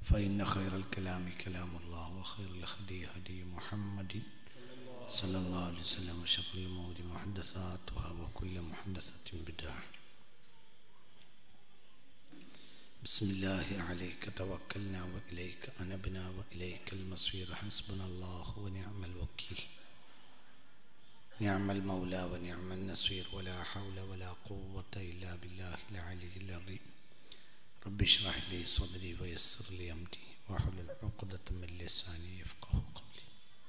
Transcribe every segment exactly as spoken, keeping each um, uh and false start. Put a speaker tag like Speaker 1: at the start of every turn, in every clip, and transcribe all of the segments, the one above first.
Speaker 1: فإن خير الكلام كلام الله وخير الهدي هدي محمد صلى الله عليه وسلم وشر الأمور محدثاتها وكل محدثة بدعة. بسم الله عليك توكلنا وإليك أنبنا وإليك المصير حسبنا الله ونعم الوكيل نعم المولى ونعم النصير ولا حول ولا قوة إلا بالله العلي العظيم. رب اشرح لي صدري ويسر لي أمري واحلل عقدة من لساني يفقهوا قولي.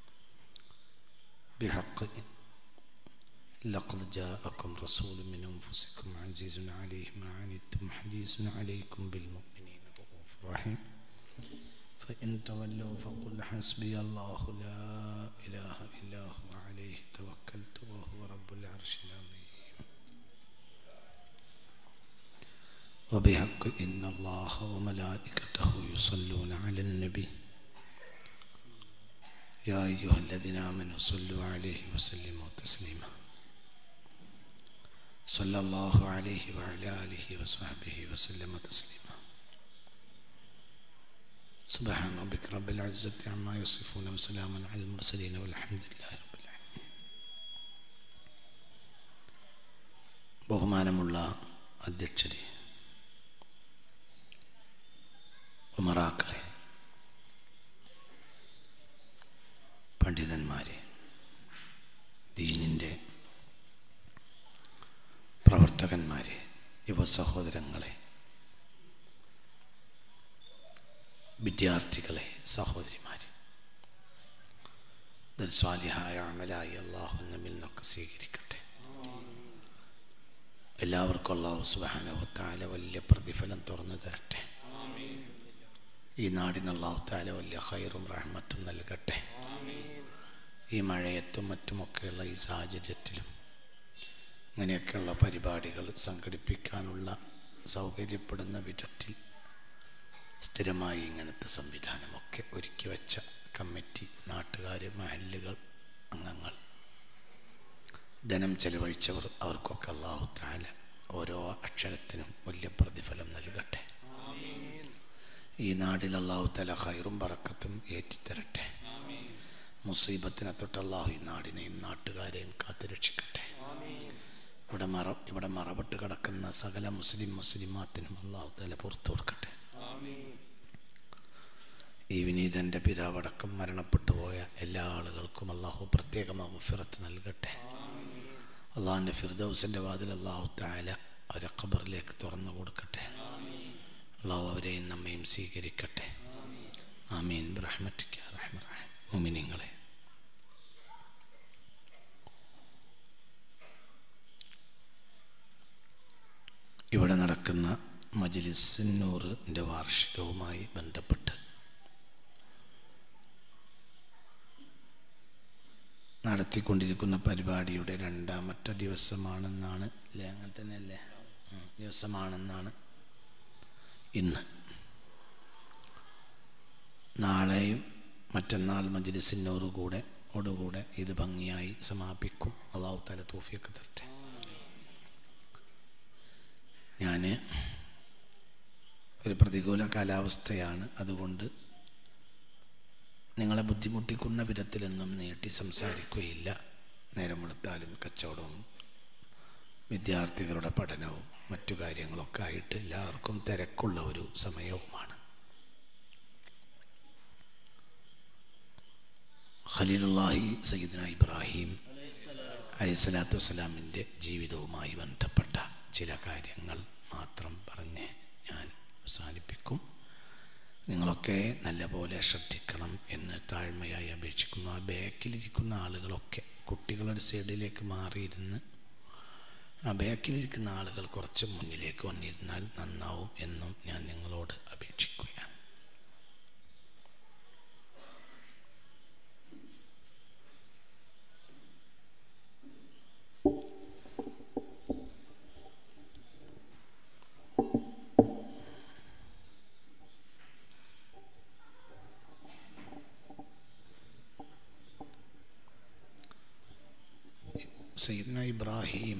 Speaker 1: بحق لقد جاءكم رسول من أنفسكم عزيز عليه ما عنتم حريص عليكم بالمؤمنين رؤوف رحيم. فإن تولوا فقل حسبي الله لا إله إلا هو عليه توكلت وهو رب العرش العظيم. وبحق إن الله وملائكته يصلون على النبي يا أيها الذين آمنوا صلوا عليه وسلموا تسليما. صلى الله عليه وعلى آله وصحبه وسلم تسليما. سبحان ربك رب العزة عما يصفون وسلام على المرسلين والحمد لله رب العالمين. ബഹുമാനമുള്ള അധ്യക്ഷരെ, ഉമറാക്കളെ, പണ്ഡിതന്മാരെ, ദീനിൻ്റെ പ്രവർത്തകന്മാരെ, യുവ സഹോദരങ്ങളെ, വിദ്യാർത്ഥികളെ, സഹോദരിമാരെ, സ്വാലിഹായ അമലായി അള്ളാഹു നമ്മിൽ നിന്നൊക്കെ സ്വീകരിക്കട്ടെ. എല്ലാവർക്കും അള്ളാഹു സുബ്ഹാനഹു വ തആല വലിയ പ്രതിഫലം തുറന്നു തരട്ടെ. ഈ നാടിന് അള്ളാഹു തആല വലിയ ഖൈറും റഹ്മത്തും നൽകട്ടെ. ഈ മഴയത്തും മറ്റുമൊക്കെയുള്ള ഈ സാഹചര്യത്തിലും ഇങ്ങനെയൊക്കെയുള്ള പരിപാടികൾ സംഘടിപ്പിക്കാനുള്ള സൗകര്യപ്പെടുന്ന വിധത്തിൽ സ്ഥിരമായി ഇങ്ങനത്തെ സംവിധാനമൊക്കെ ഒരുക്കി വെച്ച കമ്മിറ്റി, നാട്ടുകാർ, മഹല്ലുകൾ, അംഗങ്ങൾ, ധനം ചെലവഴിച്ചവർ, അവർക്കൊക്കെ അല്ലാഹു തആല ഓരോ അക്ഷരത്തിനും വലിയ പ്രതിഫലം നൽകട്ടെ. ഈ നാടിൽ അല്ലാഹു തആല ഖൈറും ബറക്കത്തും ഏറ്റിത്തരട്ടെ. മുസീബത്തിനെ തൊട്ട് അല്ലാഹു ഈ നാടിനെയും നാട്ടുകാരെയും കാത്തുരക്ഷിക്കട്ടെ. ഇവിടെ മറ ഇവിടെ മറവിട്ട് കിടക്കുന്ന സകല മുസ്ലിം മുസ്ലിമാത്തിനും അല്ലാഹു തആല പുറത്തു കൊടുക്കട്ടെ. ഈ വിനീതൻ്റെ പിതാവടക്കം മരണപ്പെട്ടു പോയ എല്ലാ ആളുകൾക്കും അല്ലാഹു പ്രത്യേക മഗ്ഫിറത്ത് നൽകട്ടെ. അള്ളാഹുവിൻ്റെ ഫിർദൗസിൻ്റെ വാതിൽ അല്ലാഹു തആല അവരെ ഖബറിലേക്ക് തുറന്നു കൊടുക്കട്ടെ. അല്ലാഹു അവരെയും നമ്മയും സ്വീകരിക്കട്ടെ. ആമീൻ ബിറഹ്മതിക യാ അർഹമർ റഹീം. മുഅ്മിനീങ്ങളെ, ഇവിടെ നടക്കുന്ന മജ്‌ലിസ് നൂറിൻ്റെ വാർഷികവുമായി ബന്ധപ്പെട്ട് നടത്തിക്കൊണ്ടിരിക്കുന്ന പരിപാടിയുടെ രണ്ടാമത്തെ ദിവസമാണെന്നാണ് അല്ലേ? അങ്ങനെ തന്നെയല്ലേ? ദിവസമാണെന്നാണ് ഇന്ന്. നാളെയും മറ്റന്നാൾ മജ്‌ലിസ് നൂറ് കൂടെ ഓടുകൂടെ ഇത് ഭംഗിയായി സമാപിക്കും. അല്ലാഹു തആല തൗഫീഖ് തരട്ടെ. ഞാൻ ഒരു പ്രതികൂല കാലാവസ്ഥയാണ്, അതുകൊണ്ട് നിങ്ങളെ ബുദ്ധിമുട്ടിക്കുന്ന വിധത്തിലൊന്നും നീട്ടി സംസാരിക്കുകയില്ല. നേരം വെളുത്താലും കച്ചവടവും വിദ്യാർത്ഥികളുടെ പഠനവും മറ്റു കാര്യങ്ങളൊക്കെ ആയിട്ട് എല്ലാവർക്കും തിരക്കുള്ള ഒരു സമയവുമാണ്. ഖലീലുല്ലാഹി സയ്യിദ്ന ഇബ്രാഹിം അലൈഹിസ്സലാത്തു വസ്സലാമിൻ്റെ ജീവിതവുമായി ബന്ധപ്പെട്ട ചില കാര്യങ്ങൾ മാത്രം പറഞ്ഞ് ഞാൻ അവസാനിപ്പിക്കും. നിങ്ങളൊക്കെ നല്ലപോലെ ശ്രദ്ധിക്കണം എന്ന് താഴ്മയായി അപേക്ഷിക്കുന്നു. ആ ബാക്കിലിരിക്കുന്ന ആളുകളൊക്കെ കുട്ടികളുടെ സൈഡിലേക്ക് മാറിയിരുന്ന് ആ ബാക്കിലിരിക്കുന്ന ആളുകൾ കുറച്ച് മുന്നിലേക്ക് വന്നിരുന്നാൽ നന്നാവും എന്നും ഞാൻ നിങ്ങളോട് അപേക്ഷിക്കുകയാണ്. സയ്യിദ്ന ഇബ്രാഹിം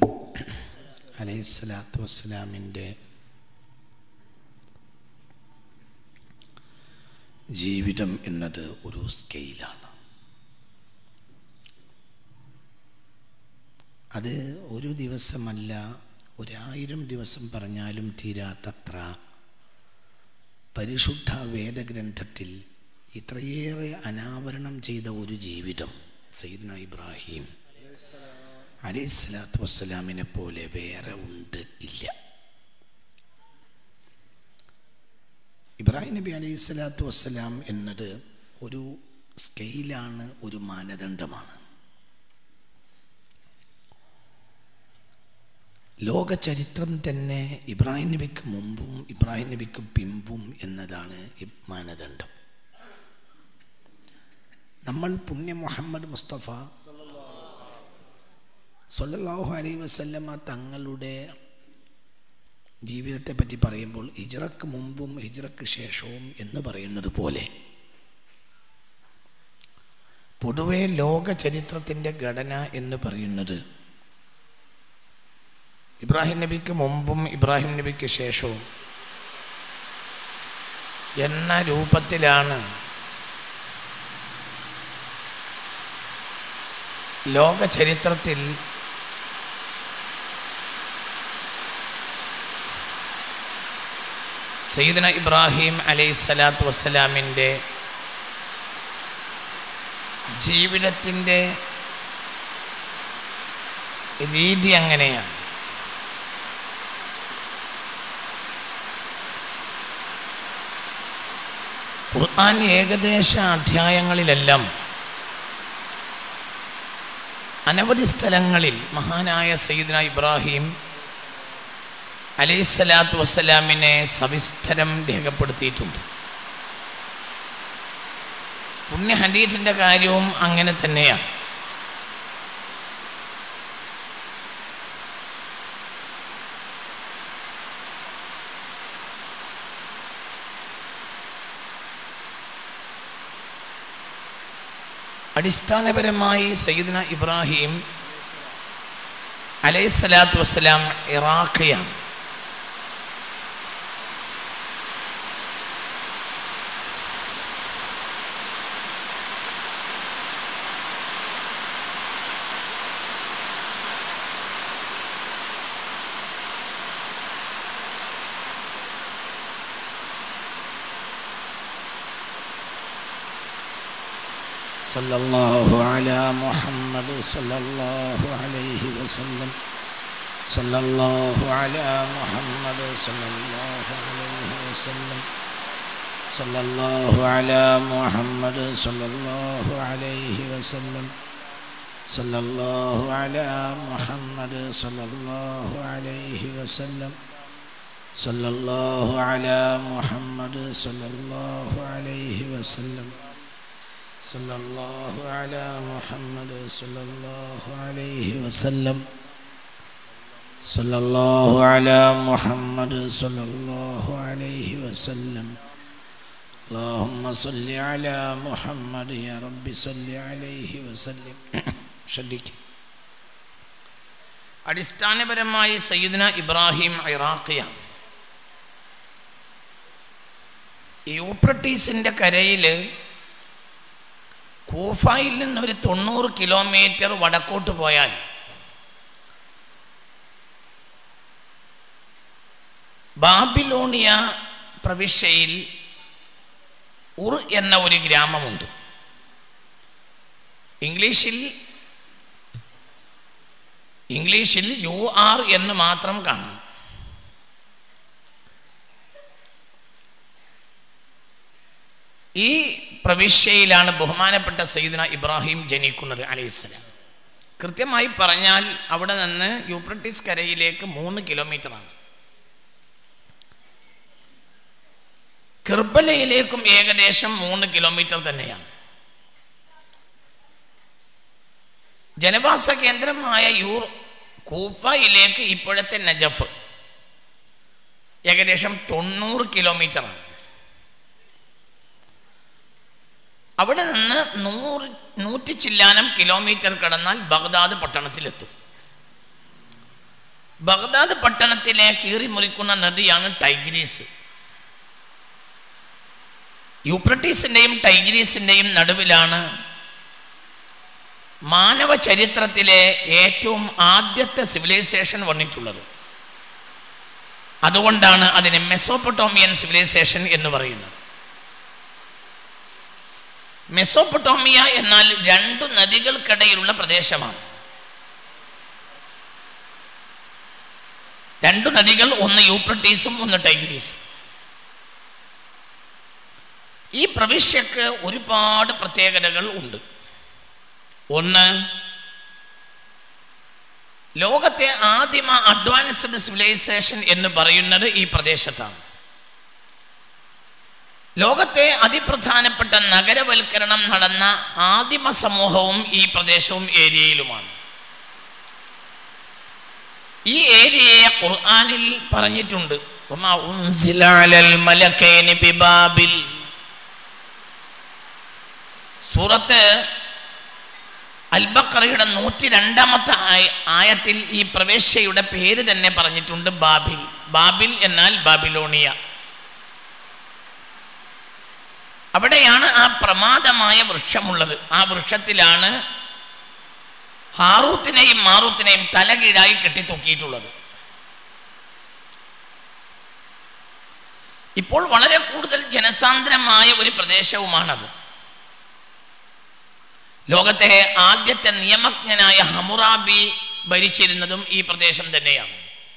Speaker 1: അലൈഹിസ്സലാത്തു വസ്സലാമിൻ്റെ ജീവിതം എന്നത് ഒരു സ്കെയിലാണ്. അത് ഒരു ദിവസമല്ല, ഒരായിരം ദിവസം പറഞ്ഞാലും തീരാത്തത്ര പരിശുദ്ധ വേദഗ്രന്ഥത്തിൽ ഇത്രയേറെ അനാവരണം ചെയ്ത ഒരു ജീവിതം സയ്യിദ്ന ഇബ്രാഹിം അലൈഹിസ്സലാത്തു വസ്സലാമിനെ പോലെ വേറെ ഉണ്ട് ഇല്ല. ഇബ്രാഹിം നബി അലൈഹിസ്സലാത്തു വസ്സലാം എന്നത് ഒരു സ്കെയിലാണ്, ഒരു മാനദണ്ഡമാണ്. ലോക ചരിത്രം തന്നെ ഇബ്രാഹിം നബിക്ക് മുമ്പും ഇബ്രാഹിം നബിക്ക് പിമ്പും എന്നതാണ് ഈ മാനദണ്ഡം. നമ്മൾ പുണ്യ മുഹമ്മദ് മുസ്തഫ സ്വല്ലല്ലാഹു അലൈഹി വസല്ലമ തങ്ങളുടെ ജീവിതത്തെ പറ്റി പറയുമ്പോൾ ഹിജ്റക്ക് മുമ്പും ഹിജ്റക്ക് ശേഷവും എന്ന് പറയുന്നത് പോലെ പൊതുവെ ലോക ചരിത്രത്തിൻ്റെ ഘടന എന്ന് പറയുന്നത് ഇബ്രാഹിം നബിക്ക് മുമ്പും ഇബ്രാഹിം നബിക്ക് ശേഷവും എന്ന രൂപത്തിലാണ് ലോക ചരിത്രത്തിൽ സയ്യിദ്ന ഇബ്രാഹിം അലൈഹിസ്സലാത്തു വസ്സലാമിൻ്റെ ജീവിതത്തിൻ്റെ രീതി അങ്ങനെയാണ്. ഖുർആൻ ഏകദേശ അധ്യായങ്ങളിലെല്ലാം അനവധി സ്ഥലങ്ങളിൽ മഹാനായ സയ്യിദ്ന ഇബ്രാഹിം അലൈഹിസ്സലാത്തു വസ്സലാമിനെ സവിസ്തരം രേഖപ്പെടുത്തിയിട്ടുണ്ട്. പുണ്യ ഹദീസിൻ്റെ കാര്യവും അങ്ങനെ തന്നെയാണ്. അടിസ്ഥാനപരമായി സയ്യിദ്ന ഇബ്രാഹിം അലൈഹിസ്സലാത്തു വസ്സലാം ഇറാഖിയാണ്. സല്ലല്ലാഹു അലാ മുഹമ്മദ് സല്ലല്ലാഹു അലൈഹി വസല്ലം സല്ലല്ലാഹു അലാ മുഹമ്മദ് സല്ലല്ലാഹു അലൈഹി വസല്ലം സല്ലല്ലാഹു അലാ മുഹമ്മദ് സല്ലല്ലാഹു അലൈഹി വസല്ലം സല്ലല്ലാഹു അലാ മുഹമ്മദ് സല്ലല്ലാഹു അലൈഹി വസല്ലം സല്ലല്ലാഹു അലാ മുഹമ്മദ് സല്ലല്ലാഹു അലൈഹി വസല്ലം സല്ലല്ലാഹു അലാ മുഹമ്മദ് സല്ലല്ലാഹു അലൈഹി വസല്ലം സല്ലല്ലാഹു അലാ മുഹമ്മദ് സല്ലല്ലാഹു അലൈഹി വസല്ലം അല്ലാഹുമ്മ സല്ലി അലാ മുഹമ്മദ് യാ റബ്ബി സല്ലി അലൈഹി വസല്ലം. ശ്രദ്ധിക്കുക, അടിസ്ഥാനപരമായി സയ്യിദ്ന ഇബ്രാഹിം ഇറാഖിയാണ്. യൂഫ്രട്ടീസിൻ്റെ കരയിൽ കൂഫയിൽ നിന്നൊരു തൊണ്ണൂറ് കിലോമീറ്റർ വടക്കോട്ട് പോയാൽ ബാബിലോണിയ പ്രവിശ്യയിൽ ഉർ എന്ന ഒരു ഗ്രാമമുണ്ട്. ഇംഗ്ലീഷിൽ ഇംഗ്ലീഷിൽ യു ആർ എന്ന് മാത്രം കാണാം. ഈ പ്രവിശ്യയിലാണ് ബഹുമാനപ്പെട്ട സയ്യിദ്ന ഇബ്രാഹിം ജനിക്കുന്നത് അലൈഹിസ്സലാം. കൃത്യമായി പറഞ്ഞാൽ അവിടെ നിന്ന് യൂഫ്രട്ടീസ് കരയിലേക്ക് മൂന്ന് കിലോമീറ്ററാണ്. കിർബലയിലേക്കും ഏകദേശം മൂന്ന് കിലോമീറ്റർ തന്നെയാണ്. ജനവാസ കേന്ദ്രമായ യൂർ കൂഫയിലേക്ക് ഇപ്പോഴത്തെ നജഫ് ഏകദേശം തൊണ്ണൂറ് കിലോമീറ്ററാണ്. അവിടെ നിന്ന് നൂറ് നൂറ്റി ചില്ലാനം കിലോമീറ്റർ കടന്നാൽ ബഗ്ദാദ് പട്ടണത്തിലെത്തും. ബഗ്ദാദ് പട്ടണത്തിലെ കീറി മുറിക്കുന്ന നദിയാണ് ടൈഗ്രീസ്.
Speaker 2: യൂഫ്രട്ടീസിൻ്റെയും ടൈഗ്രീസിൻ്റെയും നടുവിലാണ് മാനവ ചരിത്രത്തിലെ ഏറ്റവും ആദ്യത്തെ സിവിലൈസേഷൻ വന്നിട്ടുള്ളത്. അതുകൊണ്ടാണ് അതിനെ മെസോപ്പൊട്ടോമിയൻ സിവിലൈസേഷൻ എന്ന് പറയുന്നത്. മെസോപ്പൊട്ടോമിയ എന്നാൽ രണ്ടു നദികൾക്കിടയിലുള്ള പ്രദേശമാണ്. രണ്ടു നദികൾ, ഒന്ന് യൂഫ്രട്ടീസും ഒന്ന് ടൈഗ്രീസും. ഈ പ്രവിശ്യക്ക് ഒരുപാട് പ്രത്യേകതകൾ ഉണ്ട്. ഒന്ന്, ലോകത്തെ ആദിമ അഡ്വാൻസ്ഡ് സിവിലൈസേഷൻ എന്ന് പറയുന്നത് ഈ പ്രദേശത്താണ്. ലോകത്തെ അതിപ്രധാനപ്പെട്ട നഗരവൽക്കരണം നടന്ന ആദിമ സമൂഹവും ഈ പ്രദേശവും ഏരിയയിലുമാണ്. ഈ ഏരിയയെ ഖുർആനിൽ പറഞ്ഞിട്ടുണ്ട്. സൂറത്ത് അൽ-ബഖറയുടെ നൂറ്റി രണ്ടാമത്തെ ആയത്തിൽ ഈ പ്രവേശ്യയുടെ പേര് തന്നെ പറഞ്ഞിട്ടുണ്ട്, ബാബിൽ. ബാബിൽ എന്നാൽ ബാബിലോണിയ. അവിടെയാണ് ആ പ്രമാദമായ വൃക്ഷമുള്ളത്. ആ വൃക്ഷത്തിലാണ് ഹാറൂത്തിനെയും മാറൂത്തിനെയും തലകീഴായി കെട്ടിത്തൂക്കിയിട്ടുള്ളത്. ഇപ്പോൾ വളരെ കൂടുതൽ ജനസാന്ദ്രമായ ഒരു പ്രദേശവുമാണത്. ലോകത്തെ ആദ്യത്തെ നിയമജ്ഞനായ ഹമ്മുറാബി ഭരിച്ചിരുന്നതും ഈ പ്രദേശം തന്നെയാണ്.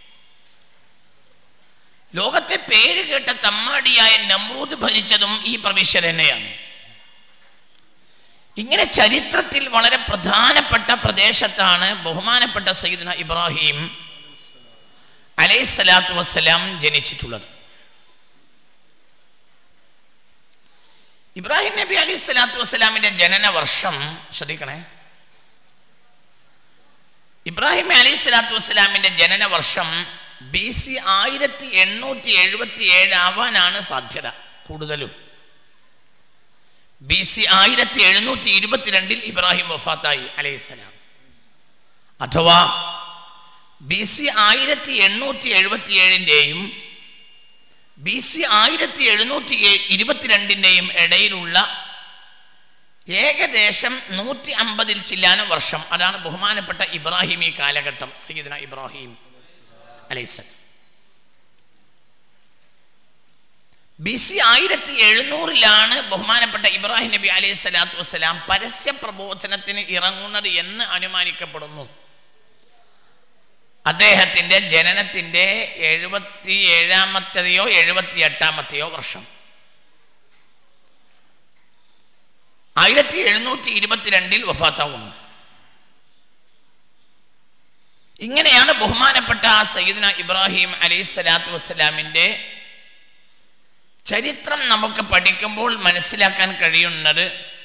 Speaker 2: ലോകത്തെ പേര് കേട്ട തമ്മാടിയായ നമ്രൂദ് ഭരിച്ചതും ഈ പ്രവിശ്യ തന്നെയാണ്. ഇങ്ങനെ ചരിത്രത്തിൽ വളരെ പ്രധാനപ്പെട്ട പ്രദേശത്താണ് ബഹുമാനപ്പെട്ട സയ്യിദ്ന ഇബ്രാഹിം അലൈഹിസ്സലാത്തു വസ്സലാം ജനിച്ചിട്ടുള്ളത്. ഇബ്രാഹിം നബി അലൈഹി സ്വലാത്തു വസ്സലാമിന്റെ ജനന വർഷം ശ്രദ്ധിക്കണേ. ഇബ്രാഹിം അലൈഹി സ്വലാത്തു വസ്സലാമിന്റെ ജനന വർഷം ബി സി ആയിരത്തി എണ്ണൂറ്റി എഴുപത്തി ഏഴ് ആവാനാണ് സാധ്യത കൂടുതലും. ബി സി ആയിരത്തി എഴുന്നൂറ്റി ഇരുപത്തിരണ്ടിൽ ഇബ്രാഹിം വഫാത്തായി അലൈഹിസ്സലാം. അഥവാ ബി സി ആയിരത്തി എണ്ണൂറ്റി എഴുപത്തി ഏഴിൻ്റെയും ബി സി ആയിരത്തി എഴുന്നൂറ്റി ഇരുപത്തിരണ്ടിൻ്റെയും ഇടയിലുള്ള ഏകദേശം നൂറ്റി അമ്പതിൽ ചില്ലാനും വർഷം. അതാണ് ബഹുമാനപ്പെട്ട ഇബ്രാഹിമി കാലഘട്ടം, സയ്യിദ്ന ഇബ്രാഹിം അലൈഹിസ്സലാം. ബി സി ആയിരത്തി എഴുന്നൂറിലാണ് ബഹുമാനപ്പെട്ട ഇബ്രാഹിം നബി അലൈഹി സ്വലാത്തു വസ്സലാം പരസ്യ പ്രബോധനത്തിന് ഇറങ്ങുന്നത് എന്ന് അനുമാനിക്കപ്പെടുന്നു. അദ്ദേഹത്തിന്റെ ജനനത്തിന്റെ എഴുപത്തി ഏഴാമത്തെയോ എഴുപത്തി എട്ടാമത്തെയോ വർഷം. ആയിരത്തി എഴുന്നൂറ്റി ഇരുപത്തിരണ്ടിൽ വഫാത്താവുന്നു. ഇങ്ങനെയാണ് ബഹുമാനപ്പെട്ട സയ്യിദ്ന ഇബ്രാഹിം അലൈഹി സ്വലാത്തു വസ്സലാമിന്റെ ചരിത്രം നമുക്ക് പഠിക്കുമ്പോൾ മനസ്സിലാക്കാൻ കഴിയുന്നത്.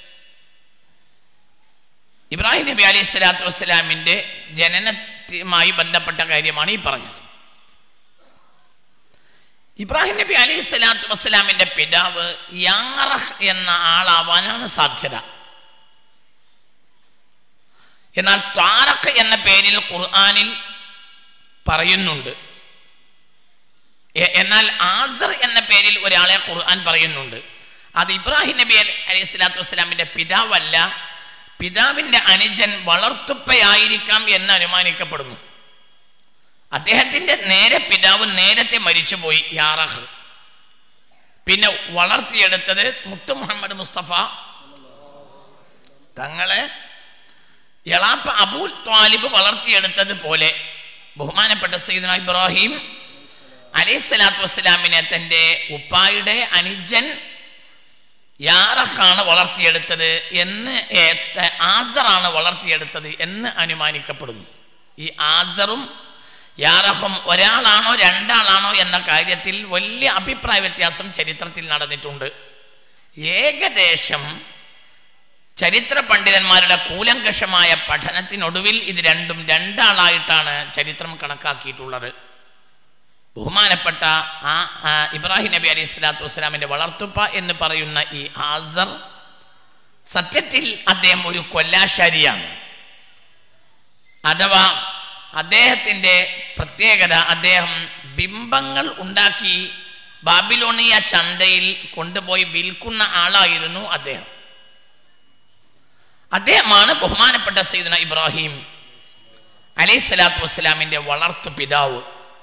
Speaker 2: ഇബ്രാഹിം നബി അലൈഹി സ്വലാത്തു വസ്സലാമിന്റെ ജനനവുമായി ബന്ധപ്പെട്ട കാര്യമാണ് ഈ പറഞ്ഞത്. ഇബ്രാഹിം നബി അലൈഹി സ്വലാത്തു വസ്സലാമിന്റെ പിതാവ് യാറഹ് എന്ന ആളാവാനാണ് സാധ്യത. എന്നാൽ താറഖ് എന്ന പേരിൽ ഖുർആനിൽ പറയുന്നുണ്ട്. എന്നാൽ ആസർ എന്ന പേരിൽ ഒരാളെ ഖുർആൻ പറയുന്നുണ്ട്. അത് ഇബ്രാഹിം നബി അലൈഹി സ്വലാത്തു വസ്സലാമിന്റെ പിതാവല്ല, പിതാവിന്റെ അനുജൻ വളർത്തുപ്പയായിരിക്കാം എന്ന് അനുമാനിക്കപ്പെടുന്നു. അദ്ദേഹത്തിന്റെ നേരെ പിതാവ് നേരത്തെ മരിച്ചുപോയി യാറഹ്. പിന്നെ വളർത്തിയെടുത്തത് മുത്തു മുഹമ്മദ് മുസ്തഫ തങ്ങളെ എളാപ്പ അബൂ ത്വാലിബ് വളർത്തിയെടുത്തത് പോലെ ബഹുമാനപ്പെട്ട സയ്യിദ്ന ഇബ്രാഹിം അലൈഹി സ്വലാത്തു വസ്സലാമിനെ തൻ്റെ ഉപ്പായുടെ അനുജൻ യാറഹാണ് വളർത്തിയെടുത്തത് എന്ന്, ആസറാണ് വളർത്തിയെടുത്തത് എന്ന് അനുമാനിക്കപ്പെടുന്നു. ഈ ആസറും യാറഹും ഒരാളാണോ രണ്ടാളാണോ എന്ന കാര്യത്തിൽ വലിയ അഭിപ്രായ വ്യത്യാസം ചരിത്രത്തിൽ നടന്നിട്ടുണ്ട്. ഏകദേശം ചരിത്ര പണ്ഡിതന്മാരുടെ കൂലങ്കഷമായ പഠനത്തിനൊടുവിൽ ഇത് രണ്ടും രണ്ടാളായിട്ടാണ് ചരിത്രം കണക്കാക്കിയിട്ടുള്ളത്. ബഹുമാനപ്പെട്ട ആ ഇബ്രാഹിം നബി അലൈഹി സ്വലാത്തു വസ്സലാമിന്റെ വളർത്തുപ്പ എന്ന് പറയുന്ന ഈ ആസർ സത്യത്തിൽ അദ്ദേഹം ഒരു കൊല്ലാശാരിയാണ്. അഥവാ അദ്ദേഹത്തിൻ്റെ പ്രത്യേകത, അദ്ദേഹം ബിംബങ്ങൾ ഉണ്ടാക്കി ബാബിലോണിയ ചന്തയിൽ കൊണ്ടുപോയി വിൽക്കുന്ന ആളായിരുന്നു അദ്ദേഹം. അദ്ദേഹമാണ് ബഹുമാനപ്പെട്ട സയ്യിദുന ഇബ്രാഹിം അലൈഹിസ്സലാത്തു വസ്സലാമിൻ്റെ വളർത്തു പിതാവ്.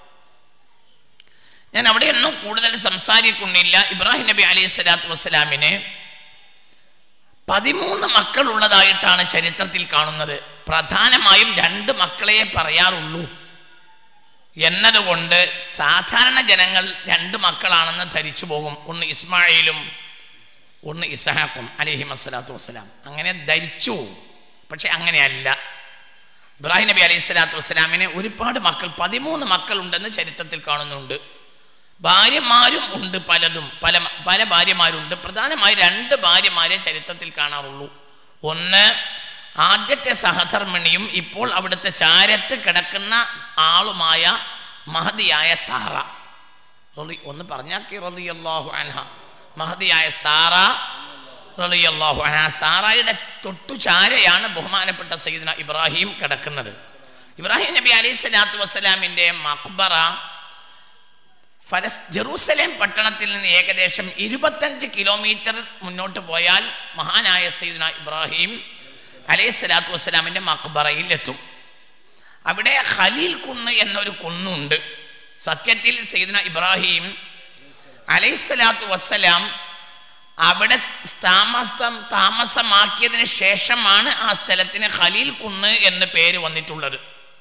Speaker 2: ഞാൻ അവിടെയൊന്നും കൂടുതൽ സംസാരിക്കുന്നില്ല. ഇബ്രാഹിം നബി അലൈഹിസ്സലാത്തു വസ്സലാമിന് പതിമൂന്ന് മക്കളുള്ളതായിട്ടാണ് ചരിത്രത്തിൽ കാണുന്നത്. പ്രധാനമായും രണ്ട് മക്കളെ പറയാറുള്ളൂ എന്നതുകൊണ്ട് സാധാരണ ജനങ്ങൾ രണ്ട് മക്കളാണെന്ന് ധരിച്ചു പോകും. ഒന്ന് ഇസ്മായിലും ഒന്ന് ഇസ്ഹാഖും അലൈഹി വസ്സലാത്തു വസ്സലാം. അങ്ങനെ ധരിച്ചു. പക്ഷെ അങ്ങനെയല്ല. ഇബ്രാഹിം നബി അലൈഹി സ്വലാത്തു വസ്സലാമിന് ഒരുപാട് മക്കൾ, പതിമൂന്ന് മക്കളുണ്ടെന്ന് ചരിത്രത്തിൽ കാണുന്നുണ്ട്. ഭാര്യമാരും ഉണ്ട്, പലതും പല പല ഭാര്യമാരുണ്ട്. പ്രധാനമായി രണ്ട് ഭാര്യമാരെ ചരിത്രത്തിൽ കാണാറുള്ളൂ. ഒന്ന് ആദ്യത്തെ സഹധർമ്മിണിയും ഇപ്പോൾ അവിടുത്തെ ചാരത്ത് കിടക്കുന്ന ആളുമായ മഹദിയായ സാറ. ഒന്ന് പറഞ്ഞാക്കി റളിയല്ലാഹു അൻഹ, മഹദിയായ സാറ റളിയല്ലാഹു അൻഹ. സാറയുടെ തൊട്ടു ചാരയാണ് ബഹുമാനപ്പെട്ട സയ്യിദുന ഇബ്രാഹിം കിടക്കുന്നത്. ഇബ്രാഹിം നബി അലൈഹി സ്വലാത്തു വസ്സലാമിൻ്റെ മഖ്ബറ ഫലസ് ജെറൂസലേം പട്ടണത്തിൽ നിന്ന് ഏകദേശം ഇരുപത്തഞ്ച് കിലോമീറ്റർ മുന്നോട്ട് പോയാൽ മഹാനായ സയ്യിദുന ഇബ്രാഹിം അലൈഹി സ്വലാത്തു വസ്സലാമിൻ്റെ മഖ്ബറയിൽ എത്തും. അവിടെ ഖലീൽ കുന്ന് എന്നൊരു കുന്നുണ്ട്. സത്യത്തിൽ സയ്യിദുന ഇബ്രാഹിം അലൈഹി സ്വലാത്തു വസ്സലാം അവിടെ താമസം താമസമാക്കിയതിന് ശേഷമാണ് ആ സ്ഥലത്തിന് ഖലീൽ കുന്ന് എന്ന് പേര് വന്നിട്ടുള്ളത്.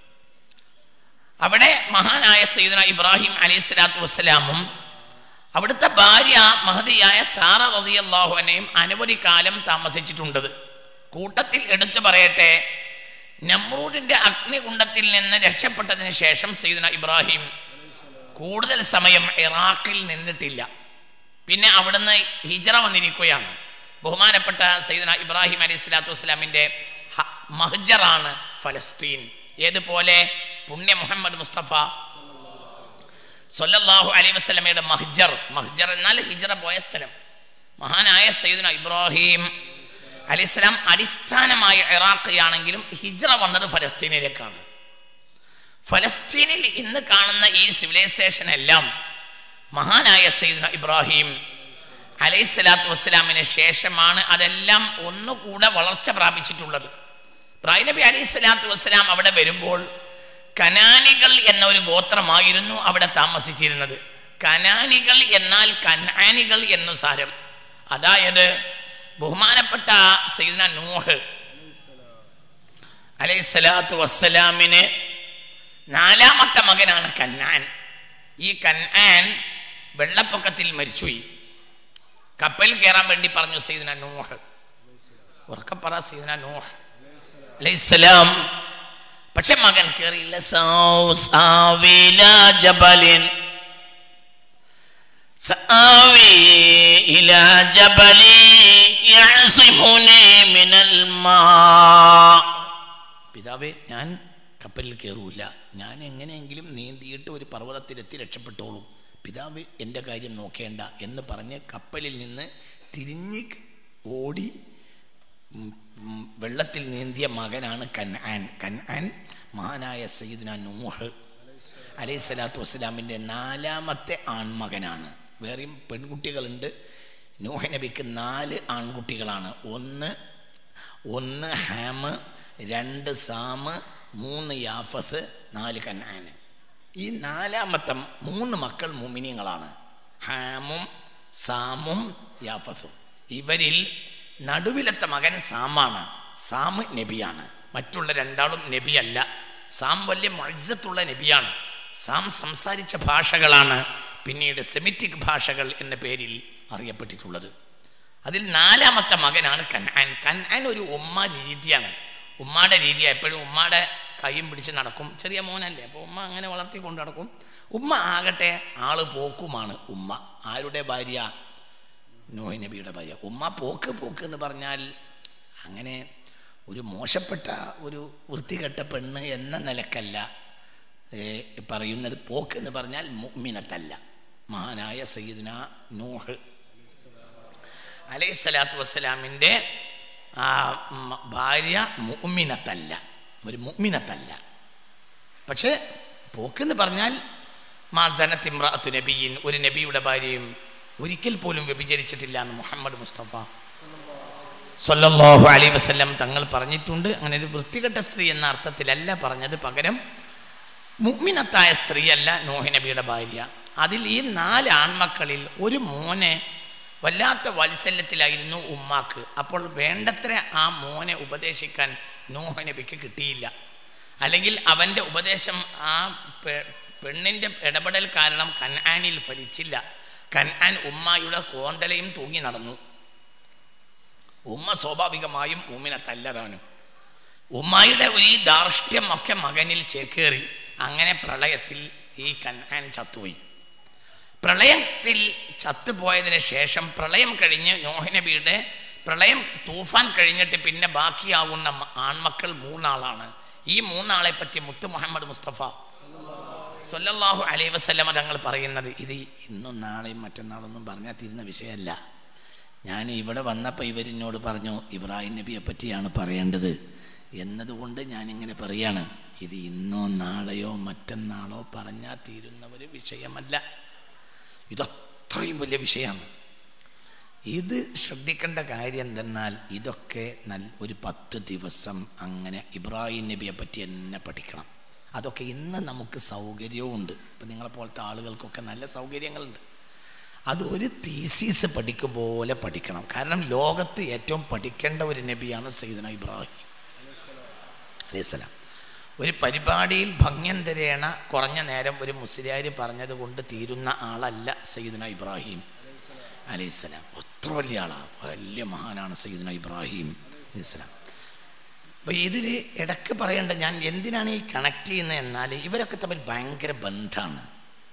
Speaker 2: അവിടെ മഹാനായ സയ്യിദുന ഇബ്രാഹിം അലൈഹി സ്വലാത്തു വസ്സലാമും അവിടുത്തെ ഭാര്യ മഹദിയായ സാറ റളിയല്ലാഹു അൻഹയും അനവധി കാലം താമസിച്ചിട്ടുണ്ട്. കൂട്ടത്തിൽ എടുത്തു പറയട്ടെ, നമ്രൂദിന്റെ അഗ്നികുണ്ഡത്തിൽ നിന്ന് രക്ഷപ്പെട്ടതിന് ശേഷം സയ്യിദുന ഇബ്രാഹിം കൂടുതൽ സമയം ഇറാഖിൽ നിന്നിട്ടില്ല. പിന്നെ അവിടുന്ന് ഹിജ്റ വന്നിരിക്കുകയാണ്. ബഹുമാനപ്പെട്ട സയ്യിദുന ഇബ്രാഹിം അലൈഹി സ്വലാത്തു വസ്സലാമിൻ്റെ മഹ്ജറാണ് ഫലസ്തീൻ. ഏതുപോലെ പുണ്യ മുഹമ്മദ് മുസ്തഫ സ്വല്ലല്ലാഹു അലൈഹി വസല്ലമയുടെ മഹ്ജർ, മഹ്ജർ എന്നാൽ ഹിജ്റ പോയ സ്ഥലം. മഹാനായ സയ്യിദുന ഇബ്രാഹിം അലൈഹിസ്സലാം അടിസ്ഥാനമായ ഇറാഖ് ആണെങ്കിലും ഹിജ്റ വന്നത് ഫലസ്തീനിലേക്കാണ്. ഫലസ്തീനിൽ ഇന്ന് കാണുന്ന ഈ സിവിലൈസേഷൻ എല്ലാം മഹാനായ സയ്യിദുന ഇബ്രാഹിം അലൈഹി സ്വലാത്തു വസ്സലാമിന് ശേഷമാണ് അതെല്ലാം ഒന്നുകൂടെ വളർച്ച പ്രാപിച്ചിട്ടുള്ളത്. ഇബ്രാഹിം നബി അലൈഹി സ്വലാത്തു വസ്സലാം അവിടെ വരുമ്പോൾ കനാനികൾ എന്ന ഒരു ഗോത്രമായിരുന്നു അവിടെ താമസിച്ചിരുന്നത്. കനാനികൾ എന്നാൽ കനാനികൾ എന്നു സാരം. അതായത് ബഹുമാനപ്പെട്ട സയ്യിദുന നൂഹ് അലൈഹി സ്വലാത്തു വസ്സലാമിന് നാലാമത്തെ മകനാണ് കന്നാൻ. ഈ കന്നാൻ വെള്ളപ്പൊക്കത്തിൽ മരിച്ചുപോയി. കപ്പൽ കയറാൻ വേണ്ടി പറഞ്ഞു സയ്യിദുന നൂഹ്. ഉറക്കെ പറ, സയ്യിദുന നൂഹ് അലൈഹിസ്സലാം. പക്ഷെ മകൻ കയറിയില്ല. ജബലിൻ സആവി ഇലാ ജബലി യഅസിമുനി മിനൽ മാ. പിതാവേ, ഞാൻ കപ്പലിൽ കയറൂല, ഞാൻ എങ്ങനെയെങ്കിലും നീന്തിയിട്ട് ഒരു പർവ്വതത്തിലെത്തി രക്ഷപ്പെട്ടോളും, പിതാവ് എൻ്റെ കാര്യം നോക്കേണ്ട എന്ന് പറഞ്ഞ് കപ്പലിൽ നിന്ന് തിരിഞ്ഞ് ഓടി വെള്ളത്തിൽ നീന്തിയ മകനാണ് കൻആൻ. കൻആൻ മഹാനായ സയ്യിദുന നൂഹ് അലൈഹി സ്വലാത്തു വസ്സലാമിൻ്റെ നാലാമത്തെ ആൺമകനാണ്. വേറെയും പെൺകുട്ടികളുണ്ട്. നൂഹ് നബിക്ക് നാല് ആൺകുട്ടികളാണ്. ഒന്ന് ഒന്ന് ഹാമ്, രണ്ട് സാമ്, മൂന്ന് യാഫസ്, നാല് കൻആന്. ഈ നാലാമത്തെ മൂന്ന് മക്കൾ മുഅ്മിനീങ്ങളാണ്, ഹാമും സാമും യാഫസും. ഇവരിൽ നടുവിലത്തെ മകൻ സാമാണ്. സാമ് നബിയാണ്, മറ്റുള്ള രണ്ടാളും നബിയല്ല. സാം വലിയ മുഅ്ജിസത്തുള്ള നബിയാണ്. സാം സംസാരിച്ച ഭാഷകളാണ് പിന്നീട് സെമിറ്റിക് ഭാഷകൾ എന്ന പേരിൽ അറിയപ്പെട്ടിട്ടുള്ളത്. അതിൽ നാലാമത്തെ മകനാണ് കൻആൻ. കൻആൻ ഒരു ഉമ്മ രീതിയാണ്. ഉമ്മാടെ രീതിയാണ്. എപ്പോഴും ഉമ്മാടെ കൈയും പിടിച്ച് നടക്കും. ചെറിയ മോനല്ലേ, അപ്പോൾ ഉമ്മ അങ്ങനെ വളർത്തിക്കൊണ്ട് നടക്കും. ഉമ്മ ആകട്ടെ ആള് പോക്കുമാണ്. ഉമ്മ ആരുടെ ഭാര്യ? നൂഹ് നബിയുടെ ഭാര്യ. ഉമ്മ പോക്ക് പോക്ക് എന്ന് പറഞ്ഞാൽ അങ്ങനെ ഒരു മോശപ്പെട്ട ഒരു വൃത്തികെട്ട പെണ്ണ് എന്ന നിലക്കല്ല പറയുന്നത്. പോക്ക് എന്ന് പറഞ്ഞാൽ മുഅ്മിനത്തല്ല. മഹാനായ സയ്യിദുന നൂഹ് അലൈഹി സ്വലാത്തു വസ്സലാമിൻ്റെ ഭാര്യ മുഅ്മിനത്തല്ല, ഒരു മുഅ്മിനത്തല്ല. പക്ഷേ പോക്കെന്ന് പറഞ്ഞാൽ മാ സനത് ഇംറഅത്തു നബിയിൻ, ഒരു നബിയുടെ ഭാര്യയും ഒരിക്കൽ പോലും വ്യഭിചരിച്ചിട്ടില്ല എന്ന് മുഹമ്മദ് മുസ്തഫ സല്ലല്ലാഹു അലൈഹി വസല്ലം തങ്ങൾ പറഞ്ഞിട്ടുണ്ട്. അങ്ങനെ ഒരു വൃത്തികെട്ട സ്ത്രീ എന്ന അർത്ഥത്തിലല്ല പറഞ്ഞത്, പകരം മുഅ്മിനത്തായ സ്ത്രീയല്ല നൂഹ് നബിയുടെ ഭാര്യ. അതിൽ ഈ നാല് ആൺമക്കളിൽ ഒരു മോനെ വല്ലാത്ത വാത്സല്യത്തിലായിരുന്നു ഉമ്മാക്ക്. അപ്പോൾ വേണ്ടത്ര ആ മോനെ ഉപദേശിക്കാൻ നൂഹ് നബിക്ക് കിട്ടിയില്ല. അല്ലെങ്കിൽ അവൻ്റെ ഉപദേശം ആ പെണ്ണിൻ്റെ ഇടപെടൽ കാരണം കൻആനിൽ ഫലിച്ചില്ല. കൻആൻ ഉമ്മായുടെ കോന്തലയും തൂങ്ങി നടന്നു. ഉമ്മ സ്വാഭാവികമായും മുഅ്മിനത്തല്ലതാനും. ഉമ്മായുടെ ഒരു ഈ ധാർഷ്ട്യം ഒക്കെ മകനിൽ ചേക്കേറി. അങ്ങനെ പ്രളയത്തിൽ ഈ കൻആൻ ചത്തുപോയി. പ്രളയത്തിൽ ചത്തുപോയതിന് ശേഷം പ്രളയം കഴിഞ്ഞ് നൂഹ് നബിയുടെ പ്രളയം തൂഫാൻ കഴിഞ്ഞിട്ട് പിന്നെ ബാക്കിയാവുന്ന ആൺമക്കൾ മൂന്നാളാണ്. ഈ മൂന്നാളെ പറ്റി മുത്ത് മുഹമ്മദ് മുസ്തഫ സല്ലല്ലാഹു അലൈഹി വസല്ലമ തങ്ങൾ പറയുന്നത്, ഇത് ഇന്നും നാളെയും മറ്റന്നാളൊന്നും പറഞ്ഞാൽ തീരുന്ന വിഷയമല്ല. ഞാൻ ഇവിടെ വന്നപ്പോൾ ഇവരിനോട് പറഞ്ഞു ഇബ്രാഹിം നബിയെ പറ്റിയാണ് പറയേണ്ടത് എന്നതുകൊണ്ട് ഞാനിങ്ങനെ പറയാണ്. ഇത് ഇന്നോ നാളെയോ മറ്റന്നാളോ പറഞ്ഞാൽ തീരുന്ന ഒരു വിഷയമല്ല. ഇതത്രയും വലിയ വിഷയമാണ്. ഇത് ശ്രദ്ധിക്കേണ്ട കാര്യം എന്തെന്നാൽ ഇതൊക്കെ നല്ല ഒരു പത്ത് ദിവസം അങ്ങനെ ഇബ്രാഹിം നബിയെ പറ്റി എന്നെ പഠിക്കണം. അതൊക്കെ ഇന്ന് നമുക്ക് സൗകര്യവും ഉണ്ട്. ഇപ്പം നിങ്ങളെപ്പോലത്തെ ആളുകൾക്കൊക്കെ നല്ല സൗകര്യങ്ങളുണ്ട്. അത് ഒരു തീസീസ് പഠിക്കും പോലെ പഠിക്കണം. കാരണം ലോകത്ത് ഏറ്റവും പഠിക്കേണ്ട ഒരു നബിയാണ് സയ്യിദുനാ ഇബ്രാഹിം അലൈഹിസ്സലാം. ഒരു പരിപാടിയിൽ ഭംഗ്യന്തരേണ കുറഞ്ഞ നേരം ഒരു മുസ്ലിയാർ പറഞ്ഞത് കൊണ്ട് തീരുന്ന ആളല്ല സയ്യിദുനാ ഇബ്രാഹിം അലൈഹിസ്സലാം. അത്ര വലിയ ആളാണ്, വലിയ മഹാനാണ് സയ്യിദുനാ ഇബ്രാഹിം അലൈഹിസ്സലാം. അപ്പോൾ ഇതിൽ ഇടയ്ക്ക് പറയേണ്ട, ഞാൻ എന്തിനാണ് ഈ കണക്ട് ചെയ്യുന്നത് എന്നാൽ ഇവരൊക്കെ തമ്മിൽ ഭയങ്കര ബന്ധമാണ്.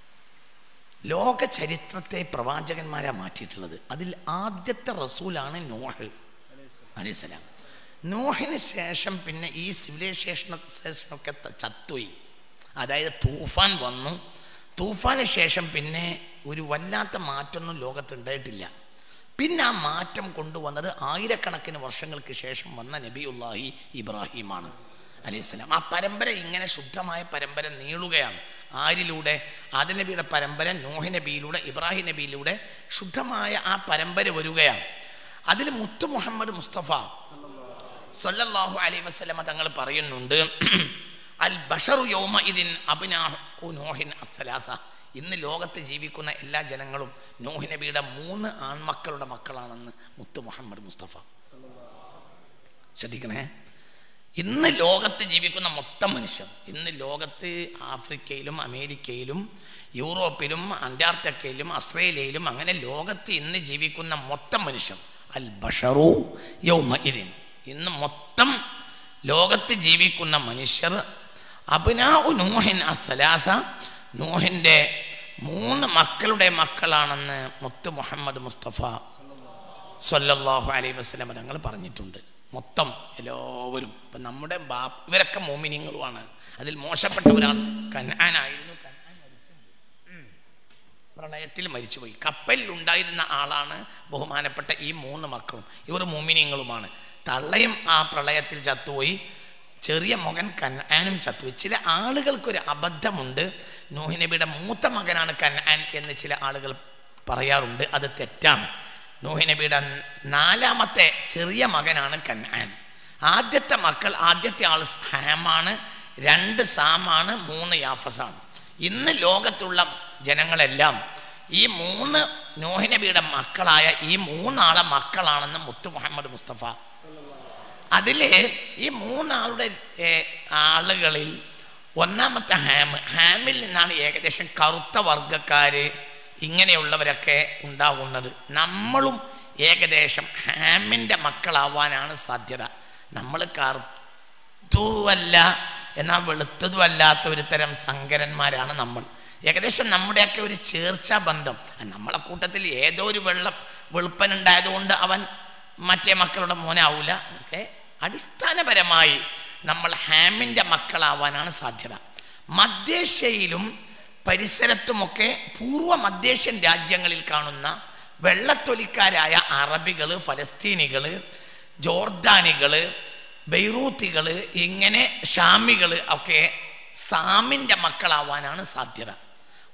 Speaker 2: ലോക ചരിത്രത്തെ പ്രവാചകന്മാരാ മാറ്റിയിട്ടുള്ളത്. അതിൽ ആദ്യത്തെ റസൂലാണ് നൂഹ് അലൈഹിസ്സലാം. നൂഹിന് ശേഷം പിന്നെ ഈ സിവിലൈസേഷനൊക്കെ ചത്തുപോയി. അതായത് തൂഫാൻ വന്നു. തൂഫാന് ശേഷം പിന്നെ ഒരു വല്ലാത്ത മാറ്റമൊന്നും ലോകത്തുണ്ടായിട്ടില്ല. പിന്നെ ആ മാറ്റം കൊണ്ടുവന്നത് ആയിരക്കണക്കിന് വർഷങ്ങൾക്ക് ശേഷം വന്ന നബിയുല്ലാഹി ഇബ്രാഹിമാണ് അലൈഹിസ്സലാം. ആ പരമ്പര ഇങ്ങനെ ശുദ്ധമായ പരമ്പര നീളുകയാണ്. ആരിലൂടെ? ആദം നബിയുടെ പരമ്പര നൂഹ് നബിയിലൂടെ ഇബ്രാഹിം നബിയിലൂടെ ശുദ്ധമായ ആ പരമ്പര വരികയാണ്. അതിൽ മുത്ത് മുഹമ്മദ് മുസ്തഫ സല്ലല്ലാഹു അലൈഹി വസല്ലമ തങ്ങൾ പറയുന്നുണ്ട്, അൽ ബഷറു യൗമഇദിൻ അബ്നാഉ നൂഹിൻ അസ്സലാസ. ഇന്ന് ലോകത്ത് ജീവിക്കുന്ന എല്ലാ ജനങ്ങളും നൂഹ് നബിയുടെ മൂന്ന് ആൺമക്കളുടെ മക്കളാണെന്ന് മുത്ത് മുഹമ്മദ് മുസ്തഫ. ശ്രദ്ധിക്കണേ, ഇന്ന് ലോകത്ത് ജീവിക്കുന്ന മൊത്തം മനുഷ്യർ, ഇന്ന് ലോകത്ത് ആഫ്രിക്കയിലും അമേരിക്കയിലും യൂറോപ്പിലും അന്റാർട്ടിക്കയിലും ഓസ്ട്രേലിയയിലും അങ്ങനെ ലോകത്ത് ഇന്ന് ജീവിക്കുന്ന മൊത്തം മനുഷ്യർ അൽ ബഷറു യൗമഇദിൻ, ഇന്ന് മൊത്തം ലോകത്ത് ജീവിക്കുന്ന മനുഷ്യർ അബ്നാഉ നൂഹിൻ അസ്സലാസ, നൂഹിൻ്റെ മൂന്ന് മക്കളുടെ മക്കളാണെന്ന് മുത്ത് മുഹമ്മദ് മുസ്തഫ സല്ലല്ലാഹു അലൈഹി വസല്ലം തങ്ങൾ പറഞ്ഞിട്ടുണ്ട്. മൊത്തം എല്ലാവരും ഇപ്പം നമ്മുടെ ബാപ്പ് ഇവരൊക്കെ മോമിനിങ്ങളുമാണ്. അതിൽ മോശപ്പെട്ട ഒരാൾ കൻആനായിരുന്നു. പ്രളയത്തിൽ മരിച്ചുപോയി. കപ്പലിൽ ഉണ്ടായിരുന്ന ആളാണ് ബഹുമാനപ്പെട്ട ഈ മൂന്ന് മക്കളും. ഇവർ മോമിനിങ്ങളുമാണ്. തള്ളയും ആ പ്രളയത്തിൽ ചത്തുപോയി. ചെറിയ മകൻ കൻആനും ചത്തുപോയി. ചില ആളുകൾക്കൊരു അബദ്ധമുണ്ട്, നൂഹ് നബിയുടെ മൂത്ത മകനാണ് കൻആൻ എന്ന് ചില ആളുകൾ പറയാറുണ്ട്. അത് തെറ്റാണ്. നൂഹ് നബിയുടെ നാലാമത്തെ ചെറിയ മകനാണ് കൻആൻ. ആദ്യത്തെ മക്കൾ, ആദ്യത്തെ ആൾ ഹാമാണ്, രണ്ട് സാമാണ്, മൂന്ന് യാഫസാണ്. ഇന്ന് ലോകത്തുള്ള ജനങ്ങളെല്ലാം ഈ മൂന്ന് നൂഹ് നബിയുടെ മക്കളായ ഈ മൂന്നാളെ മക്കളാണെന്ന് മുത്ത് മുഹമ്മദ് മുസ്തഫ. അതിലെ ഈ മൂന്നാളുടെ ആളുകളിൽ ഒന്നാമത്തെ ഹാം, ഹാമിൽ നിന്നാണ് ഏകദേശം കറുത്ത വർഗക്കാര് ഇങ്ങനെയുള്ളവരൊക്കെ ഉണ്ടാകുന്നത്. നമ്മളും ഏകദേശം ഹാമിൻ്റെ മക്കളാവാനാണ് സാധ്യത. നമ്മൾ കറുത്തുമല്ല എന്നാൽ വെളുത്തതും അല്ലാത്ത ഒരു തരം സങ്കരന്മാരാണ് നമ്മൾ. ഏകദേശം നമ്മുടെയൊക്കെ ഒരു ചേർച്ചാ ബന്ധം. നമ്മളെ കൂട്ടത്തിൽ ഏതോ ഒരു വെള്ള വെളുപ്പനുണ്ടായതുകൊണ്ട് അവൻ മറ്റേ മക്കളുടെ മോനാവൂല. ഒക്കെ അടിസ്ഥാനപരമായി നമ്മൾ ഹാമിൻ്റെ മക്കളാവാനാണ് സാധ്യത. മധ്യേഷ്യയിലും പരിസരത്തുമൊക്കെ പൂർവ്വ മധ്യേഷ്യൻ രാജ്യങ്ങളിൽ കാണുന്ന വെള്ളത്തൊലിക്കാരായ അറബികൾ, ഫലസ്തീനികൾ, ജോർദാനികൾ, ബെയ്റൂത്തികൾ, ഇങ്ങനെ ഷാമികൾ ഒക്കെ സാമിൻ്റെ മക്കളാവാനാണ് സാധ്യത.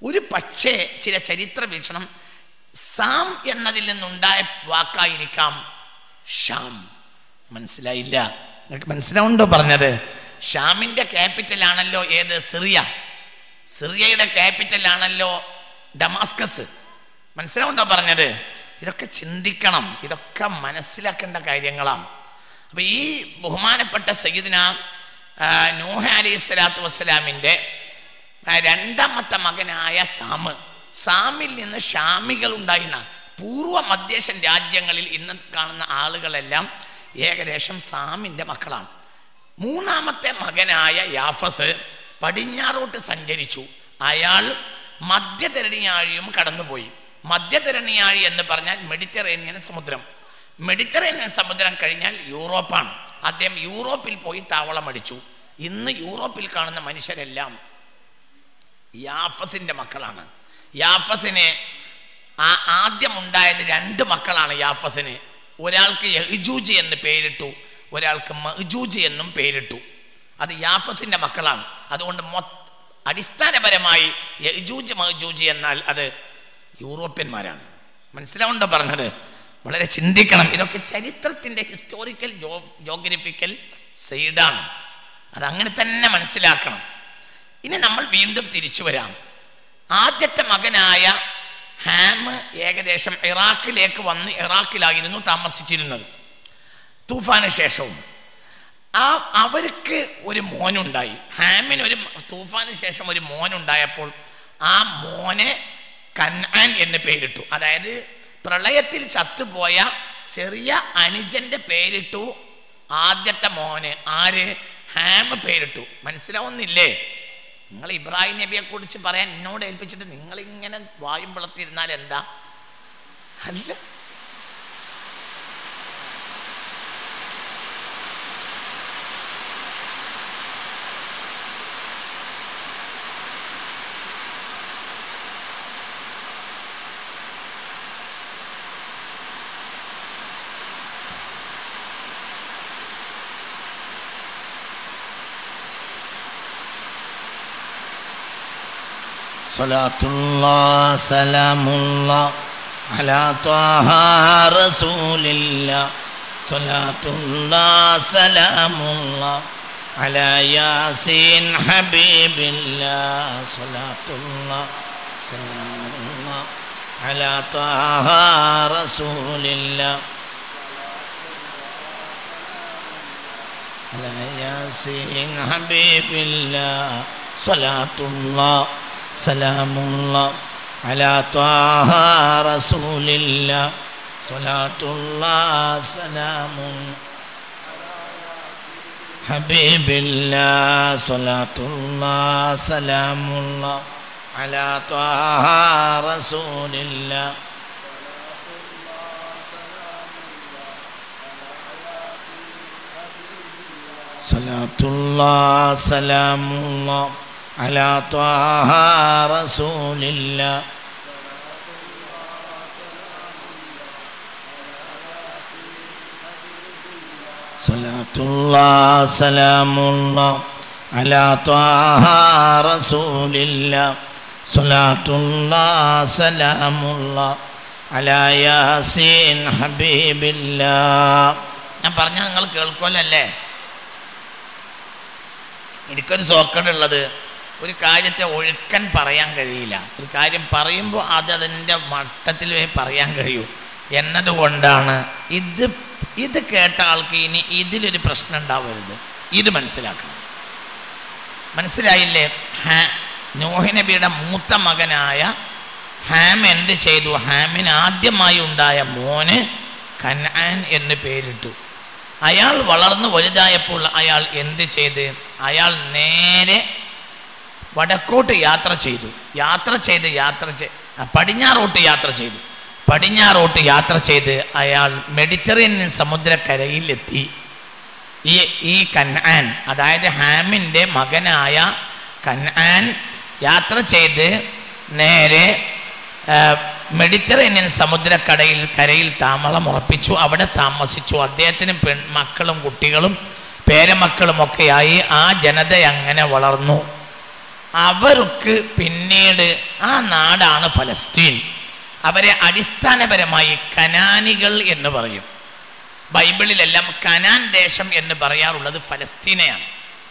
Speaker 2: ഒരു പക്ഷേ ചില ചരിത്ര വീക്ഷണം സാം എന്നതിൽ നിന്നുണ്ടായ വാക്കായിരിക്കാം ഷാം. മനസ്സിലായില്ല? നിങ്ങൾക്ക് മനസ്സിലാവുണ്ടോ പറഞ്ഞത്? ഷാമിൻ്റെ ക്യാപിറ്റലാണല്ലോ ഏത്? സിറിയ. സിറിയയുടെ ക്യാപിറ്റലാണല്ലോ ഡമാസ്കസ്. മനസ്സിലാവുണ്ടോ പറഞ്ഞത്? ഇതൊക്കെ ചിന്തിക്കണം, ഇതൊക്കെ മനസ്സിലാക്കേണ്ട കാര്യങ്ങളാണ്. അപ്പോൾ ഈ ബഹുമാനപ്പെട്ട സയ്യിദ്ന നൂഹ് അലൈഹി സ്വലാത്തു വസ്സലാമിൻ്റെ രണ്ടാമത്തെ മകനായ സാമ്, സാമിൽ നിന്ന് ഷാമികൾ ഉണ്ടായിരുന്ന പൂർവ്വ മധ്യേഷ്യൻ രാജ്യങ്ങളിൽ ഇന്ന് കാണുന്ന ആളുകളെല്ലാം ഏകദേശം സാമിൻ്റെ മക്കളാണ്. മൂന്നാമത്തെ മകനായ യാഫസ് പടിഞ്ഞാറോട്ട് സഞ്ചരിച്ചു. അയാൾ മധ്യധരണിയാഴിയും കടന്നുപോയി. മധ്യധരണിയാഴി എന്ന് പറഞ്ഞാൽ മെഡിറ്ററേനിയൻ സമുദ്രം. മെഡിറ്ററേനിയൻ സമുദ്രം കഴിഞ്ഞാൽ യൂറോപ്പാണ്. അദ്ദേഹം യൂറോപ്പിൽ പോയി താവളമടിച്ചു. ഇന്ന് യൂറോപ്പിൽ കാണുന്ന മനുഷ്യരെല്ലാം യാഫസിൻ്റെ മക്കളാണ്. യാഫസിന് ആ ആദ്യം ഉണ്ടായത് രണ്ട് മക്കളാണ് യാഫസിന്. ഒരാൾക്ക് യഅ്ജൂജ് എന്ന് പേരിട്ടു, ഒരാൾക്ക് മഅ്ജൂജ് എന്നും പേരിട്ടു. അത് യാഫസിൻ്റെ മക്കളാണ്. അതുകൊണ്ട് മൊ അടിസ്ഥാനപരമായി യഅ്ജൂജ് മഅ്ജൂജ് എന്നാൽ അത് യൂറോപ്യന്മാരാണ്. മനസ്സിലാവുണ്ടോ പറഞ്ഞത്? വളരെ ചിന്തിക്കണം. ഇതൊക്കെ ചരിത്രത്തിൻ്റെ ഹിസ്റ്റോറിക്കൽ ജോ ജോഗ്രഫിക്കൽ സൈഡാണ്. അതങ്ങനെ തന്നെ മനസ്സിലാക്കണം. ഇനി നമ്മൾ വീണ്ടും തിരിച്ചു വരാം. ആദ്യത്തെ മകനായ ഹാം ഏകദേശം ഇറാഖിലേക്ക് വന്ന് ഇറാഖിലായിരുന്നു താമസിച്ചിരുന്നത് തൂഫാന് ശേഷവും. ആ അവർക്ക് ഒരു മോനുണ്ടായി. ഹാമിന് ഒരു തൂഫാന് ശേഷം ഒരു മോനുണ്ടായപ്പോൾ ആ മോനെ കൻആൻ എന്ന് പേരിട്ടു. അതായത് പ്രളയത്തിൽ ചത്തുപോയ ചെറിയ അനുജന്റെ പേരിട്ടു ആദ്യത്തെ മോന്. ആര്? ഹാം പേരിട്ടു. മനസ്സിലാവുന്നില്ലേ? നിങ്ങൾ ഇബ്രാഹിം നബിയെ കുറിച്ച് പറയാൻ എന്നോട് ഏൽപ്പിച്ചിട്ട് നിങ്ങൾ ഇങ്ങനെ വായും പിളർത്തിയിരുന്നാൽ എന്താ? അല്ല,
Speaker 1: സ്വലാത്തുല്ലാഹ് സലാമുല്ലാഹ് അലാ ത്വാഹ റസൂലില്ലാഹ് സ്വലാത്തുല്ലാഹ് സലാമുല്ലാഹ് അലാ യാസീൻ ഹബീബില്ലാഹ് സ്വലാത്തുല്ലാഹ് സലാമുല്ലാഹ് അലാ ത്വാഹ റസൂലില്ലാഹ് അലാ യാസീൻ ഹബീബില്ലാഹ് സ്വലാത്തുല്ലാഹ് സലാമുല്ലാഹ് അലാ ത്വാഹ റസൂലില്ലാഹ് സ്വലാത്തുല്ലാഹ് സലാമുൻ ഹബീബില്ലാഹ് സ്വലാത്തുല്ലാഹ് സലാമുല്ലാഹ് അലാ ത്വാഹ റസൂലില്ലാഹ് സ്വലാത്തുല്ലാഹ് സലാമുല്ലാഹ് അലാ ത്വാഹ റസൂലില്ലാഹ് സ്വലാത്തുല്ലാഹ് സലാമുല്ലാഹ് അലാ ത്വാഹ റസൂലില്ലാഹ് സ്വലാത്തുല്ലാഹ് സലാമുല്ലാഹ് അലാ യാസീൻ ഹബീബില്ലാഹ്.
Speaker 2: ഞാൻ പറഞ്ഞാൽ നിങ്ങൾ കേൾക്കുമല്ലേ? എനിക്കൊരു സോക്കടുള്ളത്, ഒരു കാര്യത്തെ ഒഴുക്കൻ പറയാൻ കഴിയില്ല. ഒരു കാര്യം പറയുമ്പോൾ അത് അതിൻ്റെ മട്ടത്തിൽ പറയാൻ കഴിയൂ എന്നതുകൊണ്ടാണ്. ഇത് ഇത് കേട്ട ആൾക്ക് ഇനി ഇതിലൊരു പ്രശ്നം ഉണ്ടാവരുത്. ഇത് മനസ്സിലാക്കണം. മനസ്സിലായില്ലേ? ഹാ നൂഹ് നബിയുടെ മൂത്ത മകനായ ഹാം എന്ത് ചെയ്തു? ഹാമിന് ആദ്യമായി ഉണ്ടായ മോന് കൻആൻ എന്ന് പേരിട്ടു. അയാൾ വളർന്നു വലുതായപ്പോൾ അയാൾ എന്ത് ചെയ്ത്? അയാൾ നേരെ വടക്കോട്ട് യാത്ര ചെയ്തു. യാത്ര ചെയ്ത് യാത്ര ചെയ്ത് പടിഞ്ഞാറോട്ട് യാത്ര ചെയ്തു. പടിഞ്ഞാറോട്ട് യാത്ര ചെയ്ത് അയാൾ മെഡിറ്ററേനിയൻ സമുദ്രക്കരയിലെത്തി. ഈ ഈ കൻആൻ, അതായത് ഹാമിൻ്റെ മകനായ കൻആൻ യാത്ര ചെയ്ത് നേരെ മെഡിറ്ററേനിയൻ സമുദ്രക്കടയിൽ കരയിൽ താമസമുറപ്പിച്ചു. അവിടെ താമസിച്ചു. അദ്ദേഹത്തിന് പെൺ മക്കളും കുട്ടികളും പേരമക്കളുമൊക്കെയായി ആ ജനത അങ്ങനെ വളർന്നു. അവർക്ക് പിന്നീട് ആ നാടാണ് ഫലസ്തീൻ. അവരെ അടിസ്ഥാനപരമായി കനാനികൾ എന്ന് പറയും. ബൈബിളിലെല്ലാം കനാൻ ദേശം എന്ന് പറയാറുള്ളത് ഫലസ്തീനെയാണ്.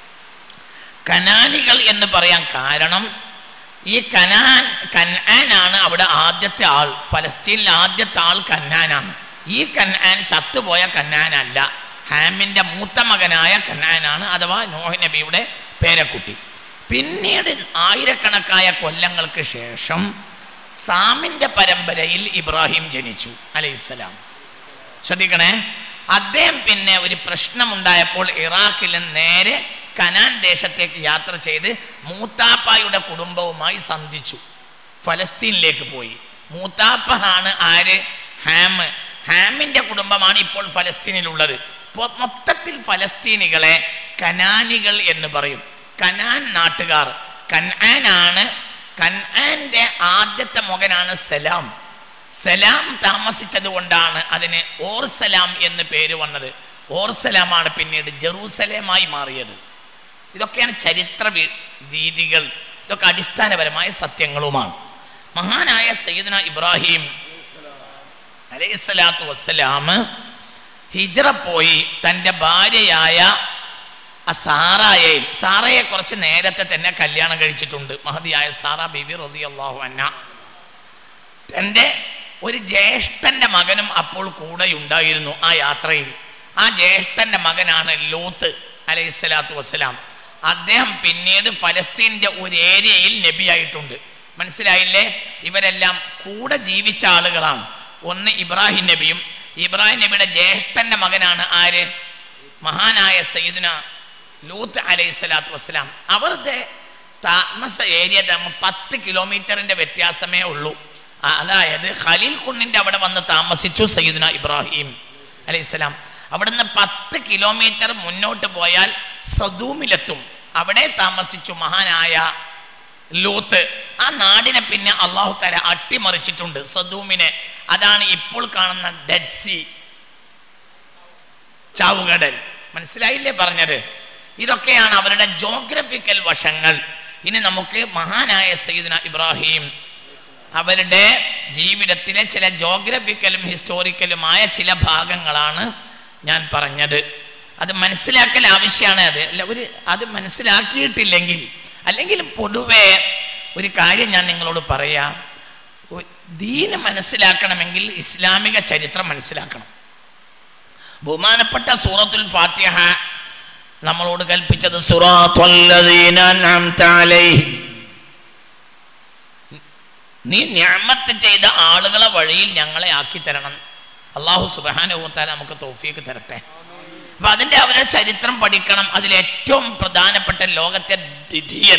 Speaker 2: കനാനികൾ എന്ന് പറയാൻ കാരണം ഈ കനാൻ കനാനാണ് അവിടെ ആദ്യത്തെ ആൾ. ഫലസ്തീനിലെ ആദ്യത്തെ ആൾ കനാനാണ്. ഈ കനാൻ ചത്തുപോയ കനാനല്ല, ഹാമിൻ്റെ മൂത്ത മകനായ കനാനാണ്, അഥവാ നോഹ് നബിയുടെ പേരക്കുട്ടി. പിന്നീട് ആയിരക്കണക്കായ കൊല്ലങ്ങൾക്ക് ശേഷം സാമിൻ്റെ പരമ്പരയിൽ ഇബ്രാഹിം ജനിച്ചു അലൈഹിസ്സലാം. ശ്രദ്ധിക്കണേ, അദ്ദേഹം പിന്നെ ഒരു പ്രശ്നമുണ്ടായപ്പോൾ ഇറാഖിൽ നേരെ കനാൻ ദേശത്തേക്ക് യാത്ര ചെയ്ത് മൂത്താപ്പയുടെ കുടുംബവുമായി സന്ധിച്ചു, ഫലസ്തീനിലേക്ക് പോയി. മൂത്താപ്പ ആണ് ആര്? ഹാം. ഹാമിൻ്റെ കുടുംബമാണ് ഇപ്പോൾ ഫലസ്തീനിലുള്ളത്. മൊത്തത്തിൽ ഫലസ്തീനികളെ കനാനികൾ എന്ന് പറയും. കനാൻ നാട്ടുകാർ. കനാനാണ്, കനാന്റെ ആദ്യത്തെ മകനാണ് സലാം. സലാം താമസിച്ചത് കൊണ്ടാണ് അതിന് ഓർസലാം എന്ന് പേര് വന്നത്. ഓർസലാമാണ് പിന്നീട് ജെറൂസലേമായി മാറിയത്. ഇതൊക്കെയാണ് ചരിത്ര രീതികൾ. ഇതൊക്കെ അടിസ്ഥാനപരമായ സത്യങ്ങളുമാണ്. മഹാനായ സയ്യിദുന ഇബ്രാഹിം അലൈഹിസ്സലാത്തു വസ്സലാം ഹിജ്റ പോയി തൻ്റെ ഭാര്യയായ സാറയെയും, സാറയെ കുറച്ച് നേരത്തെ തന്നെ കല്യാണം കഴിച്ചിട്ടുണ്ട് മഹദിയായ സാറ ബീബി റളിയല്ലാഹു അൻഹ. തൻ്റെ ഒരു ജ്യേഷ്ഠൻ്റെ മകനും അപ്പോൾ കൂടെ ഉണ്ടായിരുന്നു ആ യാത്രയിൽ. ആ ജ്യേഷ്ഠൻ്റെ മകനാണ് ലൂത്ത് അലൈഹിസ്സലാത്തു വസ്സലാം. അദ്ദേഹം പിന്നീട് ഫലസ്തീൻ്റെ ഒരു ഏരിയയിൽ നബിയായിട്ടുണ്ട്. മനസ്സിലായില്ലേ? ഇവരെല്ലാം കൂടെ ജീവിച്ച ആളുകളാണ്. ഒന്ന് ഇബ്രാഹിം നബിയും, ഇബ്രാഹിം നബിയുടെ ജ്യേഷ്ഠൻ്റെ മകനാണ് ആര്? മഹാനായ സയ്യിദുന ലൂത്ത് അലൈഹിസ്സലാത്തു വസ്സലാം. അവരുടെ താമസ ഏരിയ പത്ത് കിലോമീറ്ററിൻ്റെ വ്യത്യാസമേ ഉള്ളൂ. അതായത് ഖലീൽ കുന്നിൻ്റെ അവിടെ വന്ന് താമസിച്ചു സയ്യിദുന ഇബ്രാഹിം അലൈഹിസ്സലാം. അവിടുന്ന് പത്ത് കിലോമീറ്റർ മുന്നോട്ട് പോയാൽ സദൂമിലെത്തും. അവിടെ താമസിച്ചു മഹാനായ ലൂത്ത്. ആ നാടിനെ പിന്നെ അള്ളാഹു തആല അട്ടിമറിച്ചിട്ടുണ്ട്, സദൂമിനെ. അതാണ് ഇപ്പോൾ കാണുന്ന ഡെഡ് സീ, ചാവുകടൽ. മനസ്സിലായില്ലേ പറഞ്ഞത്? ഇതൊക്കെയാണ് അവരുടെ ജോഗ്രഫിക്കൽ വശങ്ങൾ. ഇനി നമുക്ക് മഹാനായ സയ്യിദുന ഇബ്രാഹിം അവരുടെ ജീവിതത്തിലെ ചില ജോഗ്രഫിക്കലും ഹിസ്റ്റോറിക്കലുമായ ചില ഭാഗങ്ങളാണ് ഞാൻ പറഞ്ഞത്. അത് മനസ്സിലാക്കൽ ആവശ്യമാണ്. അത് അല്ല ഒരു അത് മനസ്സിലാക്കിയിട്ടില്ലെങ്കിൽ, അല്ലെങ്കിൽ പൊതുവെ ഒരു കാര്യം ഞാൻ നിങ്ങളോട് പറയാം, ദീന് മനസ്സിലാക്കണമെങ്കിൽ ഇസ്ലാമിക ചരിത്രം മനസ്സിലാക്കണം. ബഹുമാനപ്പെട്ട സൂറത്തുൽ ഫാത്തിഹ നമ്മളോട് കൽപ്പിച്ചത് സിറാത്തുൽ ലദീന അൻഅംത അലൈഹിം, നീ നിഅമത്ത് ചെയ്ത ആളുകളെ വഴിയിൽ ഞങ്ങളെ ആക്കി തരണം. അല്ലാഹു സുബ്ഹാനഹു വ തആല നമുക്ക് തൗഫീഖ് തരട്ടെ. അപ്പൊ അതിൻ്റെ അവരുടെ ചരിത്രം പഠിക്കണം. അതിലേറ്റവും പ്രധാനപ്പെട്ട ലോകത്തെ ദ്വിതീയൻ,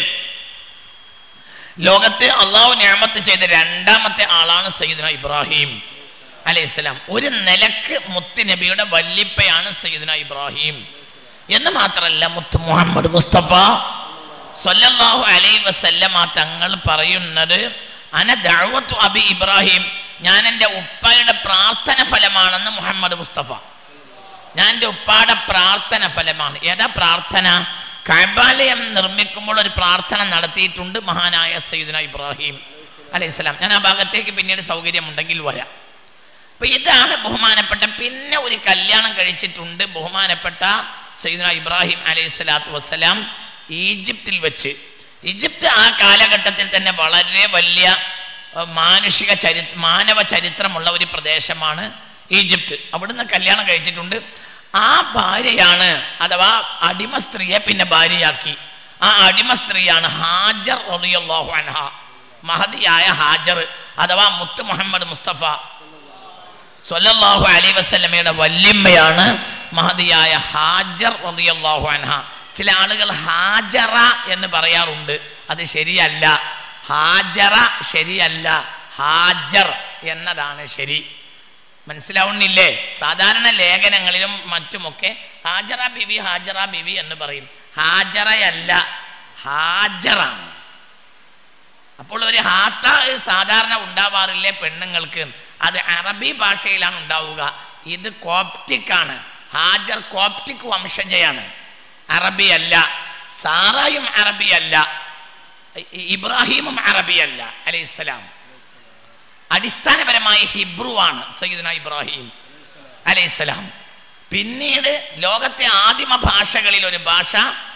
Speaker 2: ലോകത്തെ അള്ളാഹു നിഅമത്ത് ചെയ്ത രണ്ടാമത്തെ ആളാണ് സയ്യിദുന ഇബ്രാഹിം അലൈഹിസ്സലാം. ഒരു നിലക്ക് മുത്ത് നബിയുടെ വല്ലിപ്പയാണ് സയ്യിദുന ഇബ്രാഹിം എന്ന് മാത്രമല്ല, മുത്ത് മുഹമ്മദ് മുസ്തഫ സ്വല്ലല്ലാഹു അലൈഹി വസല്ലമ തങ്ങൾ പറയുന്നത് അന ദഅവത്തു അബി ഇബ്രാഹിം, ഞാൻ എൻ്റെ ഉപ്പയുടെ പ്രാർത്ഥന ഫലമാണെന്ന് മുഹമ്മദ് മുസ്തഫ. ഞാൻ എൻ്റെ ഉപ്പാടെ പ്രാർത്ഥന ഫലമാണ്. ഏതാ പ്രാർത്ഥന? കഅബാലയം നിർമ്മിക്കുമ്പോൾ ഒരു പ്രാർത്ഥന നടത്തിയിട്ടുണ്ട് മഹാനായ സയ്യിദുന ഇബ്രാഹിം അലൈഹിസ്സലാം. ഞാൻ ആ ഭാഗത്തേക്ക് പിന്നീട് സൗകര്യമുണ്ടെങ്കിൽ വരാം. അപ്പൊ ഇതാണ് ബഹുമാനപ്പെട്ട. പിന്നെ ഒരു കല്യാണം കഴിച്ചിട്ടുണ്ട് ബഹുമാനപ്പെട്ട സയ്യിദുന ഇബ്രാഹിം അലൈഹിസ്സലാത്തു വസ്സലാം ഈജിപ്തിൽ വെച്ച്. ഈജിപ്ത് ആ കാലഘട്ടത്തിൽ തന്നെ വളരെ വലിയ മാനുഷിക ചരിത്ര മാനവ ചരിത്രമുള്ള ഒരു പ്രദേശമാണ് ഈജിപ്ത്. അവിടുന്ന് കല്യാണം കഴിച്ചിട്ടുണ്ട്. ആ ഭാര്യയാണ്, അഥവാ അടിമ സ്ത്രീയെ പിന്നെ ഭാര്യയാക്കി. ആ അടിമ സ്ത്രീയാണ് ഹാജർ റളിയല്ലാഹു അൻഹ, മഹദിയായ ഹാജർ, അഥവാ മുത്ത് മുഹമ്മദ് മുസ്തഫ സ്വല്ലല്ലാഹു അലൈഹി വസല്ലമയുടെ വല്യമ്മയാണ് മഹദിയായ ഹാജർ റളിയല്ലാഹു അൻഹ. ചില ആളുകൾ ഹാജറ എന്ന് പറയാറുണ്ട്, അത് ശരിയല്ല. ഹാജറ ശരിയല്ല, ഹാജർ എന്നതാണ് ശരി. മനസ്സിലാവുന്നില്ലേ? സാധാരണ ലേഖനങ്ങളിലും മറ്റുമൊക്കെ ഹാജറ ബിബി ഹാജറ ബിബി എന്ന് പറയും. ഹാജറയല്ല, ഹാജറാണ്. അപ്പോൾ ഒരു ഹാത്ത സാധാരണ ഉണ്ടാവാറില്ലേ പെണ്ണുങ്ങൾക്ക്, അത് അറബി ഭാഷയിലാണ് ഉണ്ടാവുക. ഇത് കോപ്റ്റിക്കാണ്. ഹാജർ കോപ്റ്റിക് വംശജയാണ്, അറബി അല്ല. സാറായും അറബി അല്ല. ഇബ്രാഹിമും അറബിയല്ല അലൈഹിസ്സലാം, അടിസ്ഥാനപരമായി ഹിബ്രു ആണ് സയ്യിദുന ഇബ്രാഹിം അലൈഹിസ്സലാം. പിന്നീട് ലോകത്തെ ആദിമ ഭാഷകളിൽ ഒരു ഭാഷ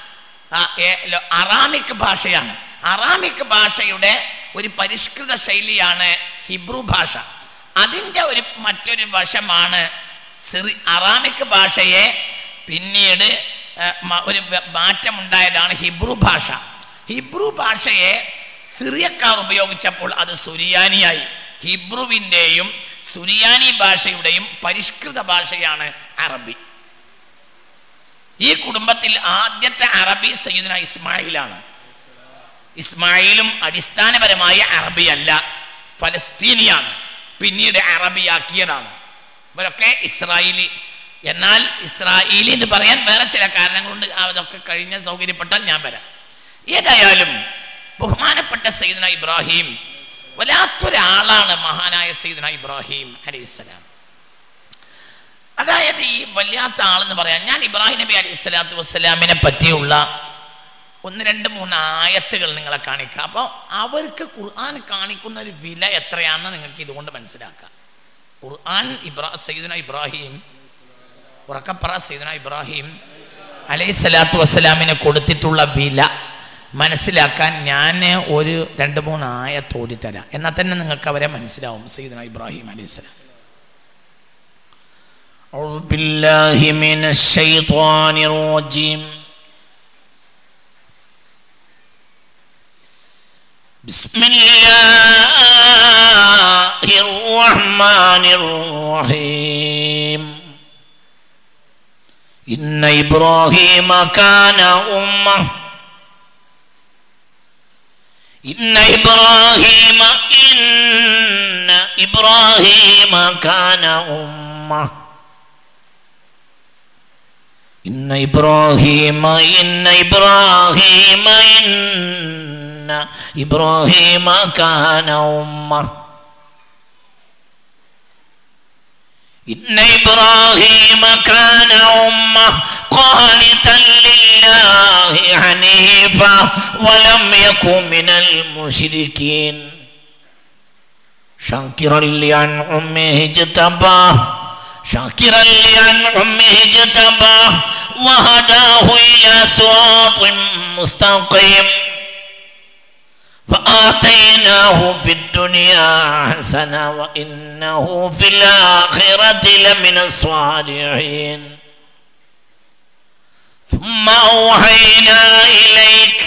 Speaker 2: അറാമിക് ഭാഷയാണ്. അറാമിക് ഭാഷയുടെ ഒരു പരിഷ്കൃത ശൈലിയാണ് ഹിബ്രു ഭാഷ. അതിൻ്റെ ഒരു മറ്റൊരു വശമാണ് സിറി അറാമിക് ഭാഷയെ പിന്നീട് ഒരു മാറ്റമുണ്ടായതാണ് ഹിബ്രു ഭാഷ. ഹിബ്രു ഭാഷയെ സിറിയക്കാർ ഉപയോഗിച്ചപ്പോൾ അത് സുറിയാനിയായി. ഹിബ്രുവിൻ്റെയും സുറിയാനി ഭാഷയുടെയും പരിഷ്കൃത ഭാഷയാണ് അറബി. ഈ കുടുംബത്തിൽ ആദ്യത്തെ അറബി സയ്യിദുന ഇസ്മായിലാണ്. ഇസ്മായിലും അടിസ്ഥാനപരമായ അറബിയല്ല, ഫലസ്തീനിയാണ്, പിന്നീട് അറബിയാക്കിയതാണ്. ഇവരൊക്കെ ഇസ്രായേലി. എന്നാൽ ഇസ്രായേലി എന്ന് പറയാൻ വേറെ ചില കാരണങ്ങളുണ്ട്, അതൊക്കെ കഴിഞ്ഞ സൗകര്യപ്പെട്ടാൽ ഞാൻ വരാം. ഏതായാലും ബഹുമാനപ്പെട്ട സയ്യിദുന ഇബ്രാഹിം വല്ലാത്തൊരാളാണ് മഹാനായ സയ്യിദുന ഇബ്രാഹിം അലൈഹിസ്സലാം. അതായത് ഈ വല്ലാത്ത ആളെന്ന് പറയാൻ, ഞാൻ ഇബ്രാഹിം നബി അലൈഹി സ്വലാത്തു വസ്സലാമിനെ പറ്റിയുള്ള ഒന്ന് രണ്ട് മൂന്ന് ആയത്തുകൾ നിങ്ങളെ കാണിക്കാം. അപ്പോൾ അവർക്ക് ഖുർആൻ കാണിക്കുന്ന ഒരു വില എത്രയാണെന്ന് നിങ്ങൾക്ക് ഇതുകൊണ്ട് മനസ്സിലാക്കാം. ഖുർആൻ ഇബ്രാ സയ്യിദുന ഇബ്രാഹിം ഉറക്കപ്പറ സയ്യിദുന ഇബ്രാഹിം അലൈഹി സ്വലാത്തു വസ്സലാമിനെ കൊടുത്തിട്ടുള്ള വില മനസ്സിലാക്കാൻ ഞാൻ ഒരു രണ്ട് മൂന്ന് ആയത്ത് ഓടിത്തരാം. എന്നാൽ തന്നെ നിങ്ങൾക്ക് അവരെ മനസ്സിലാവും. സയ്യിദുന ഇബ്രാഹിം അലൈഹി സ്വലാം.
Speaker 1: أعوذ بالله من الشيطان الرجيم. بسم الله الرحمن الرحيم. إن إبراهيم كان أمة إن إبراهيم إن إبراهيم كان أمة إن إبراهيم إن إبراهيم إن إبراهيم كان أمة إن إبراهيم كان أمة قانتا لله حنيفا ولم يكن من المشركين شاكرا لأنعمه اجتباه شاكرا لأنعمه اجتباه وهداه إلى صراط مستقيم فآتيناه في الدنيا حسنة وإنه في الآخرة لمن الصالحين ثم أوحينا إليك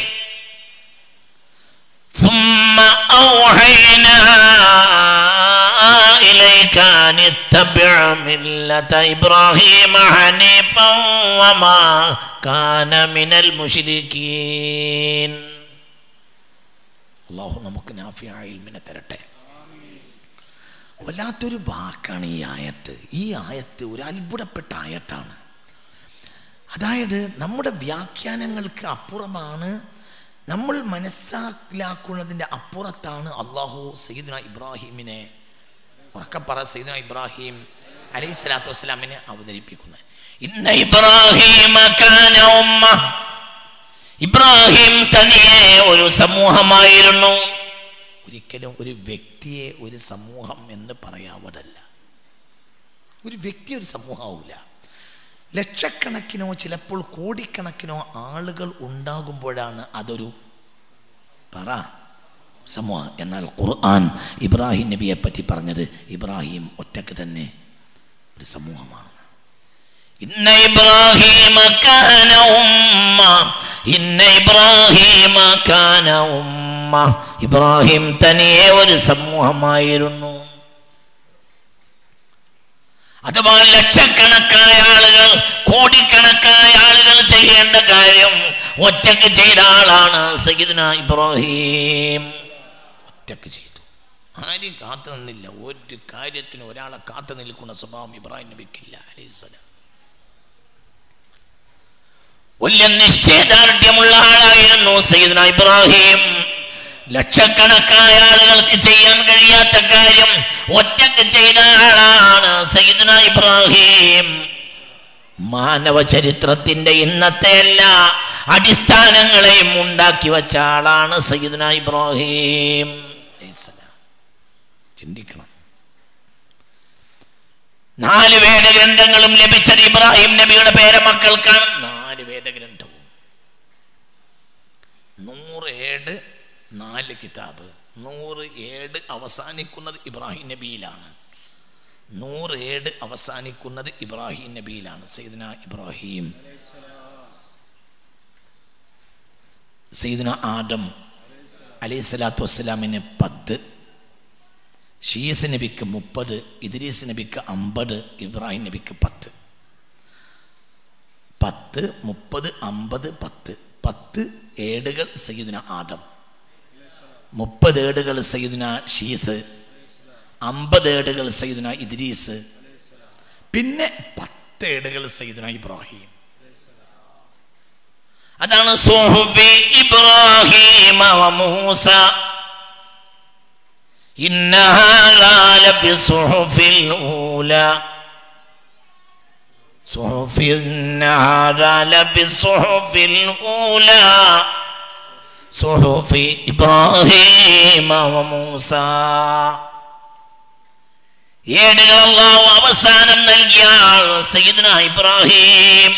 Speaker 1: ثم أوحينا إليك أن اتبع ملة إبراهيم حنيفا وما كان من المشركين. അള്ളാഹു നമുക്ക് നാഫിയായ ഇൽമിനെ തരട്ടെ. വല്ലാത്തൊരു വാക്കാണ് ഈ ആയത്ത്. ഈ ആയത്ത് ഒരു അത്ഭുതപ്പെട്ട ആയത്താണ്. അതായത് നമ്മുടെ വ്യാഖ്യാനങ്ങൾക്ക് അപ്പുറമാണ്, നമ്മൾ മനസ്സിലാക്കുന്നതിൻ്റെ അപ്പുറത്താണ് അള്ളാഹു സയ്യിദുന ഇബ്രാഹിമിനെ ഉറക്കപ്പറ സയ്യിദുന ഇബ്രാഹിം അലൈഹി സ്വലാത്തു വസ്സലാമിനെ അവതരിപ്പിക്കുന്നത്. ഇന്ന ഇബ്രാഹിമ കാന ഉമ്മ, ഇബ്രാഹിം തനിയെ ഒരു സമൂഹമായിരുന്നു. ഒരിക്കലും ഒരു വ്യക്തിയെ ഒരു സമൂഹം എന്ന് പറയാവതല്ല. ഒരു വ്യക്തി ഒരു സമൂഹമാവില്ല. ലക്ഷക്കണക്കിനോ ചിലപ്പോൾ കോടിക്കണക്കിനോ ആളുകൾ ഉണ്ടാകുമ്പോഴാണ് അതൊരു പറ സമൂഹം. എന്നാൽ ഖുർആൻ ഇബ്രാഹിം നബിയെ പറ്റി പറഞ്ഞത് ഇബ്രാഹിം ഒറ്റക്ക് തന്നെ ഒരു സമൂഹമാണ്. ഇന്ന ഇബ്രാഹിമ കാന ഉമ്മ ഇന്ന ഇബ്രാഹിമ കാന ഉമ്മ, ഇബ്രാഹിം തനിയെ ഒരു സമൂഹമായിരുന്നു. അഥവാ ലക്ഷക്കണക്കായ ആളുകൾ കോടിക്കണക്കായ ആളുകൾ ചെയ്യേണ്ട കാര്യം ഒറ്റക്ക് ചെയ്ത ആളാണ് സയ്യിദുന ഇബ്രാഹിം. ഒറ്റക്ക് ചെയ്തു, ആരും കാത്തു നിന്നില്ല. ഒരു കാര്യത്തിന് ഒരാളെ കാത്തു നിൽക്കുന്ന സ്വഭാവം ഇബ്രാഹിം നബിക്കില്ല അലൈഹിസ്സലാം. വലിയ നിശ്ചയദാർഢ്യമുള്ള ആളായിരുന്നു സയ്യിദുന ഇബ്രാഹിം. ലക്ഷക്കണക്കായ ആളുകൾക്ക് ചെയ്യാൻ കഴിയാത്ത കാര്യം ഒറ്റക്ക് ചെയ്ത ആളാണ് സയ്യിദുന ഇബ്രാഹിം. മാനവ ചരിത്രത്തിന്റെ ഇന്നത്തെ അല്ല,
Speaker 2: അടിസ്ഥാനങ്ങളെയും ഉണ്ടാക്കി വെച്ച ആളാണ് സയ്യിദുനാ ഇബ്രാഹിം അലൈഹിസ്സലാം. ചിന്തിക്കണം. നാല് വേദഗ്രന്ഥങ്ങളും ലഭിച്ചത് ഇബ്രാഹിം നബിയുടെ പേരമക്കൾക്കാണ്. നാല് വേദഗ്രന്ഥവും, നൂറ് ഏട്, നാല് കിതാബ്. നൂറ് ഏട് അവസാനിക്കുന്നത് ഇബ്രാഹിം നബിയിലാണ്. നൂറ് ഏട് അവസാനിക്കുന്നത് ഇബ്രാഹിം നബിയിലാണ്. സയ്യിദുനാ ഇബ്രാഹിം, സയ്യിദുനാ ആദം അലൈഹിസ്സലാത്തു വസ്സലാമിന് പത്ത്, ഷീസ് നബിക്ക് മുപ്പത്, ഇദ്രീസ് നബിക്ക് അമ്പത്, ഇബ്രാഹിം നബിക്ക് പത്ത്. പത്ത്, മുപ്പത്, അമ്പത്, പത്ത്. പത്ത് ഏടുകൾ സയ്യിദുനാ ആദം, മുപ്പത് ഏടുകൾ സയ്യിദുനാ ഷീസ്, അമ്പത് ഏടുകൾ സയ്യിദുനാ ഇദ്രീസ്, പിന്നെ പത്ത് ഏടുകൾ സയ്യിദുനാ ഇബ്രാഹിം. അതാണ് സുഹുഫി ഇബ്രാഹിം വ മൂസ ഇന്നഹാ ലഫി സുഹുഫിൽ ഊലാ സുഹുഫി ഇന്നഹാ ലഫി സുഹുഫിൽ ഊലാ സുഹുഫി ഇബ്രാഹിം വ മൂസ. ഏടുകൾ അല്ലാഹു അവസാനം നൽകിയ ആൾ സയ്യിദുനാ ഇബ്രാഹിം.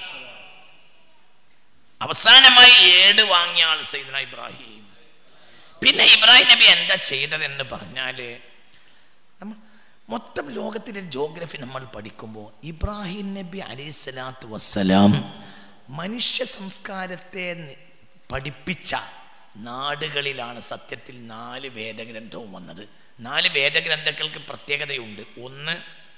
Speaker 2: അവസാനമായി ഏട് വാങ്ങിയ ആൾ സയ്യിദുനാ ഇബ്രാഹിം. പിന്നെ ഇബ്രാഹിം നബി എന്താ ചെയ്തതെന്ന് പറഞ്ഞാല്, നമ്മൾ മൊത്തം ലോകത്തിലെ ജോഗ്രഫി നമ്മൾ പഠിക്കുമ്പോൾ ഇബ്രാഹിം നബി അലൈഹിസ്സലാത്തു വസ്സലാം മനുഷ്യ സംസ്കാരത്തെ പഠിപ്പിച്ച നാടുകളിലാണ് സത്യത്തിൽ നാല് വേദഗ്രന്ഥവും വന്നത്. നാല് വേദഗ്രന്ഥങ്ങൾക്ക് പ്രത്യേകതയുണ്ട്. ഒന്ന്,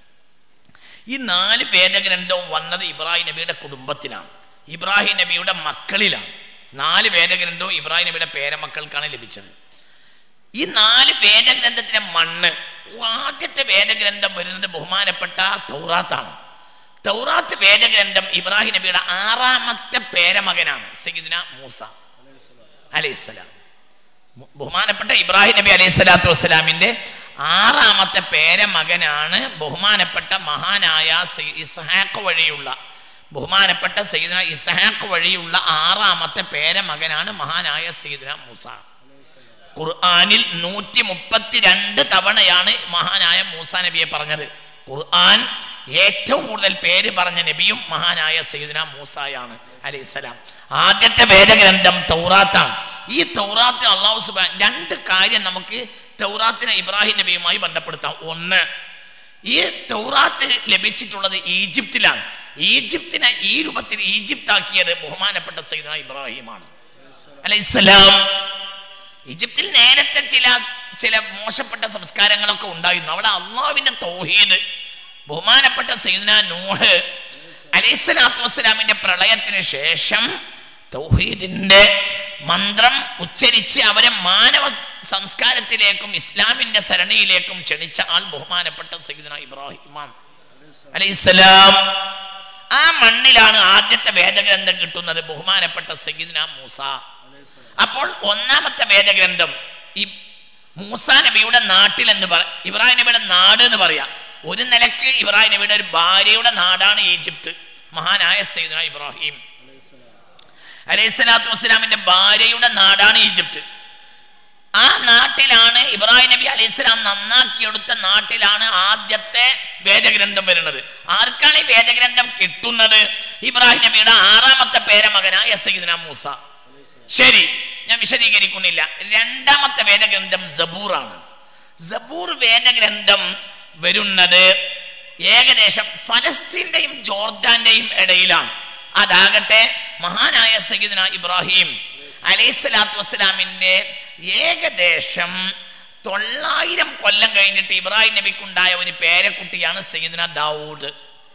Speaker 2: ഈ നാല് വേദഗ്രന്ഥവും വന്നത് ഇബ്രാഹിം നബിയുടെ കുടുംബത്തിലാണ്, ഇബ്രാഹിം നബിയുടെ മക്കളിലാണ്. നാല് വേദഗ്രന്ഥവും ഇബ്രാഹിം നബിയുടെ പേരമക്കൾക്കാണ് ലഭിച്ചത്. ഈ നാല് വേദഗ്രന്ഥത്തിലെ മണ്ണ്, ആദ്യത്തെ വേദഗ്രന്ഥം വരുന്നത് ബഹുമാനപ്പെട്ട തൗറാത്താണ്. തൗറാത്ത് വേദഗ്രന്ഥം ഇബ്രാഹിം നബിയുടെ ആറാമത്തെ പേരമകനാണ് സയ്യിദുനാ മൂസ അലൈഹിസ്സലാം. ബഹുമാനപ്പെട്ട ഇബ്രാഹിം നബി അലൈഹി സ്വലാത്തു വസ്സലാമിന്റെ ആറാമത്തെ പേരമകനാണ് ബഹുമാനപ്പെട്ട മഹാനായ ഇസ്ഹാഖ് വഴിയുള്ള ബഹുമാനപ്പെട്ട സയ്യിദുനാ ഇസ്ഹാഖ് വഴിയുള്ള ആറാമത്തെ പേരമകനാണ് മഹാനായ സയ്യിദുനാ മൂസ. ഖുർആനിൽ നൂറ്റി മുപ്പത്തി രണ്ട് തവണയാണ് മഹാനായ മൂസ നബിയെ പറഞ്ഞത്. ഖുർആൻ ഏറ്റവും കൂടുതൽ പേര് പറഞ്ഞ നബിയും മഹാനായ സയ്യിദുനാ മൂസയാണ് അലൈഹിസ്സലാം. ആദ്യത്തെ വേദഗ്രന്ഥം തൗറാത്താണ്. ഈ തൗറാത്ത് അല്ലാഹു സുബ്ഹാനഹു രണ്ട് കാര്യം നമുക്ക് തൗറാത്തിനെ ഇബ്രാഹിം നബിയുമായി ബന്ധപ്പെടുത്താം. ഒന്ന്, ഈ തൗറാത്ത് ലഭിച്ചിട്ടുള്ളത് ഈജിപ്തിലാണ്. ഈജിപ്തിനെ ഈ രൂപത്തിൽ ഈജിപ്താക്കിയത് ബഹുമാനപ്പെട്ട സയ്യിദുനാ ഇബ്രാഹിമാണ് അലൈഹിസ്സലാം. ഈജിപ്തിൽ നേരത്തെ ചില ചില മോശപ്പെട്ട സംസ്കാരങ്ങളൊക്കെ ഉണ്ടായിരുന്നു. അവിടെ അള്ളാഹുവിന്റെ തൗഹീദ്, ബഹുമാനപ്പെട്ട സയ്യിദുനാ നൂഹ് അലൈഹിസ്സലാത്തു വസ്സലാമിന്റെ പ്രളയത്തിന് ശേഷം തൗഹീദിന്റെ മന്ത്രം ഉച്ചരിച്ച് അവരെ മാനവ സംസ്കാരത്തിലേക്കും ഇസ്ലാമിന്റെ സരണിയിലേക്കും ക്ഷണിച്ച ആൾ ബഹുമാനപ്പെട്ട സയ്യിദുനാ ഇബ്രാഹിം അലൈഹിസ്സലാം. ആ മണ്ണിലാണ് ആദ്യത്തെ വേദഗ്രന്ഥം കിട്ടുന്നത് ബഹുമാനപ്പെട്ട സയ്യിദുനാ മൂസ. അപ്പോൾ ഒന്നാമത്തെ വേദഗ്രന്ഥം ഈ മൂസ നബിയുടെ നാട്ടിൽ എന്ന് പറ ഇബ്രാഹിം നബിയുടെ നാട് എന്ന് പറയാം. ഒരു നിലക്ക് ഇബ്രാഹിം നബിയുടെ ഒരു ഭാര്യയുടെ നാടാണ് ഈജിപ്ത്. മഹാനായ സയ്യിദുനാ ഇബ്രാഹിം അലൈഹിസ്സലാത്തു വസ്സലാമിന്റെ ഭാര്യയുടെ നാടാണ് ഈജിപ്ത്. ആ നാട്ടിലാണ് ഇബ്രാഹിം നബി അലൈഹിസ്സലാം നന്നാക്കിയെടുത്ത നാട്ടിലാണ് ആദ്യത്തെ വേദഗ്രന്ഥം വരുന്നത്. ആർക്കാണ് ഈ വേദഗ്രന്ഥം കിട്ടുന്നത്? ഇബ്രാഹിം നബിയുടെ ആറാമത്തെ പേരമകനായ സയ്യിദുനാ മൂസ. ശരി, ഞാൻ വിശദീകരിക്കുന്നില്ല. രണ്ടാമത്തെ വേദഗ്രന്ഥം സബൂറാണ്. സബൂർ വേദഗ്രന്ഥം വരുന്നത് ഏകദേശം ഫലസ്തീന്റെയും ജോർദാന്റെയും ഇടയിലാണ്. അതാകട്ടെ മഹാനായ സയ്യിദുനാ ഇബ്രാഹിം അലൈഹിസ്സലാത്തു വസ്സലാമിന്റെ ഏകദേശം തൊള്ളായിരം കൊല്ലം കഴിഞ്ഞിട്ട് ഇബ്രാഹിം നബിക്കുണ്ടായ ഒരു പേരക്കുട്ടിയാണ് സയ്യിദുനാ ദാവൂദ്.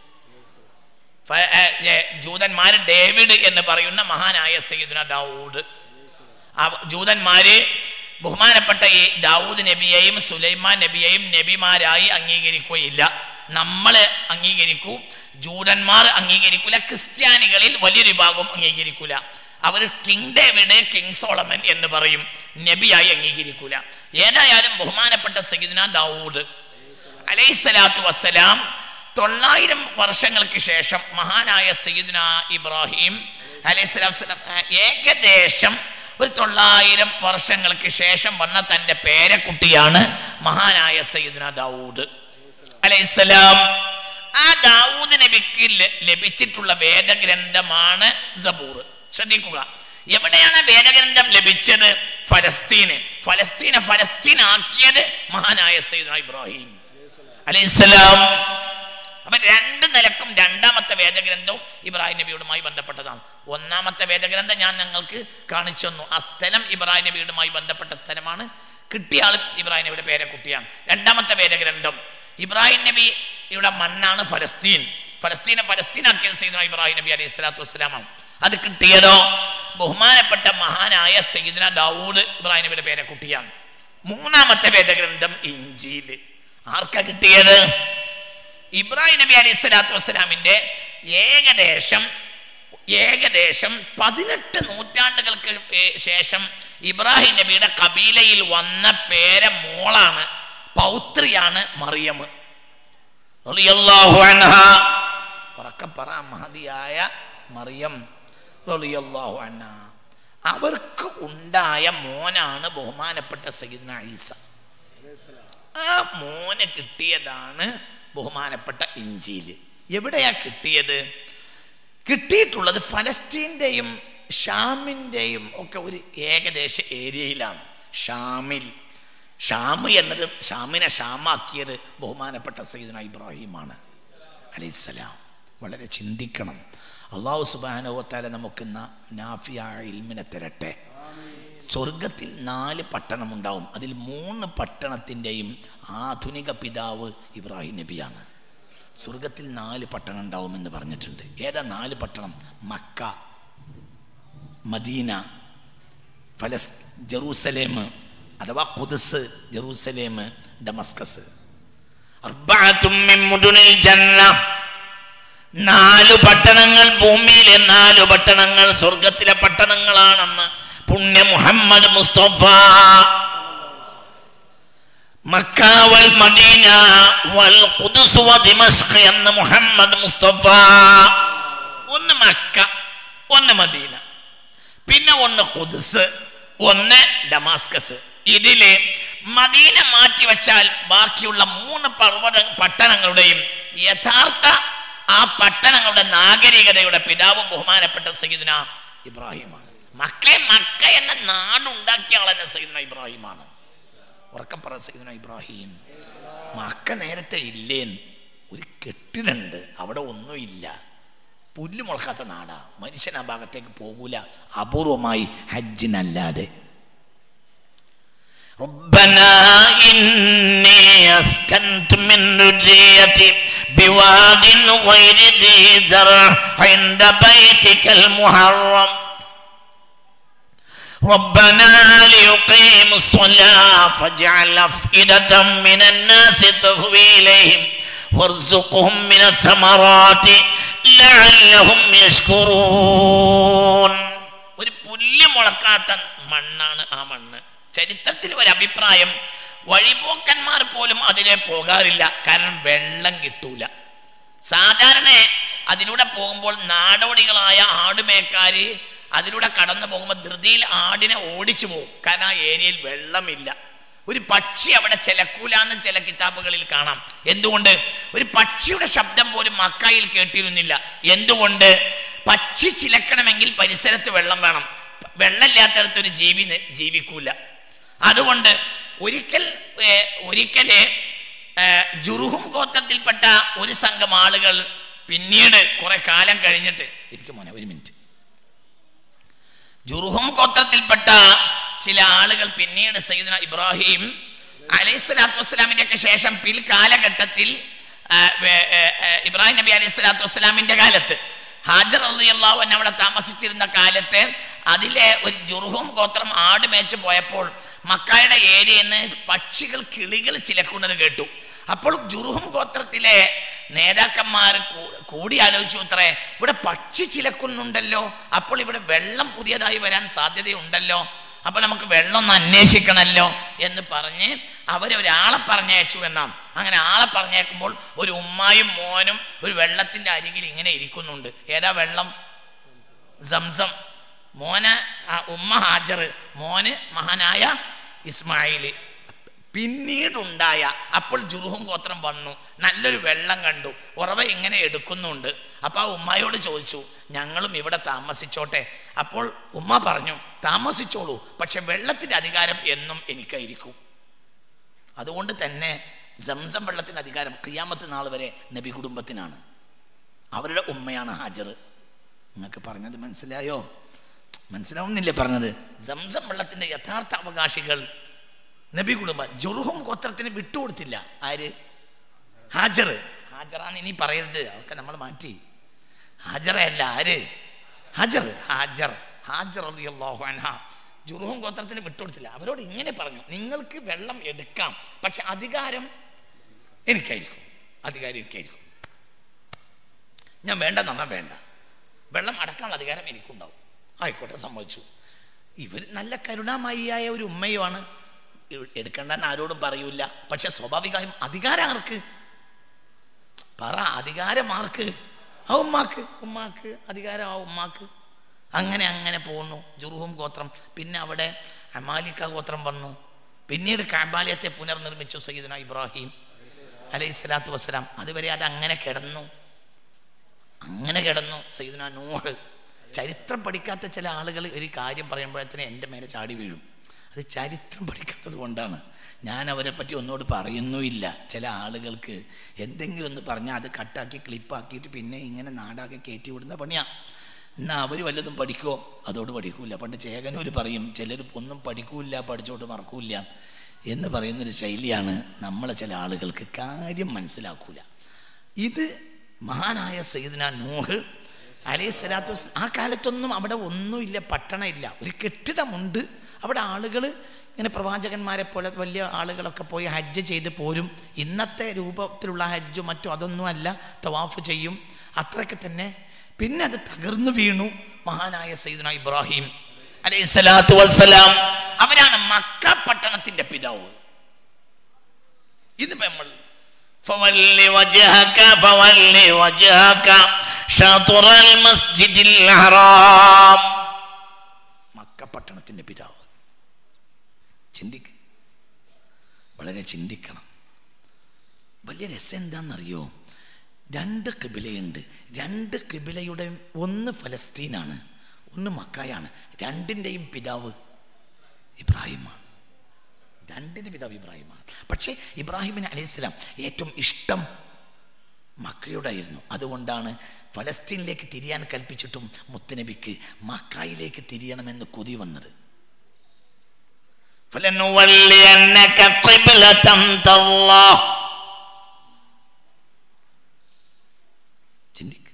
Speaker 2: ജൂതന്മാര് ഡേവിഡ് എന്ന് പറയുന്ന മഹാനായ സയ്യിദുനാ ദാവൂദ്. ജൂതന്മാര് ബഹുമാനപ്പെട്ട ഈ ദാവൂദ് നബിയെയും സുലൈമാൻ നബിയെയും നബിമാരായി അംഗീകരിക്കുകയില്ല. നമ്മൾ അംഗീകരിക്കൂ, ജൂതന്മാർ അംഗീകരിക്കൂല. ക്രിസ്ത്യാനികളിൽ വലിയൊരു വിഭാഗം അംഗീകരിക്കൂല. അവർ കിങ് ഡേവിഡ്, കിങ് സോളമൻ എന്ന് പറയും, നബിയായി അംഗീകരിക്കൂല. ഏതായാലും ബഹുമാനപ്പെട്ട സയ്യിദുനാ ദാവൂദ് അലൈഹിസ്സലാത്തു വസ്സലാം തൊള്ളായിരം വർഷങ്ങൾക്ക് ശേഷം മഹാനായ സയ്യിദുനാ ഇബ്രാഹിം അലൈഹിസ്സലാം ഏകദേശം ഒരു തൊള്ളായിരം വർഷങ്ങൾക്ക് ശേഷം വന്ന തൻ്റെ പേരക്കുട്ടിയാണ് മഹാനായ സയ്യിദുനാ ദാവൂദ് അലൈഹിസ്സലാം. ആ ദാവൂദ് നബിക്ക് ലഭിച്ചിട്ടുള്ള വേദഗ്രന്ഥമാണ് സബൂർ. ശ്രദ്ധിക്കുക, എവിടെയാണ് വേദഗ്രന്ഥം ലഭിച്ചത്? ഫലസ്തീന്. ഫലസ്തീനെ ഫലസ്തീൻ ആക്കിയത് മഹാനായ സയ്യിദുനാ ഇബ്രാഹിം അലൈഹിസ്സലാം. അപ്പൊ രണ്ട് നിലക്കും രണ്ടാമത്തെ വേദഗ്രന്ഥവും ഇബ്രാഹിം നബിയോടുമായി ബന്ധപ്പെട്ടതാണ്. ഒന്നാമത്തെ വേദഗ്രന്ഥം ഞാൻ നിങ്ങൾക്ക് കാണിച്ചു തന്നു. ആ സ്ഥലം ഇബ്രാഹിം നബിയോടുമായി ബന്ധപ്പെട്ട സ്ഥലമാണ്. കിട്ടിയ ആൾ ഇബ്രാഹിം നബിയുടെ പേരക്കുട്ടിയാണ്. രണ്ടാമത്തെ വേദഗ്രന്ഥം ഇബ്രാഹിം നബിയുടെ മണ്ണാണ് ഫലസ്തീൻ. ഫലസ്തീനെ ഫലസ്തീനാക്കിയത് സയ്യിദുനാ ഇബ്രാഹിം നബി അലൈഹി സ്വലാത്തു വസ്സലാമാണ്. അത് കിട്ടിയതോ ബഹുമാനപ്പെട്ട മഹാനായ സയ്യിദുനാ ദാവൂദ് ഇബ്രാഹിം നബിയുടെ പേരക്കുട്ടിയാണ്. മൂന്നാമത്തെ വേദഗ്രന്ഥം ഇഞ്ചീൽ. ആർക്കാ കിട്ടിയത്? ഇബ്രാഹിം നബി അലൈഹി സ്വലാത്തു വസ്സലാമിന്റെ ഏകദേശം ഏകദേശം പതിനെട്ട് നൂറ്റാണ്ടുകൾക്ക് ശേഷം ഇബ്രാഹിം നബിയുടെ കബീലയിൽ വന്ന പേര മോളാണ്, പൗത്രിയാണ് മറിയം റളിയല്ലാഹു അൻഹാ. ഉറക്കപ്പറ, മഹദിയായ മറിയം റളിയല്ലാഹു അൻഹാ. അവർക്ക് ഉണ്ടായ മോനാണ് ബഹുമാനപ്പെട്ട സയ്യിദുനാ ഈസ. ആ മോന് കിട്ടിയതാണ് ബഹുമാനപ്പെട്ട ഇഞ്ചീൽ. എവിടെയാ കിട്ടിയത്? കിട്ടിയിട്ടുള്ളത് ഫലസ്തീൻ്റെയും ഷാമിൻ്റെയും ഒക്കെ ഒരു ഏകദേശ ഏരിയയിലാണ്. ഷാമിൽ. ഷാമ് എന്നത്, ഷാമിനെ ഷാമാക്കിയത് ബഹുമാനപ്പെട്ട സയ്യിദുനാ ഇബ്രാഹിമാണ് അലൈഹിസ്സലാം. വളരെ ചിന്തിക്കണം. അല്ലാഹു സുബ്ഹാനഹു വ തആല നമുക്ക് നാഫിയായ ഇൽമിനെ തരട്ടെ. സ്വർഗത്തിൽ നാല് പട്ടണമുണ്ടാവും. അതിൽ മൂന്ന് പട്ടണത്തിൻ്റെയും ആധുനിക പിതാവ് ഇബ്രാഹിം നബിയാണ്. സ്വർഗത്തിൽ നാല് പട്ടണം ഉണ്ടാവും എന്ന് പറഞ്ഞിട്ടുണ്ട്. ഏതാ നാല് പട്ടണം? മക്ക, മദീന, ഫലസ് ജെറൂസലേം അഥവാ ഖുദ്സ്, ജെറൂസലേം, ഡമസ്കസ്. അർബഅത്തും മിൻ മുദുനിൽ ജന്ന. നാല് പട്ടണങ്ങൾ, ഭൂമിയിലെ നാല് പട്ടണങ്ങൾ സ്വർഗത്തിലെ പട്ടണങ്ങളാണെന്ന് പുണ്യ മുഹമ്മദ് മുസ്തഫ. മക്ക വൽ മദീന വൽ ഖുദ്സ് വ ദിമസ്ക് എന്ന മുഹമ്മദ് മുസ്തഫ. ഒന്ന് മക്ക, ഒന്ന് മദീന, പിന്നെ ഒന്ന് ഖുദ്സ്, ഒന്ന് ഡമാസ്കസ്. ഇതില് മദീന മാറ്റി വെച്ചാൽ ബാക്കിയുള്ള മൂന്ന് പർവ്വത പട്ടണങ്ങളുടെയും യഥാർത്ഥ ആ പട്ടണങ്ങളുടെ നാഗരികതയുടെ പിതാവ് ബഹുമാനപ്പെട്ട സയ്യിദുനാ ഇബ്രാഹിമാണ്. മക്ക മക്ക എന്ന നാടുണ്ടാക്കിയ ആളെന്നെ സയ്യിദുനാ ഇബ്രാഹിമാണ്. ഉറക്കപ്പറ സയ്യിദുനാ ഇബ്രാഹിം. മക്ക നേരത്തെ ഇല്ലേൻ, ഒരു കെട്ടിടമുണ്ട്, അവിടെ ഒന്നുമില്ല, പുല്ല് മുളക്കാത്ത നാടാ. മനുഷ്യൻ ആ ഭാഗത്തേക്ക് പോകൂല, അപൂർവമായി ഹജ്ജിനല്ലാതെ. ربنا إني أسكنت من ذريتي بواد غير ذي زرع عند بيتك المحرم ربنا ليقيموا الصلاة فاجعل أفئدة من الناس تهوي إليهم وارزقهم من الثمرات لعلهم يشكرون. ഒരു പുല്ല് മുളക്കാത്ത മണ്ണാണ് ആ മണ്ണ്. ചരിത്രത്തിൽ ഒരു അഭിപ്രായം, വഴിപോക്കന്മാർ പോലും അതിലെ പോകാറില്ല, കാരണം വെള്ളം കിട്ടൂല. സാധാരണ അതിലൂടെ പോകുമ്പോൾ നാടോടികളായ ആടുമേക്കാര് അതിലൂടെ കടന്നു പോകുമ്പോൾ ധൃതിയിൽ ആടിനെ ഓടിച്ചു പോകും, കാരണം ആ ഏരിയയിൽ വെള്ളമില്ല. ഒരു പക്ഷി അവിടെ ചിലക്കൂലാന്ന് ചില കിതാബുകളിൽ കാണാം. എന്തുകൊണ്ട്? ഒരു പക്ഷിയുടെ ശബ്ദം പോലും മക്കയിൽ കേട്ടിരുന്നില്ല. എന്തുകൊണ്ട്? പക്ഷി ചിലക്കണമെങ്കിൽ പരിസരത്ത് വെള്ളം വേണം. വെള്ളമില്ലാത്തടത്ത് ഒരു ജീവി ജീവിക്കൂല. അതുകൊണ്ട് ഒരിക്കൽ ഒരിക്കല് ജുർഹും ഗോത്രത്തിൽപ്പെട്ട ഒരു സംഘം ആളുകൾ പിന്നീട് കുറെ കാലം കഴിഞ്ഞിട്ട്, ഇരിക്കും മോനെ ഒരു മിനിറ്റ്, ജുർഹും ഗോത്രത്തിൽപ്പെട്ട ചില ആളുകൾ പിന്നീട് സയ്യിദുനാ ഇബ്രാഹിം അലൈഹി സ്വലാത്തു വസ്സലാമിന്റെ ഒക്കെ ശേഷം പിൽക്കാലഘട്ടത്തിൽ ഇബ്രാഹിം നബി അലൈഹി സ്വലാത്തു വസ്സലാമിന്റെ കാലത്ത് ഹാജർ റളിയല്ലാഹു അൻഹ അവിടെ താമസിച്ചിരുന്ന കാലത്ത് അതിലെ ഒരു ജുർഹും ഗോത്രം ആട് മേച്ച് പോയപ്പോൾ മക്കയുടെ ഏരിയയിൽ നിന്ന് പക്ഷികൾ, കിളികൾ ചിലക്കുന്നത് കേട്ടു. അപ്പോൾ ജുർഹും ഗോത്രത്തിലെ നേതാക്കന്മാർ കൂടി ആലോചിച്ചു, അത്രേ ഇവിടെ പക്ഷി ചിലക്കുന്നുണ്ടല്ലോ, അപ്പോൾ ഇവിടെ വെള്ളം പുതിയതായി വരാൻ സാധ്യതയുണ്ടല്ലോ, അപ്പൊ നമുക്ക് വെള്ളം ഒന്ന് അന്വേഷിക്കണമല്ലോ എന്ന് പറഞ്ഞ് അവരൊരാളെ പറഞ്ഞയച്ചു എന്നാണ്. അങ്ങനെ ആളെ പറഞ്ഞേക്കുമ്പോൾ ഒരു ഉമ്മായും മോനും ഒരു വെള്ളത്തിന്റെ അരികിൽ ഇങ്ങനെ ഇരിക്കുന്നുണ്ട്. ഏതാ വെള്ളം? സംസം, മോന് ഉമ്മ ഹാജർ, മോന് മഹാനായ ഇസ്മായിൽ. പിന്നീടുണ്ടായ അപ്പോൾ ജുർഹും ഗോത്രം വന്നു, നല്ലൊരു വെള്ളം കണ്ടു, ഉറവ ഇങ്ങനെ എടുക്കുന്നുണ്ട്. അപ്പോൾ ആ ഉമ്മയോട് ചോദിച്ചു, ഞങ്ങളും ഇവിടെ താമസിച്ചോട്ടെ? അപ്പോൾ ഉമ്മ പറഞ്ഞു, താമസിച്ചോളൂ, പക്ഷെ വെള്ളത്തിൻ്റെ അധികാരം എന്നും എനിക്കായിരിക്കും. അതുകൊണ്ട് തന്നെ സംസം വെള്ളത്തിൻ്റെ അധികാരം ഖിയാമത്ത് നാൾ വരെ നബി കുടുംബത്തിനാണ്. അവരുടെ ഉമ്മയാണ് ഹാജർ. നിങ്ങൾക്ക് പറഞ്ഞത് മനസ്സിലായോ? മനസ്സിലാവുന്നില്ലേ പറഞ്ഞത്? സംസം വെള്ളത്തിൻ്റെ യഥാർത്ഥ അവകാശികൾ നബി കുടുംബ. ജുർഹും ഗോത്രത്തിന് വിട്ടുകൊടുത്തില്ല. ആര്? ഹാജർ. ഹാജറാന്ന് ഇനി പറയരുത്, അതൊക്കെ നമ്മൾ മാറ്റി. ഹാജറല്ല, ആര്? ഹാജർ. ഹാജർ ഹാജർ റളിയല്ലാഹു അൻഹാ ജുർഹും ഗോത്രത്തിന് വിട്ടുകൊടുത്തില്ല. അവരോട് ഇങ്ങനെ പറഞ്ഞു, നിങ്ങൾക്ക് വെള്ളം എടുക്കാം, പക്ഷെ അധികാരം എനിക്കായിരിക്കും. അധികാരം എനിക്കായിരിക്കും. ഞാൻ വേണ്ടെന്ന് പറഞ്ഞാൽ വേണ്ട, വെള്ളം അടക്കാനുള്ള അധികാരം എനിക്കുണ്ടാവും. ആയിക്കോട്ടെ, സമ്മതിച്ചു. ഇവർ നല്ല കരുണാമയിയായ ഒരു ഉമ്മയുമാണ്. എടുക്കണ്ടെന്ന് ആരോടും പറയൂല. പക്ഷെ സ്വാഭാവികമായും അധികാരം ആർക്ക്? പറ, അധികാരം ആർക്ക്? ആ ഉമ്മാക്ക്. ഉമ്മാക്ക് അധികാരം ആ ഉമ്മാക്ക്. അങ്ങനെ അങ്ങനെ പോകുന്നു ജുർഹും ഗോത്രം. പിന്നെ അവിടെ അമാലിക്ക ഗോത്രം വന്നു. പിന്നീട് കഅബാലയത്തെ പുനർനിർമ്മിച്ചു സയ്യിദുനാ ഇബ്രാഹിം അലൈഹി സ്വലാത്തു വസ്സലാം. അതുവരെ അത് അങ്ങനെ കിടന്നു, അങ്ങനെ കിടന്നു. സയ്യിദുനാ നൂഹ്. ചരിത്രം പഠിക്കാത്ത ചില ആളുകൾ ഒരു കാര്യം പറയുമ്പോഴത്തേന് എൻ്റെ മേലെ ചാടി വീഴും. അത് ചരിത്രം പഠിക്കാത്തത് കൊണ്ടാണ്. ഞാൻ അവരെ പറ്റി ഒന്നോട് പറയുന്നുമില്ല. ചില ആളുകൾക്ക് എന്തെങ്കിലും ഒന്ന് പറഞ്ഞാൽ അത് കട്ടാക്കി ക്ലിപ്പാക്കിയിട്ട് പിന്നെ ഇങ്ങനെ നാടാക്കി കയറ്റി വിടുന്ന പണിയാണ്. എന്നാൽ അവർ വല്ലതും പഠിക്കുമോ? അതോട് പഠിക്കൂല. പണ്ട് ചേകനൂർ പറയും, ചിലർ ഒന്നും പഠിക്കൂല, പഠിച്ചോട്ട് മറക്കൂല എന്ന് പറയുന്നൊരു ശൈലിയാണ് നമ്മളെ ചില ആളുകൾക്ക്. കാര്യം മനസ്സിലാക്കൂല. ഇത് മഹാനായ സയ്യിദുനാ നൂഹ് അലൈഹി സ്വലാത്തു വസ്സലാം. ആ കാലത്തൊന്നും അവിടെ ഒന്നുമില്ല, പട്ടണമില്ല, ഒരു കെട്ടിടമുണ്ട്. അവിടെ ആളുകൾ ഇങ്ങനെ പ്രവാചകന്മാരെ പോലെ വലിയ ആളുകളൊക്കെ പോയി ഹജ്ജ് ചെയ്ത് പോരും. ഇന്നത്തെ രൂപത്തിലുള്ള ഹജ്ജും മറ്റും അതൊന്നുമല്ല, തവാഫ് ചെയ്യും, അത്രയ്ക്ക് തന്നെ. പിന്നെ അത് തകർന്നു വീണു. മഹാനായ സയ്യിദുനാ ഇബ്രാഹിം അലൈഹി സ്വലാത്തു വസ്സലാം അവരാണ് മക്ക പട്ടണത്തിന്റെ പിതാവ്. ഇത് നമ്മൾ فولي وجهك فولي وجهك شطر المسجد الحرام. മക്ക പട്ടണത്തിന്റെ പിതാവ്. ചിന്തിക്ക്, വളരെ ചിന്തിക്കണം. വലിയ രസം എന്താണെന്നറിയോ? രണ്ട് ഖിബിലയുണ്ട്. രണ്ട് ഖിബിലയുടെ ഒന്ന് ഫലസ്തീനാണ്, ഒന്ന് മക്കയാണ്. രണ്ടിൻ്റെയും പിതാവ് ഇബ്രാഹിമാണ്. രണ്ടിൻ്റെ പിതാവ് ഇബ്രാഹിമാണ്. പക്ഷേ ഇബ്രാഹിമിന് അലൈഹിസ്സലാം ഏറ്റവും ഇഷ്ടം മക്കയോടായിരുന്നു. അതുകൊണ്ടാണ് ഫലസ്തീനിലേക്ക് തിരിയാൻ കൽപ്പിച്ചിട്ടും മുത്തുനബിക്ക് മക്കയിലേക്ക് തിരിയണമെന്ന് കൊതി വന്നത്. ഫലനുവല്ലിയന്നക ഖിബ്ലതൻ തല്ലാഹ്. ചിന്തിക്ക്.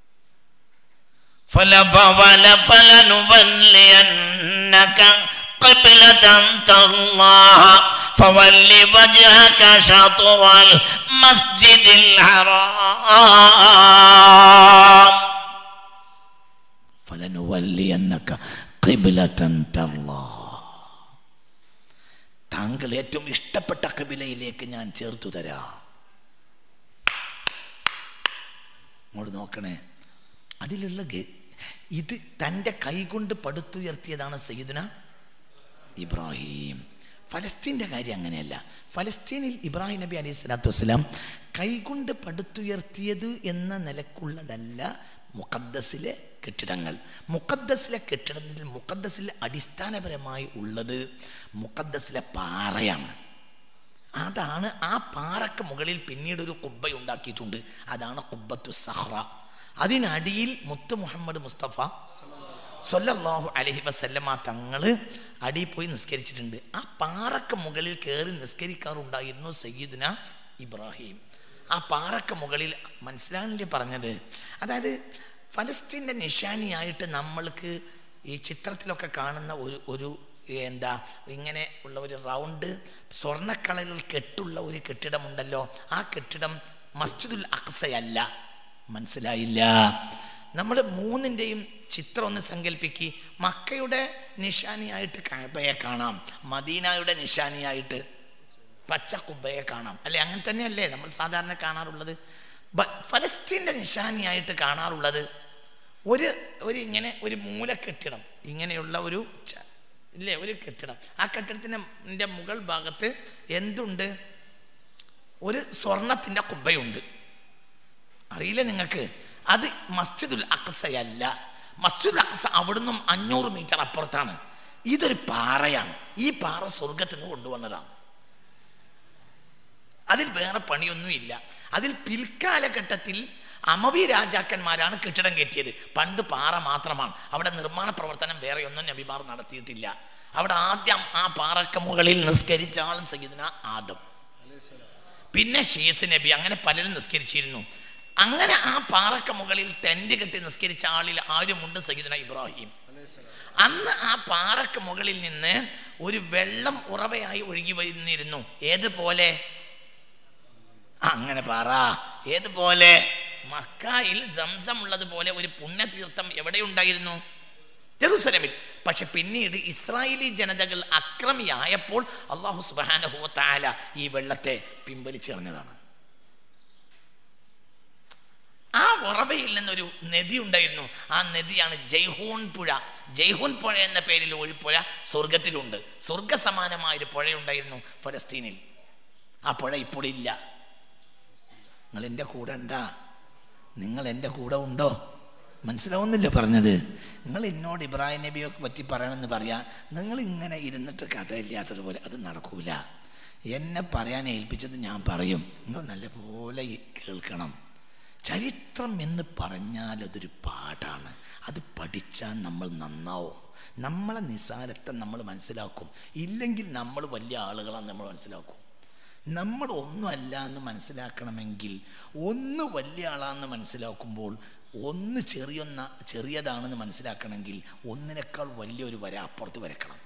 Speaker 2: ഫലഫവല ഫലനുവല്ലിയന്നക ഖിബ്ലതൻ തല്ലാഹ് ഫവല്ലി വജ്ഹക ശത്റൽ മസ്ജിദിൽ ഹറാം ഫലനുവല്ലിയന്നക ഖിബ്ലതൻ തല്ലാഹ്. താങ്കൾ ഏറ്റവും ഇഷ്ടപ്പെട്ട ഖിബിലയിലേക്ക് ഞാൻ ചേർത്തു തരാം. ഇങ്ങോട്ട് നോക്കണേ. അതിലുള്ള ഇത് തൻ്റെ കൈകൊണ്ട് പടുത്തുയർത്തിയതാണ് സയ്യിദുനാ ഇബ്രാഹിം. ഫലസ്തീൻ്റെ കാര്യം അങ്ങനെയല്ല. ഫലസ്തീനിൽ ഇബ്രാഹിം നബി അലൈഹി സ്വലാത്തു വസ്സലാം കൈകൊണ്ട് പടുത്തുയർത്തിയത് എന്ന നിലക്കുള്ളതല്ല മുഖദ്ദസിലെ കെട്ടിടങ്ങൾ. മുഖദ്ദസിലെ കെട്ടിടത്തിൽ മുഖദ്ദസിൽ അടിസ്ഥാനപരമായി ഉള്ളത് മുഖദ്ദസിലെ പാറയാണ്. അതാണ് ആ പാറക്ക് മുകളിൽ പിന്നീട് ഒരു കുബ്ബ ഉണ്ടാക്കിയിട്ടുണ്ട്. അതാണ് കുബ്ബത്തു സഹ്റ. അതിനടിയിൽ മുത്ത് മുഹമ്മദ് മുസ്തഫ സല്ലല്ലാഹു അലൈഹി വസല്ലമ തങ്ങൾ അടിയിൽ പോയി നിസ്കരിച്ചിട്ടുണ്ട്. ആ പാറക്ക് മുകളിൽ കയറി നിസ്കരിക്കാറുണ്ടായിരുന്നു സയ്യിദുനാ ഇബ്രാഹിം. ആ പാറക്ക് മുകളിൽ മനസ്സിലാണില്ലേ പറഞ്ഞത്? അതായത് ഫലസ്തീൻ്റെ നിശാനിയായിട്ട് നമ്മൾക്ക് ഈ ചിത്രത്തിലൊക്കെ കാണുന്ന ഒരു ഒരു എന്താ ഇങ്ങനെ ഉള്ള ഒരു റൗണ്ട് സ്വർണ്ണക്കളറിൽ കെട്ടുള്ള ഒരു കെട്ടിടമുണ്ടല്ലോ, ആ കെട്ടിടം മസ്ജിദുൽ അഖ്സയല്ല. മനസ്സിലായില്ല? നമ്മൾ മൂന്നിൻ്റെയും ചിത്രം ഒന്ന് സങ്കല്പിക്ക്. മക്കയുടെ നിശാനിയായിട്ട് കഅബയെ കാണാം, മദീനയുടെ നിശാനിയായിട്ട് പച്ച കുബ്ബയെ കാണാം, അല്ലേ? അങ്ങനെ തന്നെയല്ലേ നമ്മൾ സാധാരണ കാണാറുള്ളത്. ഫലസ്തീൻ്റെ നിശാനിയായിട്ട് കാണാറുള്ളത് ഒരു ഒരു ഇങ്ങനെ ഒരു മൂല കെട്ടിടം, ഇങ്ങനെയുള്ള ഒരു ഇല്ലേ ഒരു കെട്ടിടം. ആ കെട്ടിടത്തിൻ്റെ മുകൾ ഭാഗത്ത് എന്തുണ്ട്? ഒരു സ്വർണത്തിൻ്റെ കുബ്ബയുണ്ട്. അറിയില്ല നിങ്ങൾക്ക്? അത് മസ്ജിദുൽ അഖ്സയല്ല. മസ്ജിദുൽ അഖ്സ അവിടുന്ന് അഞ്ഞൂറ് മീറ്റർ അപ്പുറത്താണ്. ഇതൊരു പാറയാണ്. ഈ പാറ സ്വർഗത്തിൽ നിന്ന് കൊണ്ടുവന്നതാണ്. അതിൽ വേറെ പണിയൊന്നും ഇല്ല. അതിൽ പിൽക്കാലഘട്ടത്തിൽ അമവി രാജാക്കന്മാരാണ് കെട്ടിടം കെട്ടിയത്. പണ്ട് പാറ മാത്രമാണ്. അവിടെ നിർമ്മാണ പ്രവർത്തനം വേറെ ഒന്നും നബിമാർ നടത്തിയിട്ടില്ല. അവിടെ ആദ്യം ആ പാറക്ക് മുകളിൽ നിസ്കരിച്ച ആളും സയ്യിദുന ആദം, പിന്നെ ഷീത്ത് നബി, അങ്ങനെ പലരും നിസ്കരിച്ചിരുന്നു. അങ്ങനെ ആ പാറക്ക് മുകളിൽ ടെന്റ് കെട്ടി നിസ്കരിച്ച ആളിൽ ആരുമുണ്ട്? സയ്യിദുന ഇബ്രാഹിം. അന്ന് ആ പാറക്ക് മുകളിൽ നിന്ന് ഒരു വെള്ളം ഉറവയായി ഒഴുകി വന്നിരുന്നു. ഏതുപോലെ? അങ്ങനെ പാറ ഏതുപോലെ? മക്കയിൽ സംസം ഉള്ളതുപോലെ ഒരു പുണ്യതീർത്ഥം എവിടെയുണ്ടായിരുന്നു? ജെറുസലേമിൽ. പക്ഷെ പിന്നീട് ഇസ്രായേലി ജനതകൾ അക്രമിയായപ്പോൾ അല്ലാഹു സുബ്ഹാനഹു വ തആല ഈ വെള്ളത്തെ പിൻവലിച്ചു കളഞ്ഞതാണ്. ആ ഉറവയിൽ നിന്നൊരു നദി ഉണ്ടായിരുന്നു. ആ നദിയാണ് ജയ്ഹൂൻ പുഴ. ജയ്ഹൂൻ പുഴ എന്ന പേരിൽ ഒരു പുഴ സ്വർഗത്തിലുണ്ട്. സ്വർഗസമാനമായൊരു പുഴയുണ്ടായിരുന്നു ഫലസ്തീനിൽ. ആ പുഴ ഇപ്പോഴില്ല. നിങ്ങൾ എൻ്റെ കൂടെ ഉണ്ടാ? നിങ്ങൾ എൻ്റെ കൂടെ ഉണ്ടോ? മനസ്സിലാവുന്നില്ല പറഞ്ഞത്? നിങ്ങൾ എന്നോട് ഇബ്രാഹിം നബിയൊക്കെ പറ്റി പറയണമെന്ന് പറയാം. നിങ്ങൾ ഇങ്ങനെ ഇരുന്നിട്ട് കഥയില്ലാത്തതുപോലെ അത് നടക്കൂല. എന്നെ പറയാൻ ഏൽപ്പിച്ചത് ഞാൻ പറയും. നിങ്ങൾ നല്ലപോലെ കേൾക്കണം. ചരിത്രം എന്ന് പറഞ്ഞാൽ അതൊരു പാഠാണ്. അത് പഠിച്ചാൽ നമ്മൾ നന്നാവും. നമ്മളെ നിസാരത്തെ നമ്മൾ മനസ്സിലാക്കും. ഇല്ലെങ്കിൽ നമ്മൾ വലിയ ആളുകളാണ് നമ്മൾ മനസ്സിലാക്കും. നമ്മൾ ഒന്നുമല്ല എന്ന് മനസ്സിലാക്കണമെങ്കിൽ ഒന്ന് വലിയ ആളാണെന്ന് മനസ്സിലാക്കുമ്പോൾ ഒന്ന് ചെറിയൊന്ന ചെറിയതാണെന്ന് മനസ്സിലാക്കണമെങ്കിൽ ഒന്നിനേക്കാൾ വലിയൊരു വര അപ്പുറത്ത് വരക്കണം.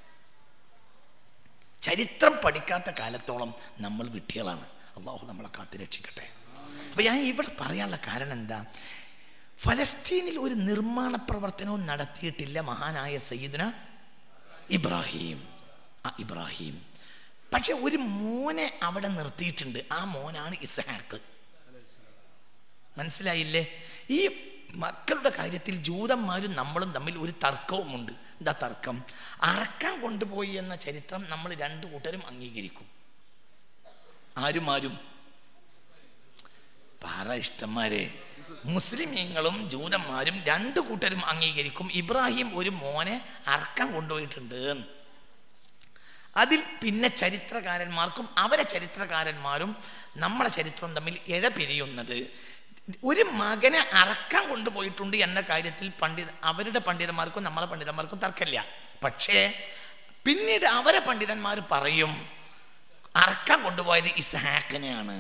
Speaker 2: ചരിത്രം പഠിക്കാത്ത കാലത്തോളം നമ്മൾ വിട്ടികളാണ്. അള്ളാഹു നമ്മളെ കാത്ത് രക്ഷിക്കട്ടെ. അപ്പം ഞാൻ ഇവിടെ പറയാനുള്ള കാരണം എന്താ? ഫലസ്തീനിൽ ഒരു നിർമ്മാണ പ്രവർത്തനവും നടത്തിയിട്ടില്ല മഹാനായ സയ്യിദുന ഇബ്രാഹിം. ആ ഇബ്രാഹിം പക്ഷെ ഒരു മോനെ അവിടെ നിർത്തിയിട്ടുണ്ട്. ആ മോനാണ് ഇസ്ഹാഖ്. മനസ്സിലായില്ലേ? ഈ മക്കളുടെ കാര്യത്തിൽ ജൂതന്മാരും നമ്മളും തമ്മിൽ ഒരു തർക്കവുമുണ്ട്. എന്താ തർക്കം? അറക്കാൻ കൊണ്ടുപോയി എന്ന ചരിത്രം നമ്മൾ രണ്ടു കൂട്ടരും അംഗീകരിക്കും. ആരും ആരും പാറ ഇഷ്ടന്മാരെ, മുസ്ലിമീങ്ങളും ജൂതന്മാരും രണ്ടു കൂട്ടരും അംഗീകരിക്കും. ഇബ്രാഹിം ഒരു മോനെ അറക്കാൻ കൊണ്ടുപോയിട്ടുണ്ട്. അതിൽ പിന്നെ ചരിത്രകാരന്മാർക്കും അവരെ ചരിത്രകാരന്മാരും നമ്മളെ ചരിത്രം തമ്മിൽ ഇഴപിരിയുന്നത് ഒരു മകനെ അറക്കാൻ കൊണ്ടുപോയിട്ടുണ്ട് എന്ന കാര്യത്തിൽ പണ്ഡിത അവരുടെ പണ്ഡിതന്മാർക്കും നമ്മളെ പണ്ഡിതന്മാർക്കും തർക്കമില്ല. പക്ഷേ പിന്നീട് അവരെ പണ്ഡിതന്മാർ പറയും അറക്കാൻ കൊണ്ടുപോയത് ഇസ്ഹാക്കിനെയാണ്.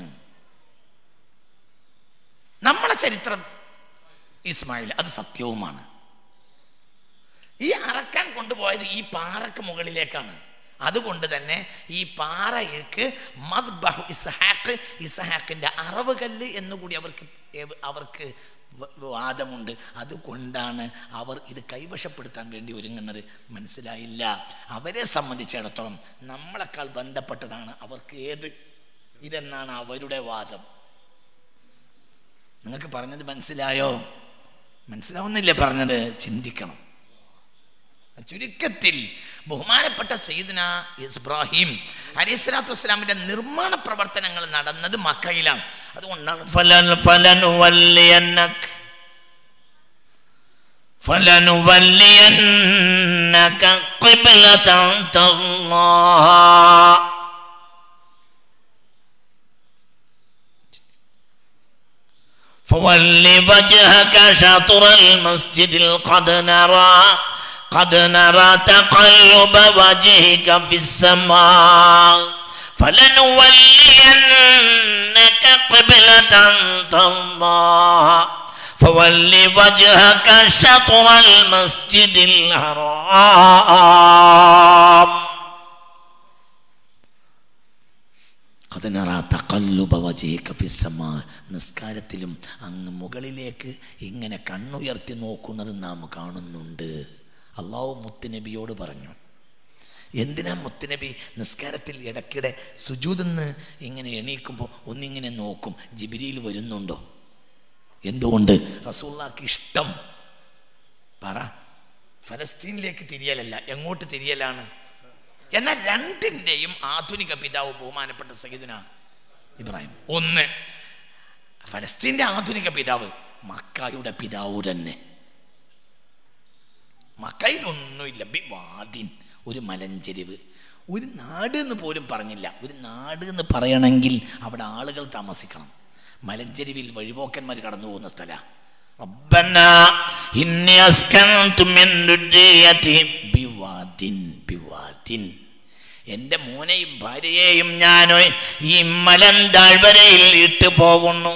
Speaker 2: നമ്മളെ ചരിത്രം ഇസ്മായിൽ, അത് സത്യവുമാണ്. ഈ അറക്കാൻ കൊണ്ടുപോയത് ഈ പാറക്ക് മുകളിലേക്കാണ്. അതുകൊണ്ട് തന്നെ ഈ പാറയ്ക്ക് മദ്ബഹു ഇസ്ഹാഖ്, ഇസ്ഹാഖിന്റെ അറവുകല്ല് എന്നുകൂടി അവർക്ക് അവർക്ക് വാദമുണ്ട്. അതുകൊണ്ടാണ് അവർ ഇത് കൈവശപ്പെടുത്താൻ വേണ്ടി ഒരുങ്ങുന്നത്. മനസ്സിലായില്ല? അവരെ സംബന്ധിച്ചിടത്തോളം നമ്മളെക്കാൾ ബന്ധപ്പെട്ടതാണ് അവർക്ക് ഏത് ഇതെന്നാണ് അവരുടെ വാദം. നിങ്ങൾക്ക് പറഞ്ഞത് മനസ്സിലായോ? മനസ്സിലാവുന്നില്ലേ പറഞ്ഞത്? ചിന്തിക്കണം. ചുരുക്കത്തിൽ ബഹുമാനപ്പെട്ട സയ്യിദുന ഇബ്രാഹിം അലൈഹിസ്സലാത്തു വസ്സലാമിന്റെ നിർമ്മാണ പ്രവർത്തനങ്ങൾ നടന്നത് മക്കയിലാണ്. അതുകൊണ്ടാണ് ഫലൻ ഫലനുവല്ലിയന്നക ഫലനുവല്ലിയന്നക ഖിബ്ലതൻ തർളാഹ ഫവല്ലി വജ്ഹക ശത്റൽ മസ്ജിദിൽ ഖദ് നറാ قد نرى تقلب وجهك في السماء فلنولينك قبلة ترضاها فول وجهك شطر المسجد الحرام قد نرى تقلب وجهك في السماء. നിസ്കാരത്തിലും അങ്ങ് മുകളിലേക്ക് ഇങ്ങനെ കണ്ണുയർത്തി നോക്കുന്നത് നാം കാണുന്നുണ്ട്. അള്ളാഹു മുത്തുനബിയോട് പറഞ്ഞു. എന്തിനാ മുത്തുനബി നിസ്കാരത്തിൽ ഇടയ്ക്കിടെ സുജൂദിന്ന് ഇങ്ങനെ എണീക്കുമ്പോൾ ഒന്നിങ്ങനെ നോക്കും, ജിബ്രീൽ വരുന്നുണ്ടോ? എന്തുകൊണ്ട്? റസൂലുള്ളാഹിക്ക് ഇഷ്ടം പറ. ഫലസ്തീനിലേക്ക് തിരിയലല്ല, എങ്ങോട്ട് തിരിയലാണ്? എന്നാൽ രണ്ടിൻ്റെയും ആധുനിക പിതാവ് ബഹുമാനപ്പെട്ട സയ്യിദുനാ ഇബ്രാഹിം. ഒന്ന് ഫലസ്തീൻ്റെ ആധുനിക പിതാവ്, മക്കയുടെ പിതാവ് തന്നെ. മക്കയിലൊന്നുമില്ല, ബിവാദിൻ, ഒരു മലഞ്ചെരിവ്, ഒരു നാട് എന്ന് പോലും പറഞ്ഞില്ല. ഒരു നാട് എന്ന് പറയണമെങ്കിൽ അവിടെ ആളുകൾ താമസിക്കണം. മലഞ്ചെരിവിൽ വഴിപോക്കന്മാർ കടന്നു പോകുന്ന സ്ഥലമാണ്. റബ്ബനാ ഇന്നി അസ്കൻതു മിൻ ദുർരിയതി ബിവാദിൻ ബിവാദിൻ. എൻ്റെ മോനെയും ഭാര്യയെയും ഞാൻ ഈ മലന്താഴ്വരയിൽ ഇട്ട് പോകുന്നു.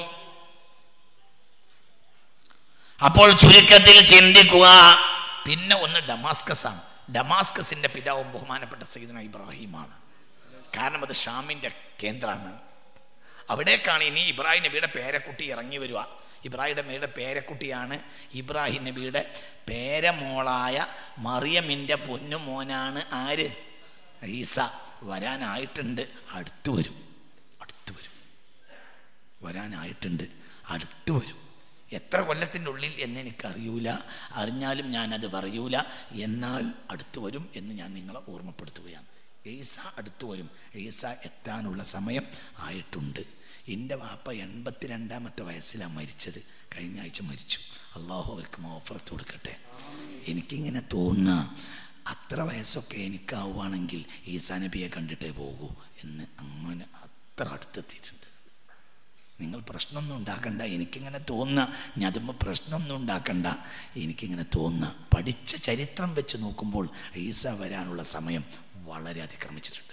Speaker 2: അപ്പോൾ ചുരുക്കത്തിൽ ചിന്തിക്കുക. പിന്നെ ഒന്ന് ഡമാസ്കസാണ്. ഡമാസ്കസിൻ്റെ പിതാവും ബഹുമാനപ്പെട്ട സയ്യിദുനാ ഇബ്രാഹിമാണ്. കാരണം അത് ഷാമിൻ്റെ കേന്ദ്രമാണ്. അവിടേക്കാണ് ഇനി ഇബ്രാഹിം നബിയുടെ പേരക്കുട്ടി ഇറങ്ങി വരിക. ഇബ്രാഹിം നബിയുടെ പേരക്കുട്ടിയാണ് ഇബ്രാഹിം നബിയുടെ പേരമോളായ മറിയമിൻ്റെ പൊന്നുമോനാണ് ആര്? ഈസ. വരാനായിട്ടുണ്ട്, അടുത്തു വരും, അടുത്തു വരും, വരാനായിട്ടുണ്ട്, അടുത്തു വരും. എത്ര കൊല്ലത്തിൻ്റെ ഉള്ളിൽ എന്ന് എനിക്കറിയൂല, അറിഞ്ഞാലും ഞാനത് പറയൂല. എന്നാൽ അടുത്തു വരും എന്ന് ഞാൻ നിങ്ങളെ ഓർമ്മപ്പെടുത്തുകയാണ്. ഈസ അടുത്തു വരും. ഈസ എത്താനുള്ള സമയം ആയിട്ടുണ്ട്. എൻ്റെ വാപ്പ എൺപത്തിരണ്ടാമത്തെ വയസ്സിലാണ് മരിച്ചത്. കഴിഞ്ഞ ആഴ്ച മരിച്ചു. അള്ളാഹു അവർക്ക് മഗ്ഫിറത്ത് കൊടുക്കട്ടെ. എനിക്കിങ്ങനെ തോന്നുക, അത്ര വയസ്സൊക്കെ എനിക്കാവുകയാണെങ്കിൽ ഈസാ നബിയെ കണ്ടിട്ടേ പോകൂ എന്ന്. അങ്ങനെ അത്ര അടുത്തെത്തിയിട്ടുണ്ട്. നിങ്ങൾ പ്രശ്നമൊന്നും ഉണ്ടാക്കണ്ട, എനിക്കിങ്ങനെ തോന്നുക. ഞാൻ അതുമ്പോൾ പ്രശ്നമൊന്നും ഉണ്ടാക്കണ്ട, എനിക്കിങ്ങനെ തോന്നുക. പഠിച്ച ചരിത്രം വെച്ച് നോക്കുമ്പോൾ ഈസ വരാനുള്ള സമയം വളരെ അതിക്രമിച്ചിട്ടുണ്ട്.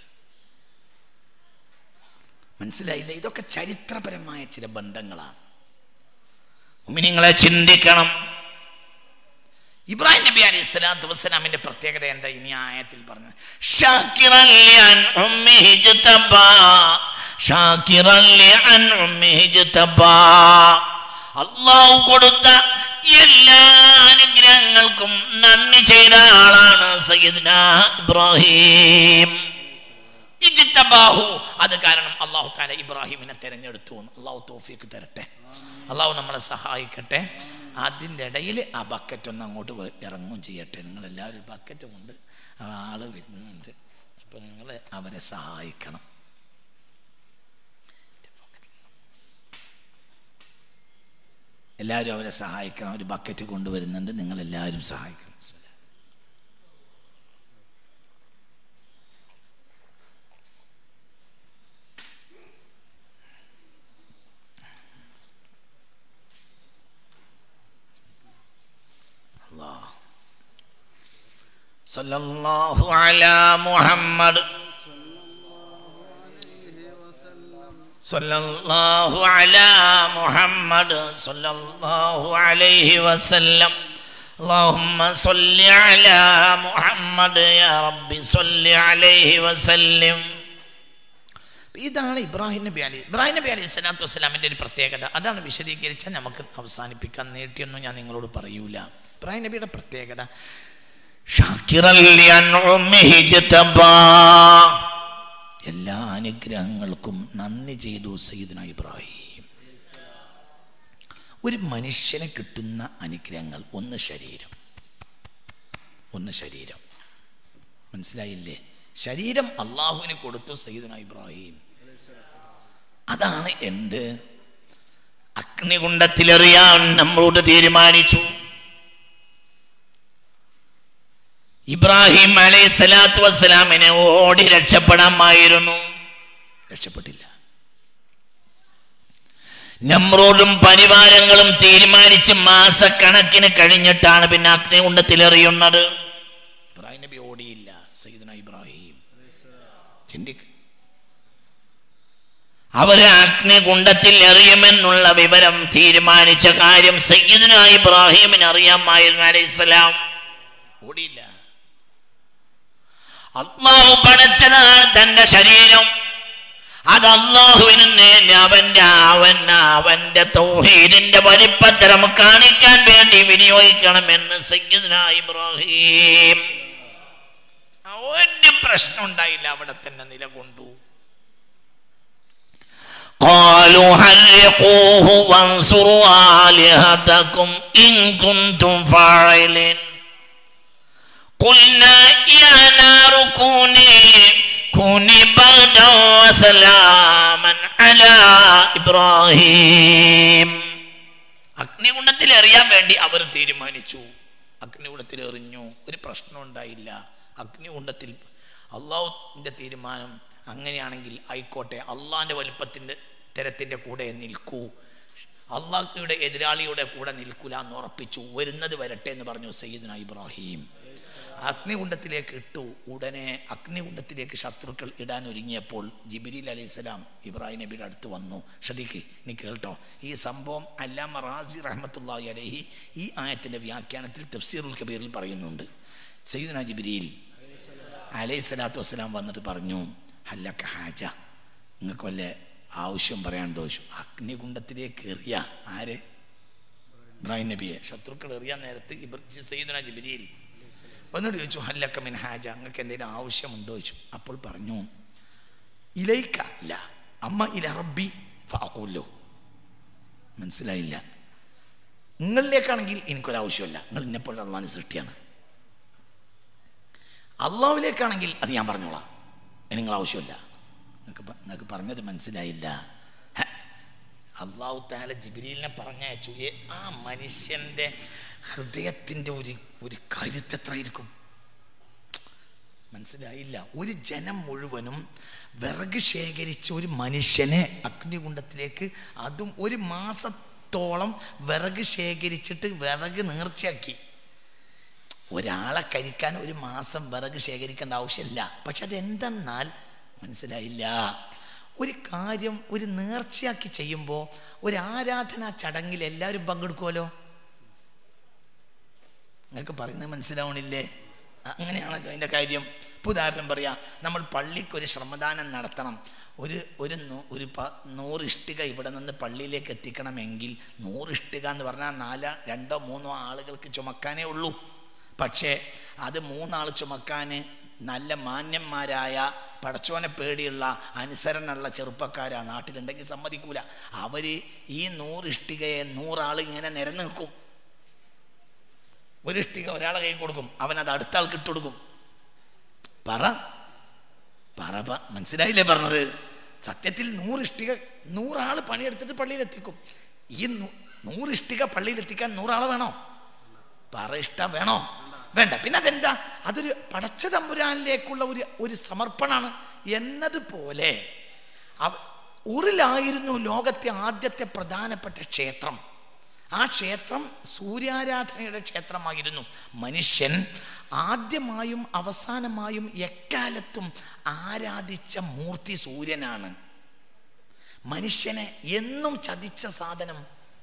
Speaker 2: മനസ്സിലായില്ല? ഇതൊക്കെ ചരിത്രപരമായ ചില ബന്ധങ്ങളാണ്. മുഅ്മിനീങ്ങളെ ചിന്തിക്കണം. ഇബ്രാഹിം നബി അലൈഹി സ്വലാത്തു വസ്സലാമിന്റെ പ്രത്യേകത എന്താ? ഇനി ആയത്തിൽ പറഞ്ഞത് ഷാകിറൻ ലിഅൻ ഉമ്മിഹി ജതബാ, ഷാകിറൻ ലിഅൻ ഉമ്മിഹി ജതബാ. അല്ലാഹു കൊടുത്ത എല്ലാ അനുഗ്രഹങ്ങൾക്കും നന്ദി ചെയ്ത ആളാണ് സയ്യിദ്നാ ഇബ്രാഹിം. ഇജ്തബാഹു, അത് കാരണം അല്ലാഹു തആല ഇബ്രാഹിമിനെ തിരഞ്ഞെടുത്തു. അല്ലാഹു തൗഫീഖ് തരട്ടെ, അല്ലാഹു നമ്മളെ സഹായിക്കട്ടെ. അതിൻ്റെ ഇടയിൽ ആ ബക്കറ്റ് ഒന്ന് അങ്ങോട്ട് ഇറങ്ങും ചെയ്യട്ടെ. നിങ്ങളെല്ലാവരും ബക്കറ്റ് കൊണ്ട് ആള് വരുന്നുണ്ട്. അപ്പോൾ നിങ്ങൾ അവരെ സഹായിക്കണം. എല്ലാവരും അവരെ സഹായിക്കണം. ഒരു ബക്കറ്റ് കൊണ്ടുവരുന്നുണ്ട്, നിങ്ങളെല്ലാവരും സഹായിക്കണം. സല്ലല്ലാഹു അലാ മുഹമ്മദ്, സല്ലല്ലാഹു അലാ മുഹമ്മദ്, സല്ലല്ലാഹു അലൈഹി വസല്ലം. അല്ലാഹുമ്മ സല്ലി അലാ മുഹമ്മദ് യാ റബ്ബി സല്ലി അലൈഹി വസല്ലം. ഇതാണ് ഇബ്രാഹിം നബി അലി ഇബ്രാഹിം നബി അലൈഹി സ്വലാത്തു വസ്സലാമിൻ്റെ ഒരു പ്രത്യേകത. അതാണ് വിശദീകരിച്ചാൽ നമുക്ക് അവസാനിപ്പിക്കാൻ. നീട്ടിയൊന്നും ഞാൻ നിങ്ങളോട് പറയൂല. ഇബ്രാഹിം നബിയുടെ പ്രത്യേകത എല്ലാ അനുഗ്രഹങ്ങൾക്കും നന്ദി ചെയ്തു സയ്യിദുനാ ഇബ്രാഹിം. ഒരു മനുഷ്യന് കിട്ടുന്ന അനുഗ്രഹങ്ങൾ ഒന്ന് ശരീരം, ഒന്ന് ശരീരം. മനസ്സിലായില്ലേ? ശരീരം അള്ളാഹുവിന് കൊടുത്തു സയ്യിദുനാ ഇബ്രാഹിം. അതാണ് എന്ത്? അഗ്നികുണ്ഡത്തിലെറിയാൻ നമ്മളോട് തീരുമാനിച്ചു. ഇബ്രാഹിം അലൈഹി സ്വലാത്തു വസ്സലാമിനെ ഓടി രക്ഷപ്പെടാമായിരുന്നു, രക്ഷപ്പെട്ടില്ല. നമ്രൂദും പരിവാരങ്ങളും തീരുമാനിച്ച് മാസക്കണക്കിന് കഴിഞ്ഞിട്ടാണ് പിന്നെ അഗ്നികുണ്ഡത്തിലെറിയുന്നത്. ഇബ്രാഹിം നബി ഓടിയില്ല. സയ്യിദുനാ ഇബ്രാഹിം ചിന്തിക്ക, അവരെ അഗ്നികുണ്ഡത്തിൽ എറിയുമെന്നുള്ള വിവരം തീരുമാനിച്ച കാര്യം സയ്യിദുനാ ഇബ്രാഹിമിന് അറിയാമായിരുന്നു അലൈഹിസ്സലാം. ഓടിയില്ല. അല്ലാഹു പടച്ചതാണ് തന്റെ ശരീരം. അത് അല്ലാഹുവിന് അവന്റെ അവൻ അവന്റെ തൗഹീദിന്റെ വലിപ്പത്തരം കാണിക്കാൻ വേണ്ടി വിനിയോഗിക്കണമെന്ന് സയ്യിദുനാ ഇബ്രാഹിം. ഒരു പ്രശ്നം ഉണ്ടായില്ല, അവിടെ തന്നെ നിലകൊണ്ടു. قالوا حرقوه وانصروا آلهتكم إن كنتم فاعلين قلنا يا نار كوني كوني بردا وسلاما على إبراهيم അഗ്നികുണ്ഡത്തിൽ എറിയാൻ വേണ്ടി അവർ തീരുമാനിച്ചു. അഗ്നികുണ്ഡത്തിൽ എറിഞ്ഞു, ഒരു പ്രശ്നം ഉണ്ടായില്ല. അഗ്നികുണ്ഡത്തിൽ അള്ളാഹുവിൻ്റെ തീരുമാനം അങ്ങനെയാണെങ്കിൽ ആയിക്കോട്ടെ, അള്ളാഹിൻ്റെ വലുപ്പത്തിൻ്റെ തരത്തിൻ്റെ കൂടെ നിൽക്കൂ, അള്ളാഹുയുടെ എതിരാളിയുടെ കൂടെ നിൽക്കൂല എന്ന് ഉറപ്പിച്ചു. വരുന്നത് വരട്ടെ എന്ന് പറഞ്ഞു സയ്യിദുനാ ഇബ്രാഹിം. അഗ്നികുണ്ഡത്തിലേക്ക് ഇട്ടു. ഉടനെ അഗ്നികുണ്ഡത്തിലേക്ക് ശത്രുക്കൾ ഇടാൻ ഒരുങ്ങിയപ്പോൾ ജിബ്രീൽ അലൈഹിസ്സലാം ഇബ്രാഹിം നബിയുടെ അടുത്ത് വന്നു. ശ്രദ്ധിക്ക്, നീ കേട്ടോ ഈ സംഭവം. അല്ലാമ റാസി റഹ്മത്തുള്ളാഹി അലൈഹി ഈ ആയത്തിൻ്റെ വ്യാഖ്യാനത്തിൽ തഫ്സീറുൽ കബീറിൽ പറയുന്നുണ്ട്. സയ്യിദുനാ ജിബ്രീൽ അലൈഹിസ്സലാത്തു വസ്സലാം വന്നിട്ട് പറഞ്ഞു, ഹല്ലക ഹാജ, നിങ്ങൾക്ക് വല്ല ആവശ്യം പറയാണ്ടോ ചോദിച്ചു. അഗ്നികുണ്ഡത്തിലേക്ക് എറിയ ആര്? ഇബ്രാഹിം നബിയെ ശത്രുക്കൾ എറിയാൻ നേരത്ത് സയ്യിദുനാ ജിബ്രീൽ വന്നിട്ട് ചോദിച്ചു, ഹല്ലക മിൻ ഹാജ, നിങ്ങൾക്ക് എന്തെങ്കിലും ആവശ്യമുണ്ടോ ചോദിച്ചു. അപ്പോൾ പറഞ്ഞു, ഇലൈക അല്ല അമ്മ ഇല റബ്ബി ഫഅഖൂലു. മനസ്സിലായില്ല, നിങ്ങളിലേക്കാണെങ്കിൽ എനിക്കൊരാവശ്യമില്ല, നിങ്ങൾ ഇന്നെപ്പോൾ അള്ളാഹിന്റെ സൃഷ്ടിയാണ്. അള്ളാഹുവിലേക്കാണെങ്കിൽ അത് ഞാൻ പറഞ്ഞോളാം, നിങ്ങൾ ആവശ്യമില്ല. നിങ്ങൾക്ക് നിങ്ങൾക്ക് പറഞ്ഞത് മനസ്സിലായില്ല. അള്ളാഹു തആല ജിബ്രീലിനെ പറഞ്ഞയച്ചു. ആ മനുഷ്യൻ്റെ ഹൃദയത്തിൻ്റെ ഒരു ഒരു കരുത്ത് എത്രയായിരിക്കും മനസ്സിലായില്ല. ഒരു ജനം മുഴുവനും വിറക് ശേഖരിച്ച ഒരു മനുഷ്യനെ അഗ്നികുണ്ഡത്തിലേക്ക്, അതും ഒരു മാസത്തോളം വിറക് ശേഖരിച്ചിട്ട് വിറക് നേർച്ചയാക്കി. ഒരാളെ കരിക്കാൻ ഒരു മാസം വിറക് ശേഖരിക്കേണ്ട ആവശ്യമില്ല. പക്ഷെ അതെന്തെന്നാൽ മനസ്സിലായില്ല. ഒരു കാര്യം ഒരു നേർച്ചയാക്കി ചെയ്യുമ്പോൾ ഒരു ആരാധനാ ചടങ്ങിൽ എല്ലാവരും പങ്കെടുക്കുമല്ലോ. നിങ്ങൾക്ക് പറയുന്നത് മനസ്സിലാവണില്ലേ? അങ്ങനെയാണല്ലോ അതിൻ്റെ കാര്യം. ഇപ്പോൾ ഉദാഹരണം പറയാം, നമ്മൾ പള്ളിക്ക് ഒരു ശ്രമദാനം നടത്തണം. ഒരു ഒരു ഒരു പ നൂറ് ഇഷ്ടിക ഇവിടെ നിന്ന് പള്ളിയിലേക്ക് എത്തിക്കണമെങ്കിൽ നൂറ് ഇഷ്ടിക എന്ന് പറഞ്ഞാൽ നാല് രണ്ടോ മൂന്നോ ആളുകൾക്ക് ചുമക്കാനേ ഉള്ളൂ. പക്ഷേ അത് മൂന്നാൾ ചുമക്കാൻ നല്ല മാന്യന്മാരായ പടച്ചോനെ പേടിയുള്ള അനുസരണമുള്ള ചെറുപ്പക്കാരാ നാട്ടിലുണ്ടെങ്കിൽ സമ്മതിക്കൂല. അവർ ഈ നൂറ് ഇഷ്ടികയെ നൂറാൾ ഇങ്ങനെ നിരന്ന് നിൽക്കും. ഒരു ഇഷ്ടിക ഒരാളെ കൈ കൊടുക്കും, അവനത് അടുത്ത ആൾക്ക് ഇട്ട് കൊടുക്കും. പറ പറ മനസ്സിലായില്ലേ പറഞ്ഞത്? സത്യത്തിൽ നൂറ് ഇഷ്ടിക നൂറാൾ പണിയെടുത്തിട്ട് പള്ളിയിലെത്തിക്കും. ഈ നൂറ് ഇഷ്ടിക പള്ളിയിലെത്തിക്കാൻ നൂറാൾ വേണോ? പറ ഇഷ്ടം വേണോ? വേണ്ട. പിന്നെ അതെന്താ? അതൊരു പടച്ച തമ്പുരാനിലേക്കുള്ള ഒരു ഒരു സമർപ്പണമാണ്. എന്നതുപോലെ ഉറിലായിരുന്നു ലോകത്തെ ആദ്യത്തെ പ്രധാനപ്പെട്ട ക്ഷേത്രം. ആ ക്ഷേത്രം സൂര്യാരാധനയുടെ ക്ഷേത്രമായിരുന്നു. മനുഷ്യൻ ആദ്യമായും അവസാനമായും എക്കാലത്തും ആരാധിച്ച മൂർത്തി സൂര്യനാണ്. മനുഷ്യനെ എന്നും ചതിച്ച സാധനം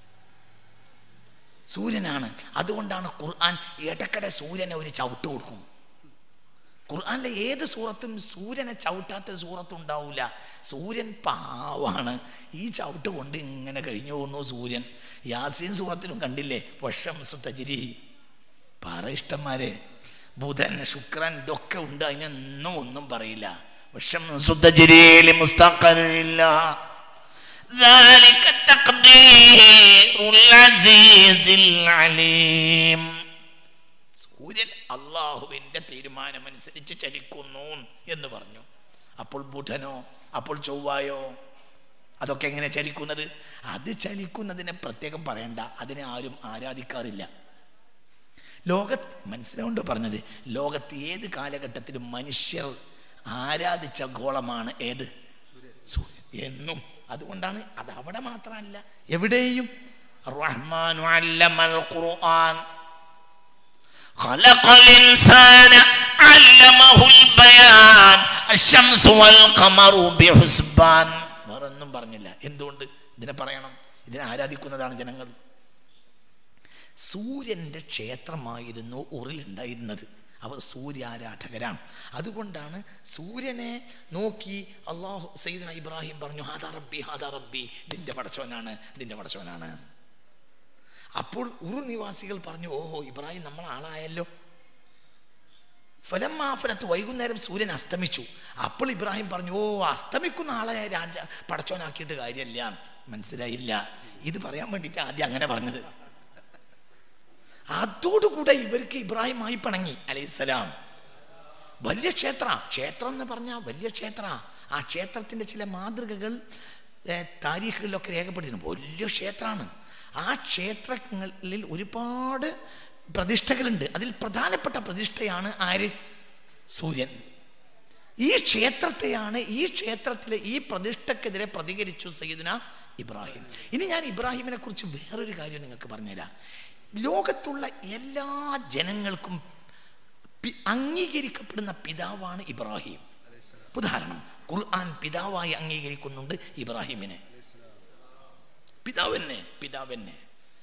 Speaker 2: സൂര്യനാണ്. അതുകൊണ്ടാണ് ഖുർആൻ ഇടയ്ക്കിടെ സൂര്യനെ ഒരു ചവിട്ട് കൊടുക്കും. ഖുർആനിലെ ഏത് സൂറത്തും സൂര്യനെ ചവിട്ടാത്ത സൂറത്തും ഉണ്ടാവില്ല. സൂര്യൻ പാവാണ്, ഈ ചവിട്ട് കൊണ്ട് ഇങ്ങനെ കഴിഞ്ഞു പോകുന്നു സൂര്യൻ. യാസീൻ സൂറത്തിലും കണ്ടില്ലേ, വശംസു തജ്രി. പറ ഇഷ്ടന്മാരെ, ബുധൻ ശുക്രൻ ഇതൊക്കെ ഉണ്ട്, അതിനൊന്നും ഒന്നും പറയില്ല. വശംസു തജ്രി ലിമുസ്തഖറില്ല ذلك تقدير العزيز العليم. സൂര്യൻ അള്ളാഹുവിൻ്റെ തീരുമാനമനുസരിച്ച് ചലിക്കുന്നു എന്ന് പറഞ്ഞു. അപ്പോൾ ബുധനോ അപ്പോൾ ചൊവ്വായോ അതൊക്കെ എങ്ങനെ ചലിക്കുന്നത്? അത് ചലിക്കുന്നതിനെ പ്രത്യേകം പറയണ്ട, അതിനെ ആരും ആരാധിക്കാറില്ല. ലോകത്ത് മനസ്സിലാവുണ്ടോ പറഞ്ഞത്? ലോകത്ത് ഏത് കാലഘട്ടത്തിലും മനുഷ്യർ ആരാധിച്ച ഗോളമാണ് ഏത്? സൂര്യൻ എന്നും. അതുകൊണ്ടാണ് അത് അവിടെ മാത്രമല്ല, എവിടെയും റഹ്മാനു അല്ലമൽ ഖുർആൻ ഖലഖൽ ഇൻസാന അല്ലമഹുൽ ബയാൻ അശ്ശംസു വൽ ഖമറു ബിഹുസ്ബാൻ. വേറൊന്നും പറഞ്ഞില്ല. എന്തുകൊണ്ട് ഇതിനെ പറയണം? ഇതിനെ ആരാധിക്കുന്നതാണ് ജനങ്ങൾ. സൂര്യൻ്റെ ക്ഷേത്രമായിരുന്നു ഉറിലുണ്ടായിരുന്നത്. അവർ സൂര്യാരാധകരാണ്. അതുകൊണ്ടാണ് സൂര്യനെ നോക്കി അള്ളാഹു സയ്യിദുനാ ഇബ്രാഹിം പറഞ്ഞു, ഹാദാ റബ്ബി ഹാദാ റബ്ബി, ഇതിൻ്റെ പടച്ചോനാണ് ഇതിൻ്റെ പടച്ചോനാണ്. അപ്പോൾ ഉറു നിവാസികൾ പറഞ്ഞു, ഓഹോ ഇബ്രാഹിം നമ്മൾ ആളായല്ലോ.
Speaker 3: ഫലമാഫലത്ത് വൈകുന്നേരം സൂര്യൻ അസ്തമിച്ചു. അപ്പോൾ ഇബ്രാഹിം പറഞ്ഞു, ഓ അസ്തമിക്കുന്ന ആളെ രാജ പടച്ചോനാക്കിയിട്ട് കാര്യമില്ല. മനസ്സിലായില്ല, ഇത് പറയാൻ വേണ്ടിയിട്ട് ആദ്യം അങ്ങനെ പറഞ്ഞത്. അതോടുകൂടെ ഇവർക്ക് ഇബ്രാഹിമായി പിണങ്ങി അലൈഹിസ്സലാം. വലിയ ക്ഷേത്ര ക്ഷേത്രം എന്ന് പറഞ്ഞാൽ വലിയ ക്ഷേത്ര. ആ ക്ഷേത്രത്തിൻ്റെ ചില മാതൃകകൾ താരീഖുകളിലൊക്കെ രേഖപ്പെടുത്തിയിരുന്നു. വലിയ ക്ഷേത്രമാണ്. ആ ക്ഷേത്രങ്ങളിൽ ഒരുപാട് പ്രതിഷ്ഠകളുണ്ട്. അതിൽ പ്രധാനപ്പെട്ട പ്രതിഷ്ഠയാണ് ആര്? സൂര്യൻ. ഈ ക്ഷേത്രത്തെയാണ് ഈ ക്ഷേത്രത്തിലെ ഈ പ്രതിഷ്ഠക്കെതിരെ പ്രതികരിച്ചു സയ്യിദുന ഇബ്രാഹിം. ഇനി ഞാൻ ഇബ്രാഹിമിനെ കുറിച്ച് വേറൊരു കാര്യം നിങ്ങൾക്ക് പറഞ്ഞുതരാം. ലോകത്തുള്ള എല്ലാ ജനങ്ങൾക്കും അംഗീകരിക്കപ്പെടുന്ന പിതാവാണ് ഇബ്രാഹിം. ഉദാഹരണം, ഖുർആൻ പിതാവായി അംഗീകരിക്കുന്നുണ്ട് ഇബ്രാഹിമിനെ. പിതാവെന്നെ പിതാവെന്നെ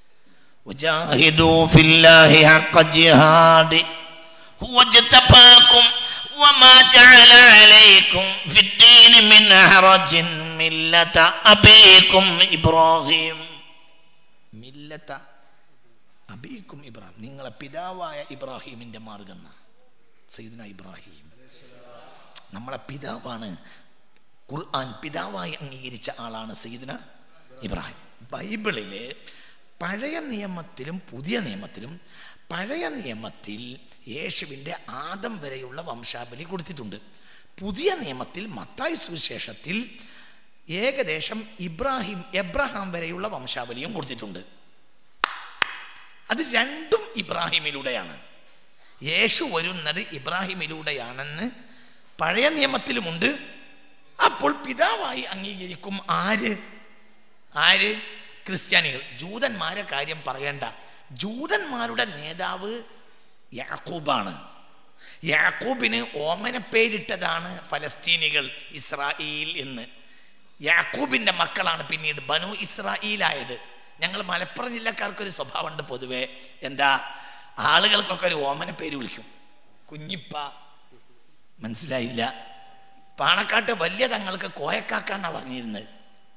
Speaker 2: وجاهدوا في الله حق جهاده هو اجتباكم وما جعل عليكم في الدين من حرج ملة أبيكم إبراهيم.
Speaker 3: മില്ലത അബീക്കും ഇബ്രാഹിം, നിങ്ങളെ പിതാവായ ഇബ്രാഹിമിൻ്റെ മാർഗം. സയ്യിദുന ഇബ്രാഹിം നമ്മളെ പിതാവാണ്. ഖുർആൻ പിതാവായി അംഗീകരിച്ച ആളാണ് സയ്യിദുന ഇബ്രാഹിം. ബൈബിളിലെ പഴയ നിയമത്തിലും പുതിയ നിയമത്തിലും പഴയ നിയമത്തിൽ യേശുവിൻ്റെ ആദം വരെയുള്ള വംശാവലി കൊടുത്തിട്ടുണ്ട്. പുതിയ നിയമത്തിൽ മത്തായി സുവിശേഷത്തിൽ ഏകദേശം ഇബ്രാഹിം എബ്രഹാം വരെയുള്ള വംശാവലിയും കൊടുത്തിട്ടുണ്ട്. അത് രണ്ടും ഇബ്രാഹിമിലൂടെയാണ്. യേശു വരുന്നത് ഇബ്രാഹിമിലൂടെയാണെന്ന് പഴയ നിയമത്തിലുമുണ്ട്. അപ്പോൾ പിതാവായി അംഗീകരിക്കും ആര്? ആര്? ക്രിസ്ത്യാനികൾ. ജൂതന്മാരെ കാര്യം പറയണ്ട. ജൂതന്മാരുടെ നേതാവ് യാക്കൂബാണ്. യാക്കൂബിന് ഓമന പേരിട്ടതാണ് ഫലസ്തീനികൾ ഇസ്രായേൽ എന്ന്. യാക്കൂബിൻ്റെ മക്കളാണ് പിന്നീട് ബനു ഇസ്രായേലായത്. ഞങ്ങൾ മലപ്പുറം ജില്ലക്കാർക്കൊരു സ്വഭാവമുണ്ട് പൊതുവെ. എന്താ, ആളുകൾക്കൊക്കെ ഒരു ഓമന പേര് വിളിക്കും. കുഞ്ഞിപ്പ, മനസ്സിലായില്ല. പാണക്കാട്ട് വലിയ തങ്ങൾക്ക് കോയക്കാക്കാന്നാണ് പറഞ്ഞിരുന്നത്.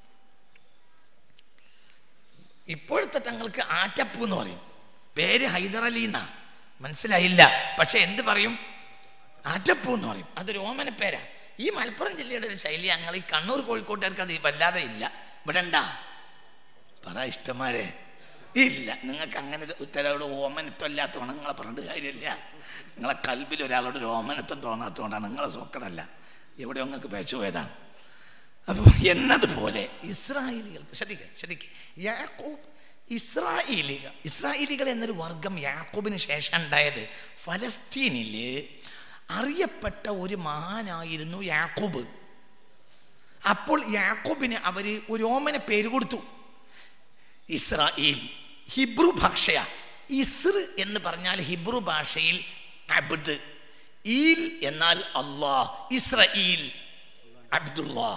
Speaker 3: ഇപ്പോഴത്തെ തങ്ങൾക്ക് ആറ്റപ്പൂ എന്ന് പറയും. പേര് ഹൈദരലി എന്നാ, മനസ്സിലായില്ല. പക്ഷെ എന്ത് പറയും? ആറ്റപ്പൂ എന്ന് പറയും. അതൊരു ഓമന പേരാ. ഈ മലപ്പുറം ജില്ലയുടെ ഒരു ശൈലി ഞങ്ങൾ ഈ കണ്ണൂർ കോഴിക്കോട്ടുകാർക്ക് അത് വല്ലാതെ ഇല്ല. ഇവിടെ ഉണ്ടാ പറ ഇഷ്ടമാരെ ഇല്ല. നിങ്ങൾക്ക് അങ്ങനെ ഒരു ഉത്തരവോട് ഓമനത്വം ഇല്ലാത്തതുകൊണ്ട് നിങ്ങളെ പറഞ്ഞിട്ട് കാര്യമില്ല. നിങ്ങളെ കൽബിൽ ഒരാളോട് ഒരു ഓമനത്വം തോന്നാത്തതുകൊണ്ടാണ്. നിങ്ങളെ സോക്കടല്ല, എവിടെ നിങ്ങൾക്ക് പേച്ചു പോയതാണ്. അപ്പോൾ എന്നതുപോലെ ഇസ്രായേലികൾ ശ്രദ്ധിക്കുക ശ്രദ്ധിക്കുക യാക്കൂബ് ഇസ്രായേലികൾ ഇസ്രായേലികൾ എന്നൊരു വർഗം യാക്കൂബിന് ശേഷം ഉണ്ടായത്. ഫലസ്തീനിൽ അറിയപ്പെട്ട ഒരു മഹാനായിരുന്നു യാക്കൂബ്. അപ്പോൾ യാക്കൂബിന് അവർ ഒരു ഓമന പേര് കൊടുത്തു, ഇസ്രായേൽ. ഹിബ്രു ഭാഷയാ. ഇസ്ർ എന്ന് പറഞ്ഞാൽ ഹിബ്രു ഭാഷയിൽ അബ്ദ്, ഈൽ എന്നാൽ അല്ലാഹ്, ഇസ്രായേൽ അബ്ദുല്ലാ.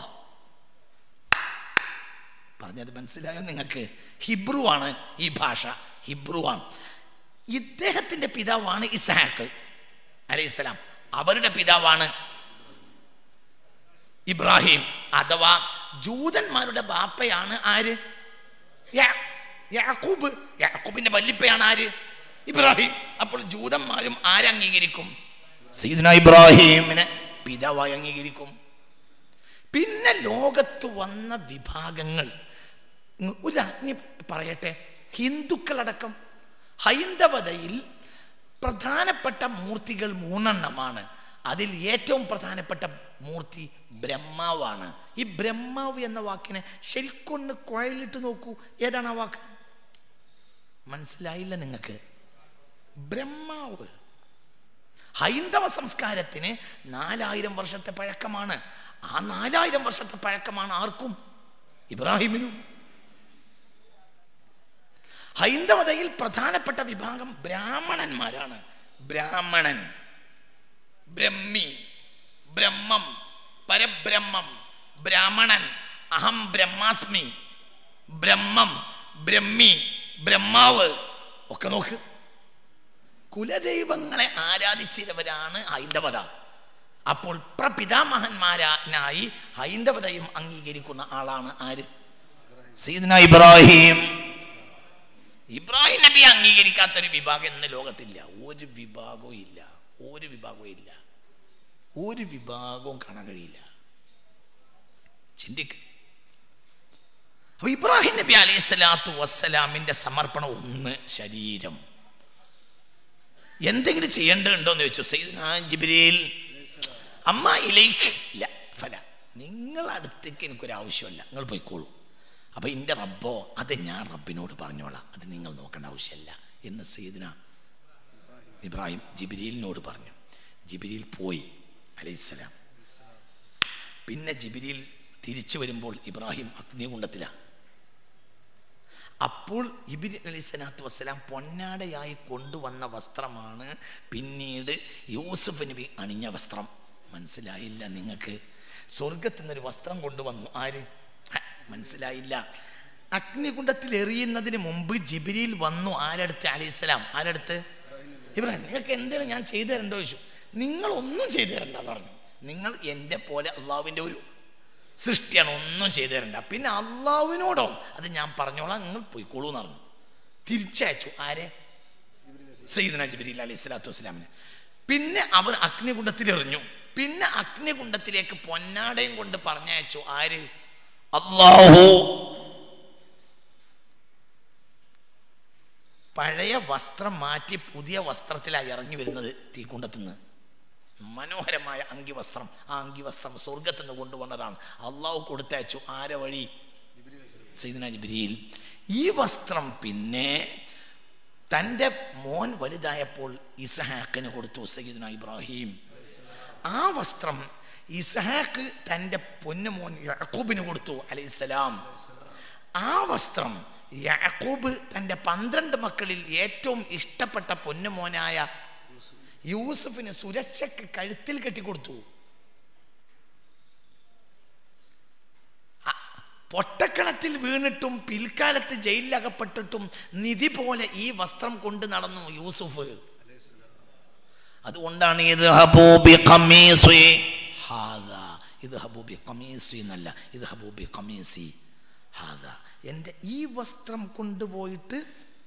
Speaker 3: പറഞ്ഞത് മനസ്സിലായോ നിങ്ങൾക്ക്? ഹിബ്രു ആണ് ഈ ഭാഷ, ഹിബ്രു ആണ്. ഇദ്ദേഹത്തിന്റെ പിതാവാണ് ഇസ്ഹാഖ് അലൈഹിസ്സലാം. അവരുടെ പിതാവാണ് ഇബ്രാഹിം. അഥവാ ജൂതന്മാരുടെ ബാപ്പയാണ് ആര്? യാക്കൂബ്. യാക്കൂബിന്റെ വല്ലിപ്പയാണ് ആര്? ഇബ്രാഹിം. അപ്പോൾ ജൂതന്മാരും ആരംഗീകരിക്കും? സയ്യിദുനാ ഇബ്രാഹിമിനെ പിതാവായി അംഗീകരിക്കും. പിന്നെ ലോകത്ത് വന്ന വിഭാഗങ്ങൾ ഒരു അഗ്നി പറയട്ടെ, ഹിന്ദുക്കളടക്കം ഹൈന്ദവതയിൽ പ്രധാനപ്പെട്ട മൂർത്തികൾ മൂന്നെണ്ണമാണ്. അതിൽ ഏറ്റവും പ്രധാനപ്പെട്ട മൂർത്തി ബ്രഹ്മാവാണ്. ഈ ബ്രഹ്മാവ് എന്ന വാക്കിനെ ശരിക്കൊന്ന് കുഴലിട്ട് നോക്കൂ. ഏതാണ് ആ വാക്ക്? മനസ്സിലായില്ല നിങ്ങൾക്ക്? ബ്രഹ്മാവ് ഹൈന്ദവ സംസ്കാരത്തിന് നാലായിരം വർഷത്തെ പഴക്കമാണ്. ആ നാലായിരം വർഷത്തെ പഴക്കമാണ് ആർക്കും? ഇബ്രാഹിമിനും. ഹൈന്ദവതയിൽ പ്രധാനപ്പെട്ട വിഭാഗം ബ്രാഹ്മണന്മാരാണ്. ബ്രാഹ്മണൻ, ബ്രഹ്മി, ബ്രഹ്മം, പരബ്രഹ്മം, ബ്രാഹ്മണൻ, അഹം ബ്രഹ്മാസ്മി, ബ്രഹ്മം, ബ്രഹ്മി, ബ്രഹ്മാവ് ഒക്കെ നോക്ക്. കുലദൈവങ്ങളെ ആരാധിച്ചിരുന്നവരാണ് ഹൈന്ദവത. അപ്പോൾ പ്രപിതാമഹന്മാരായി ഹൈന്ദവതയും അംഗീകരിക്കുന്ന ആളാണ് ആര്? സയ്യിദ്നാ ഇബ്രാഹിം. ഇബ്രാഹിം നബി അംഗീകരിക്കാത്തൊരു വിഭാഗം ഇന്ന് ലോകത്തില്ല. ഒരു വിഭാഗവും ഇല്ല,
Speaker 2: ഒരു വിഭാഗവും ഇല്ല, ഒരു വിഭാഗവും കാണാൻ കഴിയില്ല. ചിന്തിക്ക്. അപ്പൊ ഇബ്രാഹിം നബി അലൈഹി സ്വലാത്തു വസ്സലാമിന്റെ സമർപ്പണം ഒന്ന്, ശരീരം. എന്തെങ്കിലും ചെയ്യേണ്ടതുണ്ടോ എന്ന് ചോദിച്ചു. സയ്യിദുനാ ജിബ്രീൽ അമ്മ ഇലൈക്ക് ഇല്ല ഫല, നിങ്ങൾ അടുത്തേക്ക് എനിക്കൊരാവശ്യമല്ല, നിങ്ങൾ പോയിക്കോളൂ. അപ്പൊ എൻ്റെ റബ്ബോ, അത് ഞാൻ റബ്ബിനോട് പറഞ്ഞോളാം, അത് നിങ്ങൾ നോക്കേണ്ട ആവശ്യമല്ല എന്ന് സയ്യിദുനാ ഇബ്രാഹിം ജിബ്രീലിനോട് പറഞ്ഞു. ജിബ്രീൽ പോയി അലൈഹിസ്സലാം. പിന്നെ ജിബ്രീൽ തിരിച്ചു വരുമ്പോൾ ഇബ്രാഹിം അഗ്നികുണ്ഡത്തിലാണ്. അപ്പോൾ ജിബ്രീൽ അലൈഹി സ്വലാത്തു വസ്സലാം പൊന്നാടയായി കൊണ്ടുവന്ന വസ്ത്രമാണ് പിന്നീട് യൂസുഫ് നബി അണിഞ്ഞ വസ്ത്രം. മനസ്സിലായില്ല നിങ്ങൾക്ക്? സ്വർഗത്തിൽ നിന്നൊരു വസ്ത്രം കൊണ്ടുവന്നു. ആര്? മനസ്സിലായില്ല. അഗ്നികുണ്ഡത്തിൽ എറിയുന്നതിന് മുമ്പ് ജിബ്രീൽ വന്നു. ആരടുത്ത്? അലൈഹിസ്സലാം. ആരടുത്ത്? ഇബ്രാഹിം. നിങ്ങൾക്ക് എന്തെങ്കിലും ഞാൻ ചെയ്തു തരണ്ടോ ചോദിച്ചു. നിങ്ങൾ ഒന്നും ചെയ്തു തരണ്ടെന്ന് പറഞ്ഞു. നിങ്ങൾ എൻ്റെ പോലെ അള്ളാഹുവിൻ്റെ ഒരു സൃഷ്ടിയാണ്, ഒന്നും ചെയ്തു തരണ്ട. പിന്നെ അള്ളാഹുവിനോടോ അത് ഞാൻ പറഞ്ഞോളാം, നിങ്ങൾ പോയിക്കോളൂ എന്ന് പറഞ്ഞു. തിരിച്ചയച്ചു. ആരെ? സയ്യിദുനാ ജിബ്രീൽ അലൈഹി സ്വലാത്തു വസ്സലാമിനെ. പിന്നെ അവർ അഗ്നികുണ്ഡത്തിൽ എറിഞ്ഞു. പിന്നെ അഗ്നികുണ്ഡത്തിലേക്ക് പൊന്നാടയും കൊണ്ട് പറഞ്ഞയച്ചു. ആര്? അല്ലാഹു. പഴയ വസ്ത്രം മാറ്റി പുതിയ വസ്ത്രത്തിലായി ഇറങ്ങി വരുന്നത് തീക്കുണ്ടത്തിൽ നിന്ന്. മനോഹരമായ അങ്കിവസ്ത്രം. ആ അങ്കിവസ്ത്രം സ്വർഗത്തിൽ നിന്ന് കൊണ്ടുവന്നതാണ്. അള്ളാഹു കൊടുത്തയച്ചു. ആരെ വഴി? സയ്യിദുനാ ജിബ്രീൽ. ഈ വസ്ത്രം പിന്നെ തൻ്റെ മോൻ വലുതായപ്പോൾ ഇസ്ഹാക്കിന് കൊടുത്തു സയ്യിദുനാ ഇബ്രാഹിം. ആ വസ്ത്രം ഇസ്ഹാക്ക് തൻ്റെ പൊന്നുമോൻ യാക്കൂബിന് കൊടുത്തു അലൈഹിസ്സലാം. ആ വസ്ത്രം യാക്കൂബ് തൻ്റെ പന്ത്രണ്ട് മക്കളിൽ ഏറ്റവും ഇഷ്ടപ്പെട്ട പൊന്നുമോനായ യൂസുഫിന് സുരക്ഷയ്ക്ക് കഴുത്തിൽ കെട്ടിക്കൊടുത്തു. പൊട്ടക്കണത്തിൽ വീണിട്ടും പിൽക്കാലത്ത് ജയിലിലകപ്പെട്ടിട്ടും നിധി പോലെ ഈ വസ്ത്രം കൊണ്ട് നടന്നു യൂസുഫ്. അതുകൊണ്ടാണ് ഇത് ഹബൂബി ഖമീസി ഹാദാ, ഇത് ഹബൂബി ഖമീസി എന്നല്ല, ഇത് ഹബൂബി ഖമീസി ഹാദാ, എൻ്റെ ഈ വസ്ത്രം കൊണ്ടുപോയിട്ട്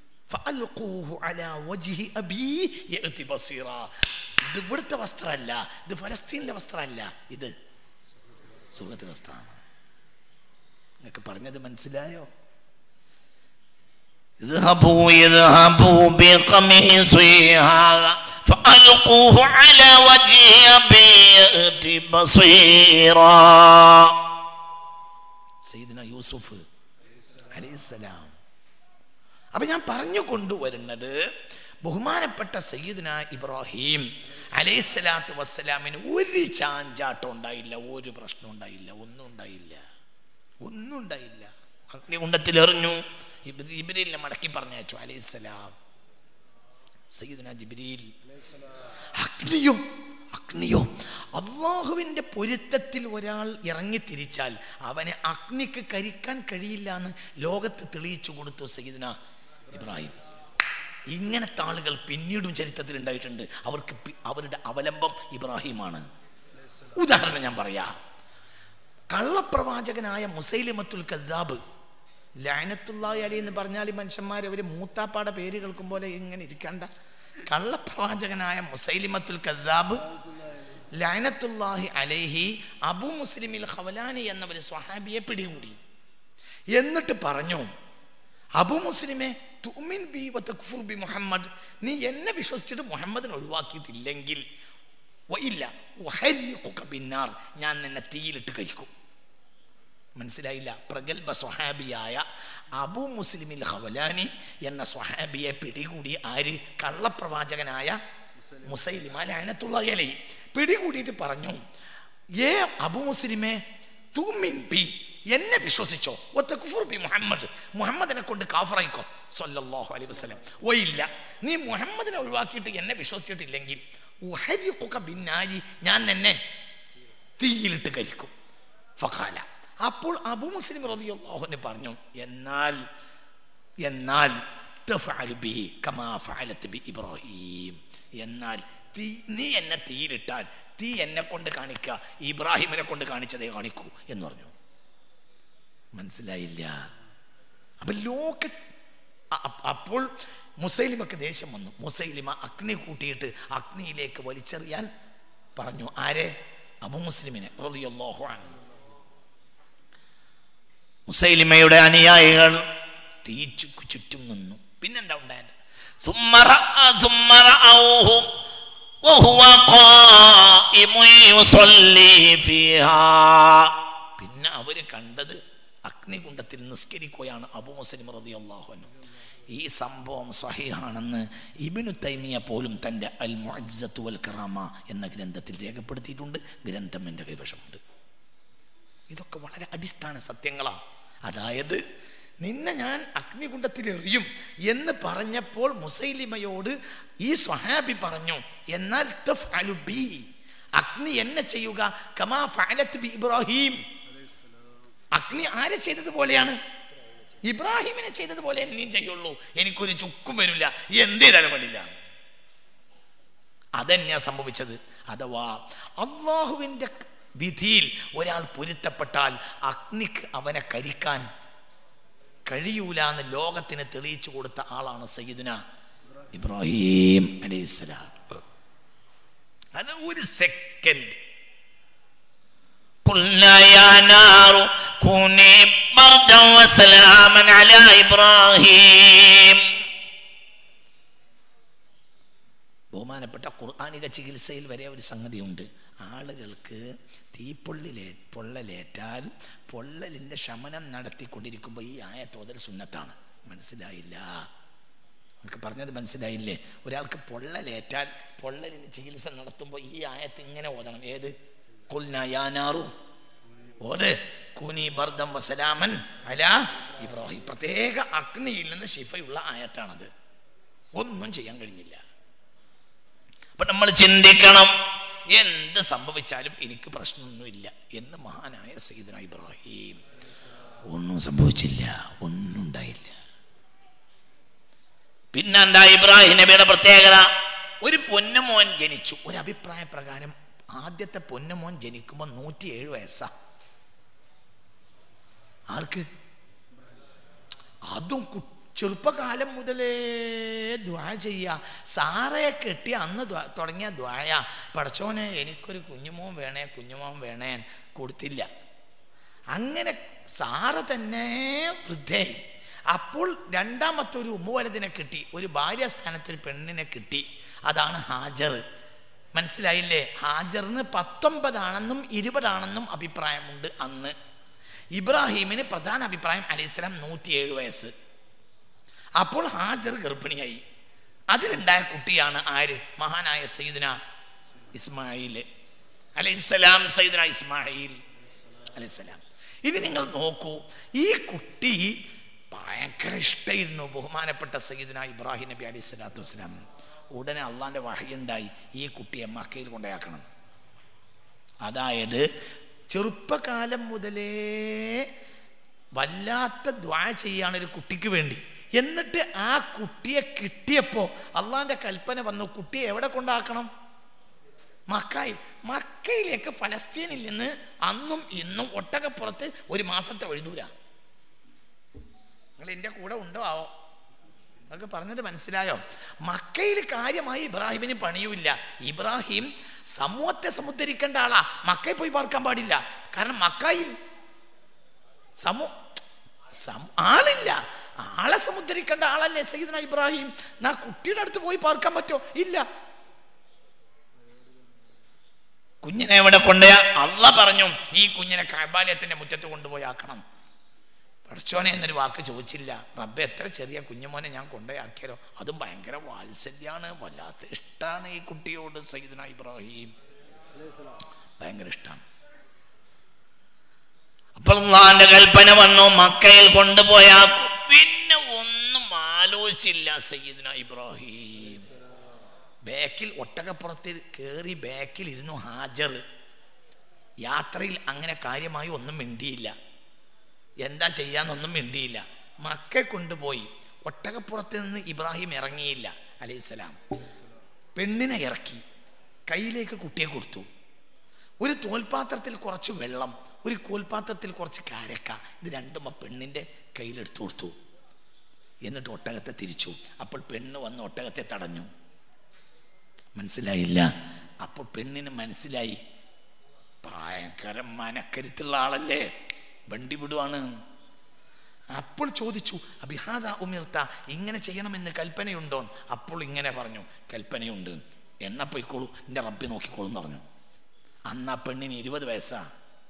Speaker 2: ഇത് ഇവിടുത്തെ വസ്ത്രമല്ല, ഇത് ഫലസ്തീനിലെ വസ്ത്രമല്ല, ഇത് സ്വർഗത്തിലെ വസ്ത്രമാണ്. നിങ്ങൾക്ക് പറഞ്ഞത് മനസ്സിലായോ? اذهبوا اذهبوا بقميصي هذا فألقوه على وجه أبي يأتي بصيرا. സയ്യിദുനാ യൂസുഫ് അലൈഹിസ്സലാം. അപ്പൊ ഞാൻ പറഞ്ഞു കൊണ്ടുവരുന്നത്, ബഹുമാനപ്പെട്ട സയ്യിദുനാ ഇബ്രാഹിം അലൈഹിസ്സലാത്തു വസ്സലാമിന് ഒരു ചാഞ്ചാട്ടം ഉണ്ടായില്ല, ഒരു പ്രശ്നം ഉണ്ടായില്ല, ഒന്നും ഉണ്ടായില്ല, ഒന്നും ഉണ്ടായില്ല. അഗ്നികുണ്ഡത്തിൽ എറിഞ്ഞു. ജിബ്രീലിനെ മടക്കി പറഞ്ഞയച്ചു അലൈഹിസ്സലാം. സയ്യിദുനാ ജിബ്രീൽ. അഗ്നിയോ അഗ്നിയോ അള്ളാഹുവിൻ്റെ പൊരുത്തത്തിൽ ഒരാൾ ഇറങ്ങി തിരിച്ചാൽ അവനെ അഗ്നിക്ക് കരിക്കാൻ കഴിയില്ല എന്ന് ലോകത്ത് തെളിയിച്ചു കൊടുത്തു സയ്യിദുനാ ഇബ്രാഹിം. ഇങ്ങനത്തെ ആളുകൾ പിന്നീടും ചരിത്രത്തിൽ ഉണ്ടായിട്ടുണ്ട്. അവർക്ക് അവരുടെ അവലംബം ഇബ്രാഹിമാണ്. ഉദാഹരണം ഞാൻ പറയാം. കള്ളപ്രവാചകനായ മുസൈലിമത്തുൽ കദ്ദാബ് ലഅനത്തുല്ലാഹി അലൈഹി എന്ന് പറഞ്ഞാൽ മനുഷ്യന്മാർ അവർ മൂത്താപ്പാടെ പേര് കേൾക്കും പോലെ ഇങ്ങനെ ഇരിക്കണ്ട. കള്ളപ്രവാചകനായ മുസൈലിമത്തുൽ കദ്ദാബ് ലഅനത്തുല്ലാഹി അലൈഹി അബൂ മുസ്ലിമിൽ ഖവലാനി എന്ന ഒരു സ്വഹാബിയെ പിടികൂടി. എന്നിട്ട് പറഞ്ഞു, അബൂ മുസ്ലിമെ തുമിൻ ബി വതക്ഫുർ ബി മുഹമ്മദ്, നീ എന്നെ വിശ്വസിച്ചിട്ട് മുഹമ്മദിനെ ഒഴിവാക്കിയിട്ടില്ലെങ്കിൽ വഇല്ല വഹരിഖുക ബിന്നാർ, ഞാൻ നിന്നെ തീയിലിട്ട് കരിക്കും. മനസ്സിലായില്ല? പ്രഗൽഭ സ്വഹാബിയായ അബൂ മുസ്ലിമിൽ ഖവലാനി എന്ന സ്വഹാബിയെ പിടികൂടി ആര്? കള്ളപ്രവാചകനായ മുസൈലിമ ലഅനത്തുല്ലാഹി അലൈഹി പിടികൂടിയിട്ട് പറഞ്ഞു, ഏ അബൂ മുസ്ലിമെ തുമിൻ ബി, എന്നെ വിശ്വസിച്ചോ, വതക്ഫുർ ബി മുഹമ്മദ്, മുഹമ്മദിനെ കൊണ്ട് കാഫറായിക്കോ സല്ലല്ലാഹു അലൈഹി വസല്ലം. ഓ ഇല്ല, നീ മുഹമ്മദിനെ ഒഴിവാക്കിയിട്ട് എന്നെ വിശ്വസിച്ചിട്ടില്ലെങ്കിൽ ഉഹരിഖുക ബിന്നാരി, ഞാൻ നിന്നെ തീയിലിട്ട് കരിക്കും. ഫഖാല, അപ്പോൾ അബൂ മുസ്ലിം റളിയല്ലാഹു അൻഹു പറഞ്ഞു, എന്നാൽ എന്നാൽ തഫഅലു ബിഹി കമാ ഫഅലത് ബി ഇബ്രാഹിം, എന്നാൽ തീ നീ എന്നെ തീയിലിട്ടാൽ തീ എന്നെ കൊണ്ട് കാണിക്കുക, ഇബ്രാഹിമിനെ കൊണ്ട് കാണിച്ചതേ കാണിക്കൂ എന്ന് പറഞ്ഞു. മനസ്സിലായില്ല? അപ്പൊ ലോക അപ്പോൾ
Speaker 3: മുസൈലിമക്ക് ദേഷ്യം വന്നു. മുസൈലിമ അഗ്നി കൂട്ടിയിട്ട് അഗ്നിയിലേക്ക് വലിച്ചെറിയാൻ പറഞ്ഞു. ആരെ? അബൂ മുസ്ലിമിനെ റളിയല്ലാഹു അൻഹു. മുസൈലിമയുടെ അനുയായികൾ തീച്ചു ചുറ്റും നിന്നു. പിന്നെന്താ ഉണ്ടായത്? പിന്നെ അവര് കണ്ടത് അഗ്നികുണ്ഡത്തിൽ നിസ്കരിക്കുകയാണ് അബൂ മുസ്ലിം റളിയല്ലാഹു അൻഹു. ഈ സംഭവം സഹീഹാണെന്ന് ഇബ്നു തൈമിയ പോലും തൻ്റെ അൽ മുഅജ്ജത്തു വൽ കറാമ എന്ന ഗ്രന്ഥത്തിൽ രേഖപ്പെടുത്തിയിട്ടുണ്ട്. ഗ്രന്ഥം എൻ്റെ കൈവശമുണ്ട്. ഇതൊക്കെ വളരെ അടിസ്ഥാന സത്യങ്ങളാണ്. അതായത് നിന്നെ ഞാൻ അഗ്നികുണ്ഡത്തിൽ എറിയും എന്ന് പറഞ്ഞപ്പോൾ മുസൈലിമയോട് ഈ സ്വഹാബി പറഞ്ഞു, എന്നാൽ തഫ്അലു ബി, അഗ്നി എന്നെ ചെയ്യുക കമാ ഫഅലത് ബി ഇബ്രാഹിം. അഗ്നി ആരെ ചെയ്തതുപോലെയാണ്? ഇബ്രാഹിമിനെ ചെയ്തതുപോലെ നീയും ചെയ്യുള്ളൂ. എനിക്കൊരു ചുക്കും വരില്ല, എന്തേ തലപടില്ല. അതെന്നെയാ സംഭവിച്ചത്. അഥവാ അള്ളാഹുവിൻ്റെ വിധിയിൽ ഒരാൾ പൊരുത്തപ്പെട്ടാൽ അഗ്നിക്ക് അവനെ കരിക്കാൻ കഴിയൂല എന്ന് ലോകത്തിന് തെളിയിച്ചു കൊടുത്ത ആളാണ് സയ്യിദുന ഇബ്രാഹിം അലൈഹിസ്സലാം. അത് ഒരു സെക്കൻഡ്
Speaker 2: قلنا يا نار كوني بردا وسلاما على إبراهيم.
Speaker 3: ബഹുമാനപ്പെട്ട ഖുർആനിക ചികിത്സയിൽ വരെ ഒരു സംഗതിയുണ്ട്. ആളുകൾക്ക് തീപ്പൊള്ളിലേ പൊള്ളലേറ്റാൽ പൊള്ളലിൻ്റെ ശമനം നടത്തിക്കൊണ്ടിരിക്കുമ്പോൾ ഈ ആയത്തോതൽ സുന്നത്താണ്. മനസ്സിലായില്ല? നമുക്ക് പറഞ്ഞത് മനസ്സിലായില്ലേ? ഒരാൾക്ക് പൊള്ളലേറ്റാൽ പൊള്ളലിന് ചികിത്സ നടത്തുമ്പോൾ ഈ ആയത്ത് ഇങ്ങനെ ഓതണം. ഏത്? ഖുൽനാ യാ നാറു ഓത് കൂനി ബർദം വസലാമൻ അലാ ഇബ്രാഹിം. പ്രത്യേക അഗ്നിയിൽ നിന്ന് ശിഫയുള്ള ആയത്താണത്. ഒന്നും ചെയ്യാൻ കഴിഞ്ഞില്ല.
Speaker 2: അപ്പൊ നമ്മൾ ചിന്തിക്കണം,
Speaker 3: എന്ത് സംഭവിച്ചാലും എനിക്ക് പ്രശ്നമൊന്നുമില്ല എന്ന് മഹാനായ സയ്യിദുനാ ഇബ്രാഹിം. ഒന്നും സംഭവിച്ചില്ല, ഒന്നും ഉണ്ടായില്ല.
Speaker 2: പിന്നെന്താ ഇബ്രാഹിം നബിയുടെ പ്രത്യേകത?
Speaker 3: ഒരു പൊന്നുമോൻ ജനിച്ചു. ഒരു അഭിപ്രായ പ്രകാരം ആദ്യത്തെ പൊന്നുമോൻ ജനിക്കുമ്പോൾ നൂറ്റിയേഴ് വയസ്സാ. ആർക്ക്? അതും ചെറുപ്പകാലം മുതലേ ദ്വാ ചെയ്യുക. സാറയെ കെട്ടി അന്ന് തുടങ്ങിയ ദ്വായ, പടച്ചോനെ എനിക്കൊരു കുഞ്ഞുമോൻ വേണേ കുഞ്ഞുമോൻ വേണേ, കൊടുത്തില്ല. അങ്ങനെ സാറ തന്നെ വൃദ്ധയായി. അപ്പോൾ രണ്ടാമത്തെ ഒരു ഉമ്മുവലതിനെ കിട്ടി, ഒരു ഭാര്യാസ്ഥാനത്തൊരു പെണ്ണിനെ കിട്ടി. അതാണ് ഹാജർ. മനസ്സിലായില്ലേ? ഹാജറിന് പത്തൊമ്പതാണെന്നും ഇരുപതാണെന്നും അഭിപ്രായമുണ്ട് അന്ന്. ഇബ്രാഹിമിന് പ്രധാന അഭിപ്രായം അലൈഹിസ്സലാം നൂറ്റിയേഴ് വയസ്സ്. അപ്പോൾ ഹാജർ ഗർഭിണിയായി. അതിലുണ്ടായ കുട്ടിയാണ് ആര്? മഹാനായ സയ്യിദുനാ ഇസ്മായിൽ അലൈഹിസ്സലാം. സയ്യിദുനാ ഇസ്മായിൽ അലൈഹിസ്സലാം. ഇത് നിങ്ങൾ നോക്കൂ, ഈ കുട്ടി ഭയങ്കര ഇഷ്ടമായിരുന്നു ബഹുമാനപ്പെട്ട സയ്യിദുനാ ഇബ്രാഹിം നബി അലൈഹി സ്വലാത്തു വസ്സലാം. ഉടനെ അള്ളാന്റെ വഹയുണ്ടായി, ഈ കുട്ടിയെ മക്കയിൽ കൊണ്ടുപോയാക്കണം. അതായത് ചെറുപ്പകാലം മുതലേ വല്ലാത്ത ദ്വാ ചെയ്യാണ് ഒരു കുട്ടിക്ക് വേണ്ടി. എന്നിട്ട് ആ കുട്ടിയെ കിട്ടിയപ്പോൾ അള്ളാന്റെ കൽപ്പന വന്നു, കുട്ടിയെ എവിടെ കൊണ്ടാക്കണം? മക്കയിൽ. മക്കയിലേക്ക് ഫലസ്തീനിൽ നിന്ന് അന്നും ഇന്നും ഒട്ടകപ്പുറത്ത് ഒരു മാസത്തെ വഴുതൂര. നിങ്ങൾ എൻ്റെ കൂടെ ഉണ്ടോ ആവോ? നിങ്ങൾക്ക് പറഞ്ഞത് മനസ്സിലായോ? മക്കയിൽ കാര്യമായി ഇബ്രാഹിമിന് പണിയുമില്ല. ഇബ്രാഹിം സമൂഹത്തെ സമുദ്ധരിക്കേണ്ട ആളാ. മക്കയിൽ പോയി പാർക്കാൻ പാടില്ല. കാരണം മക്കയിൽ സമൂ ആളില്ല. ആളെ സമുദ്ധരിക്കേണ്ട ആളല്ലേ സയ്യിദുനാ ഇബ്രാഹിം. നാ കുട്ടിയുടെ അടുത്ത് പോയി പാർക്കാൻ പറ്റോ? ഇല്ല. കുഞ്ഞിനെ എവിടെ കൊണ്ടുപോയാ? അള്ളാഹ് പറഞ്ഞു ഈ കുഞ്ഞിനെ കഅബാലയത്തിന്റെ മുറ്റത്ത് കൊണ്ടുപോയി ആക്കണം. പടച്ചോനെ എന്നൊരു വാക്ക് ചോദിച്ചില്ല. റബ്ബെ എത്ര ചെറിയ കുഞ്ഞുമോനെ ഞാൻ കൊണ്ടുപോയാക്കിയാലോ? അതും ഭയങ്കര വാത്സല്യാണ്, വല്ലാത്ത ഇഷ്ടമാണ് ഈ കുട്ടിയോട് സയ്യിദുനാ ഇബ്രാഹിം. ഭയങ്കര ഇഷ്ടമാണ്.
Speaker 2: അപ്പോൾ അള്ളാന്റെ കൽപ്പന വന്നു, മക്കയിൽ കൊണ്ടുപോയാക്കും. പിന്നെ ഒന്നും ആലോചിച്ചില്ല സയ്യിദുനാ ഇബ്രാഹിം.
Speaker 3: ബാക്കിൽ ഒട്ടകപ്പുറത്ത് കയറി ബാക്കിൽ ഇരുന്നു ഹാജർ. യാത്രയിൽ അങ്ങനെ കാര്യമായി ഒന്നും മിണ്ടിയില്ല. എന്താ ചെയ്യാന്നൊന്നും മിണ്ടിയില്ല. മക്ക കൊണ്ടുപോയി. ഒട്ടകപ്പുറത്ത് നിന്ന് ഇബ്രാഹിം ഇറങ്ങിയില്ല അലൈഹിസ്സലാം. പെണ്ണിനെ ഇറക്കി, കയ്യിലേക്ക് കുട്ടിയെ കൊടുത്തു. ഒരു തോൽപാത്രത്തിൽ കുറച്ച് വെള്ളം, ഒരു കോൽപാത്രത്തിൽ കുറച്ച് കാരക്ക, ഇത് രണ്ടും ആ പെണ്ണിൻ്റെ കയ്യിലെടുത്തു കൊടുത്തു. എന്നിട്ട് ഒട്ടകത്തെ തിരിച്ചു. അപ്പോൾ പെണ്ണ് വന്ന് ഒട്ടകത്തെ തടഞ്ഞു. മനസ്സിലായില്ല. അപ്പോൾ പെണ്ണിന് മനസ്സിലായി ഭയങ്കര മനക്കരുത്തുള്ള ആളല്ലേ, വണ്ടി വിടുവാണ്. അപ്പോൾ ചോദിച്ചു അബിഹാദ ഉമിർത്ത, ഇങ്ങനെ ചെയ്യണമെന്ന് കൽപ്പനയുണ്ടോ? അപ്പോൾ ഇങ്ങനെ പറഞ്ഞു കൽപ്പനയുണ്ട്. എന്നാ പോയിക്കോളൂ, എൻ്റെ റബ്ബി നോക്കിക്കോളൂ എന്ന് പറഞ്ഞു. അന്ന് ആ പെണ്ണിന് ഇരുപത് വയസ്സാ.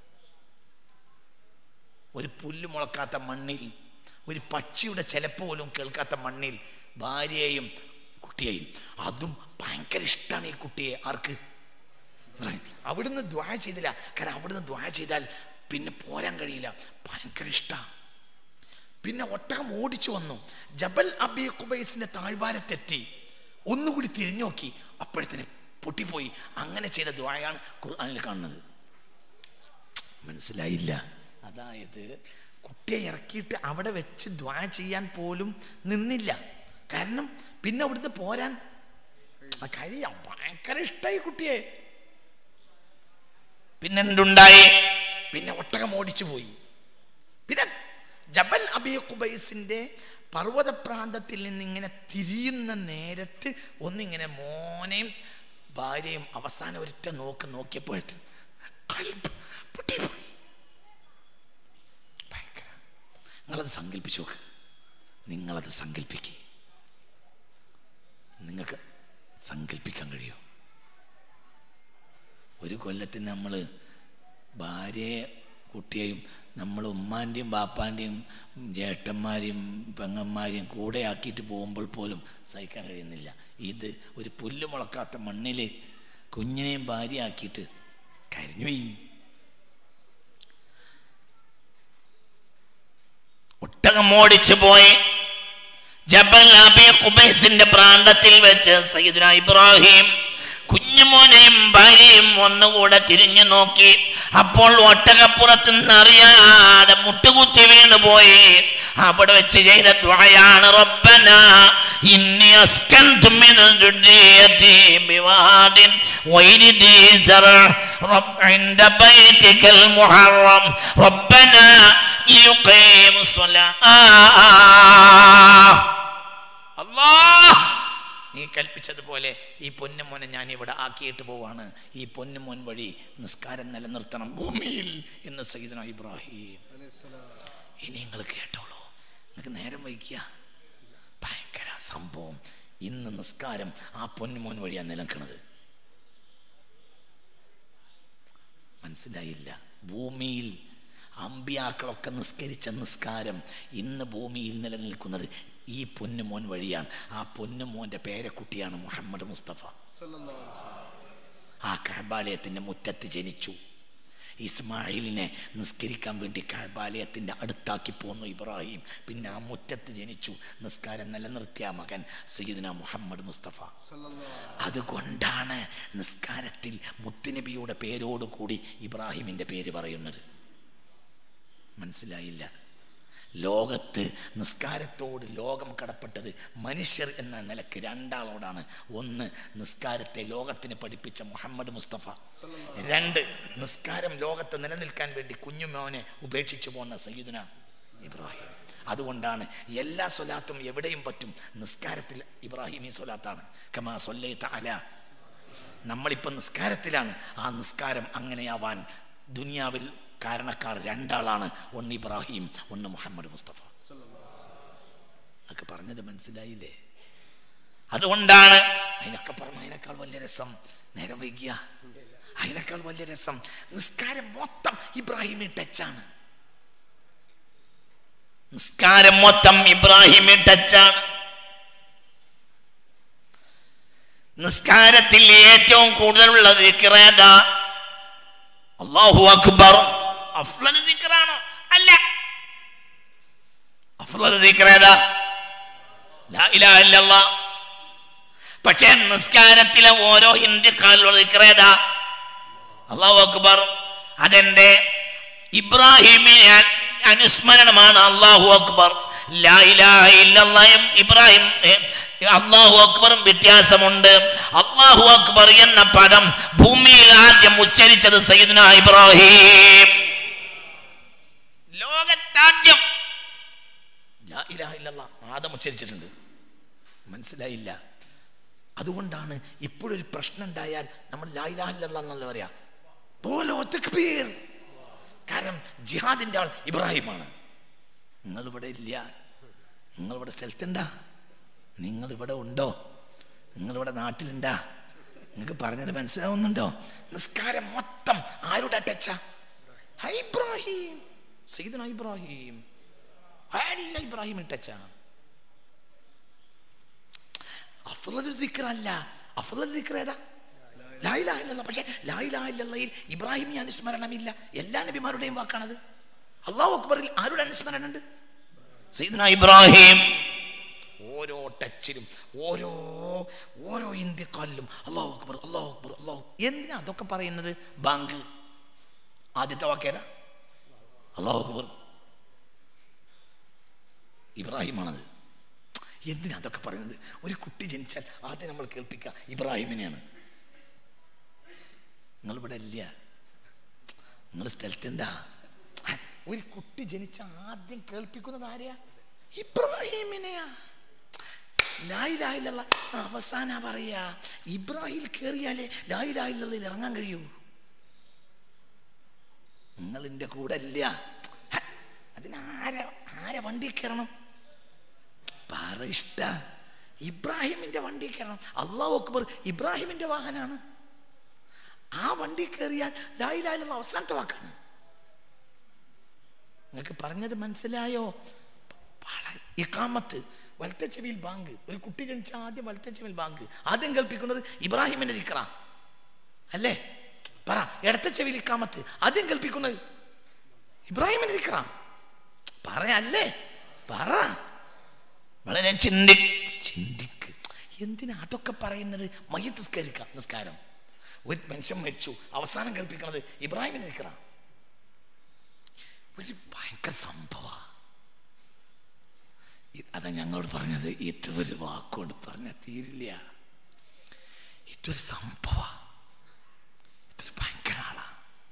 Speaker 3: ഒരു പുല്ല് മുളക്കാത്ത മണ്ണിൽ, ഒരു പക്ഷിയുടെ ചിലപ്പ് പോലും കേൾക്കാത്ത മണ്ണിൽ ഭാര്യയെയും കുട്ടിയെയും, അതും ഭയങ്കര ഇഷ്ടമാണ് ഈ കുട്ടിയെ. ആർക്ക്? അവിടുന്ന് ദ്വാ ചെയ്തില്ല. കാരണം അവിടുന്ന് ദ്വാ ചെയ്താൽ പിന്നെ പോരാൻ കഴിയില്ല, ഭയങ്കര ഇഷ്ടമാണ്. പിന്നെ ഒട്ടകം ഓടിച്ചു വന്നു, ജബൽ അബി ഖുബൈസിന്റെ താഴ്വാരത്തെത്തി, ഒന്നുകൂടി തിരിഞ്ഞു നോക്കി, അപ്പോഴത്തേന് പൊട്ടിപ്പോയി. അങ്ങനെ ചെയ്ത ദ്വായാണ് ഖുർആനിൽ കാണുന്നത്. മനസ്സിലായില്ല? അതായത് കുട്ടിയെ ഇറക്കിയിട്ട് അവിടെ വെച്ച് ദ്വാ ചെയ്യാൻ പോലും നിന്നില്ല. കാരണം പിന്നെ അവിടുന്ന് പോരാൻ കഴിയാം, ഭയങ്കര ഇഷ്ടമായി കുട്ടിയെ. പിന്നെന്തുണ്ടായി? പിന്നെ ഒട്ടകം ഓടിച്ചു പോയി. പിന്നെ ജബൽ അബി ഖുബൈസിന്റെ പർവ്വത പ്രാന്തത്തിൽ നിന്ന് ഇങ്ങനെ തിരിയുന്ന നേരത്ത് ഒന്നിങ്ങനെ മോനെയും ഭാര്യയും അവസാനം ഒരിറ്റ നോക്ക് നോക്കിയപ്പോഴത്തെ കൽബ് പൊട്ടിപ്പോയി. ഭയങ്കര. നിങ്ങളത് സങ്കല്പിച്ചു നോക്ക്, നിങ്ങളത് സങ്കല്പിക്കുക. നിങ്ങൾക്ക് സങ്കല്പിക്കാൻ കഴിയുമോ? ഒരു കൊല്ലത്തിന് നമ്മൾ ഭാര്യയെ കുട്ടിയെയും നമ്മൾ ഉമ്മാൻ്റെയും ബാപ്പാൻ്റെയും ജേട്ടന്മാരെയും പെങ്ങന്മാരെയും കൂടെ ആക്കിയിട്ട് പോകുമ്പോൾ പോലും സഹിക്കാൻ കഴിയുന്നില്ല. ഇത് ഒരു പുല്ല് മുളക്കാത്ത മണ്ണിൽ കുഞ്ഞിനെയും ഭാര്യ ആക്കിയിട്ട് കരിഞ്ഞുപോയി.
Speaker 2: ഒട്ടകം ഓടിച്ചു പോയി. ജബൽ അബി ഖുബൈസിന്റെ പ്രാന്തത്തിൽ വെച്ച് സയ്യിദുനാ ഇബ്രാഹിം കുഞ്ഞുമോനെയും ഭാര്യയും ഒന്നുകൂടെ തിരിഞ്ഞു നോക്കി. അപ്പോൾ ഒട്ടകപ്പുറത്ത് നിന്നറിയാതെ മുട്ടുകുത്തി വീണു പോയി. അവിടെ വെച്ച് ചെയ്ത ദുആയാണ് റബ്ബനാ ഇന്നി അസ്കൻതു മിൻ ദുർരിയതി ബിവാദിൻ ഗൈരി ദി സറ ഇൻദ ബൈതികൽ മുഹറം റബ്ബനാ ലിയുഖീമുസ് സ്വലാ. അല്ലാഹ്, നീ കൽപ്പിച്ചതുപോലെ ഈ പൊന്നുമോനെ ഞാൻ ഇവിടെ ആക്കിയിട്ട് പോവാണ്. ഈ പൊന്നുമോൻ വഴി നിസ്കാരം നിലനിർത്തണം ഭൂമിയിൽ എന്ന് സയ്യിദുനാ ഇബ്രാഹിം. ഇനി നിങ്ങൾ കേട്ടോളൂ, നിങ്ങൾക്ക് നേരം വൈകിയ ഭയങ്കര സംഭവം. ഇന്ന് നിസ്കാരം ആ പൊന്നുമോൻ വഴിയാണ് നിലനിൽക്കുന്നത്. മനസ്സിലായില്ല? ഭൂമിയിൽ അമ്പിയാക്കളൊക്കെ നിസ്കരിച്ച നിസ്കാരം ഇന്ന് ഭൂമിയിൽ നിലനിൽക്കുന്നത് ഈ പൊന്നുമോൻ വഴിയാണ്. ആ പൊന്നുമോൻ്റെ പേരക്കുട്ടിയാണ് മുഹമ്മദ് മുസ്തഫ. ആ കഅബാലയത്തിൻ്റെ മുറ്റത്ത് ജനിച്ചു. ഇസ്മായിലിനെ നിസ്കരിക്കാൻ വേണ്ടി കഅബാലയത്തിൻ്റെ അടുത്താക്കി പോന്നു ഇബ്രാഹിം. പിന്നെ ആ മുറ്റത്ത് ജനിച്ചു. നിസ്കാരം നിലനിർത്തിയ മകൻ സയ്യിദുനാ മുഹമ്മദ് മുസ്തഫ. അതുകൊണ്ടാണ് നിസ്കാരത്തിൽ മുത്തുനബിയുടെ പേരോടുകൂടി ഇബ്രാഹിമിൻ്റെ പേര് പറയുന്നത്. മനസ്സിലായില്ല? ലോകത്ത് നിസ്കാരത്തോട് ലോകം കടപ്പെട്ടത് മനുഷ്യർ എന്ന നിലക്ക് രണ്ടാളോടാണ്. ഒന്ന്, നിസ്കാരത്തെ ലോകത്തിന് പഠിപ്പിച്ച മുഹമ്മദ് മുസ്തഫ. രണ്ട്, നിസ്കാരം ലോകത്ത് നിലനിൽക്കാൻ വേണ്ടി കുഞ്ഞുമോനെ ഉപേക്ഷിച്ചു പോന്ന സയ്യിദുനാ ഇബ്രാഹിം. അതുകൊണ്ടാണ് എല്ലാ സ്വലാത്തും എവിടെയും പറ്റും. നിസ്കാരത്തിൽ ഇബ്രാഹിമി സ്വലാത്താണ്. കമാ സ്വല്ലൈത അലാ. നമ്മളിപ്പോൾ നിസ്കാരത്തിലാണ്. ആ നിസ്കാരം അങ്ങനെയാവാൻ ദുനിയാവിൽ കാരണക്കാർ രണ്ടാളാണ്. ഒന്ന് ഇബ്രാഹിം, ഒന്ന് മുഹമ്മദ് മുസ്തഫ. ഒക്കെ പറഞ്ഞത് മനസ്സിലായില്ലേ? അതുകൊണ്ടാണ് അതിനൊക്കെ പറഞ്ഞ അതിനേക്കാൾ വലിയ രസം നേരം വൈകിയ അതിനേക്കാൾ വലിയ രസം നിസ്കാരം മൊത്തം ഇബ്രാഹിമി ടച്ചാണ്. നിസ്കാരം മൊത്തം ഇബ്രാഹിമി ടച്ചാണ്. നിസ്കാരത്തിൽ ഏറ്റവും കൂടുതലുള്ള ദിക്ർ ഏതാ? അല്ലാഹു അക്ബർ. അഫ്ളൽ ദിക്റാണോ? അല്ല. അഫ്ളൽ ദിക്ർ ഏതാ? ലാ ഇലാഹ ഇല്ലല്ലാഹ്. പക്ഷേ നിസ്കാരത്തിലെ ഓരോ ഹിന്ദിക്കാലുള്ള ദിക്ർ ഏതാ? അല്ലാഹു അക്ബർ. അതെന്റെ ഇബ്രാഹിമിനെ അനുസ്മരണമാണ് അല്ലാഹു അക്ബർ. ലാ ഇലാഹ ഇല്ലല്ലാഹും ഇബ്രാഹിം അല്ലാഹു അക്ബറും വ്യത്യാസമുണ്ട്. അല്ലാഹു അക്ബർ എന്ന പദം ഭൂമിയിൽ ആദ്യം ഉച്ചരിച്ചത് സയ്യിദുനാ ഇബ്രാഹിം. ലോകത്താദ്യം ലാ ഇലാഹ ഇല്ലല്ലാഹ്
Speaker 3: ആദം ഉച്ചരിച്ചിട്ടുണ്ട്. മനസ്സിലായില്ല? അതുകൊണ്ടാണ് ഇപ്പോഴൊരു പ്രശ്നം ഉണ്ടായാൽ നമ്മൾ ലാ ഇലാഹ ഇല്ലല്ലാഹ് എന്നല്ല പറയാ, ബോലോ തക്ബീർ. കാരണം ജിഹാദിന്റെ ആൾ ഇബ്രാഹിമാണ്. നിങ്ങളിവിടെ ഇല്ല, നിങ്ങളിവിടെ സ്ഥലത്തുണ്ടാ, നിങ്ങളിവിടെ ഉണ്ടോ, നിങ്ങളിവിടെ നാട്ടിലുണ്ടാ? നിങ്ങൾക്ക് പറഞ്ഞത് മനസ്സിലാവുന്നുണ്ടോ? നിസ്കാരം മൊത്തം ആരുടെ ടച്ചാ? ഇബ്രാഹിം, സയ്യിദുനാ ഇബ്രാഹിം. എല്ലാ ഇബ്രാഹിം ടച്ചാ. അഫ്ളൽ ദിക്ർ അല്ല. അഫ്ളൽ ദിക്ർ ഏതാ? ലാ ഇലാഹ ഇല്ലല്ലാഹ്. പക്ഷേ ലാ ഇലാഹ ഇല്ലല്ലാഹയിൽ ഇബ്രാഹിമിന് അനുസ്മരണമില്ല. എല്ലാ നബിമാരുടെയും വാക്കാണത്. അല്ലാഹു അക്ബറിൽ ആരുടെ അനുസ്മരണം ഉണ്ട്? സയ്യിദുനാ ഇബ്രാഹിം. ഓരോ ടച്ചിലും ഓരോ ഓരോ ഇന്ത്യക്കാലിലും അല്ലാഹു അക്ബർ, അല്ലാഹു അക്ബർ, അല്ലാഹു. എന്തിനാ അതൊക്കെ പറയുന്നത്? ബാങ്ക് ആദ്യത്തെ വാക്കേതാ? അല്ലാഹു അക്ബർ. ഇബ്രാഹിമാണത്. എന്തിനാ അതൊക്കെ പറയുന്നത്? ഒരു കുട്ടി ജനിച്ചാൽ ആദ്യം നമ്മൾ കേൾപ്പിക്കുക ഇബ്രാഹിമിനെയാണ്. നിങ്ങളിവിടെ ഇല്ല, നിങ്ങൾ സ്ഥലത്തുണ്ടാ? ഒരു കുട്ടി ജനിച്ച ആദ്യം കേൾപ്പിക്കുന്നത് ആരെയാ? ഇബ്രാഹിമിനെയാ. ലാ ഇലാഹ ഇല്ലല്ലാഹ് അവസാന പറയാ. ഇബ്രാഹിം കേറിയാലേ ലാ ഇലാഹ ഇല്ലല്ലാഹ് ഇറങ്ങാൻ കഴിയൂ. നിങ്ങൾ എൻ്റെ കൂടെ ഇല്ല. അതിനാരെ ആരെ വണ്ടി കയറണം? പറ ഇഷ്ട ഇബ്രാഹിമിന്റെ വണ്ടി കയറണം. അല്ലാഹു അക്ബർ ഇബ്രാഹിമിന്റെ വാഹനാണ്. ആ വണ്ടി കയറിയാൽ ലാ ഇലാഹ ഇല്ലല്ലാഹ് അവസാനത്തെ വാക്കാണ്. നിങ്ങൾക്ക് പറഞ്ഞത് മനസ്സിലായോ? ഇഖാമത്ത്, വലത്തെ ചെവിയിൽ ബാങ്ക്. ഒരു കുട്ടി ജനിച്ച ആദ്യം വലത്തെ ചെവിയിൽ ബാങ്ക്. ആദ്യം കേൾപ്പിക്കുന്നത് ഇബ്രാഹിമിന്റെ ദിക്റാ അല്ലേ? പറ. ഇടത്തെ ചെവിയിൽ ഇഖാമത്ത്, ആദ്യം കേൾപ്പിക്കുന്നത് ഇബ്രാഹിമിന്റെ ദിക്റാ. പറയല്ലേ? പറ. വളരെ ചിന്തി ചിന്തിക്ക്. എന്തിനാ അതൊക്കെ പറയുന്നത്? മയ്യത്ത് നിസ്കരിക്കാം, നിസ്കാരം. ഒരു മനുഷ്യൻ മരിച്ചു, അവസാനം കേൾപ്പിക്കുന്നത് ഇബ്രാഹിമിന്റെ ദിക്റാ. ഒരു ഭയങ്കര സംഭവ. അതാ ഞങ്ങളോട് പറഞ്ഞത്, ഇതൊരു വാക്കുകൊണ്ട് പറഞ്ഞ തീരില്ല. ഇതൊരു സംഭവ. ഇതൊരു ഭയങ്കര ആളാ,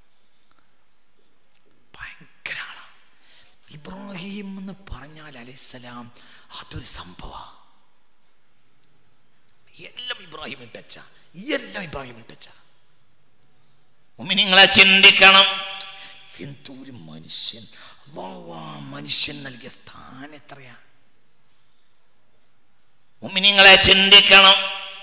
Speaker 3: ഭയങ്കര ആളാ. ഇബ്രാഹിം എന്ന് പറഞ്ഞാൽ അലൈഹിസ്സലാം അതൊരു സംഭവ. എല്ലാം ഇബ്രാഹിം ഇട്ടച്ച, എല്ലാം ഇബ്രാഹിം ഇട്ടച്ച. മുഅ്മിനീങ്ങളെ ചിന്തിക്കണം. എന്തൊരു മനുഷ്യൻ! അല്ലാഹു ആ മനുഷ്യൻ നൽകിയ സ്ഥാനം എത്രയാ! മുഅ്മിനീങ്ങളെ ചിന്തിക്കണം.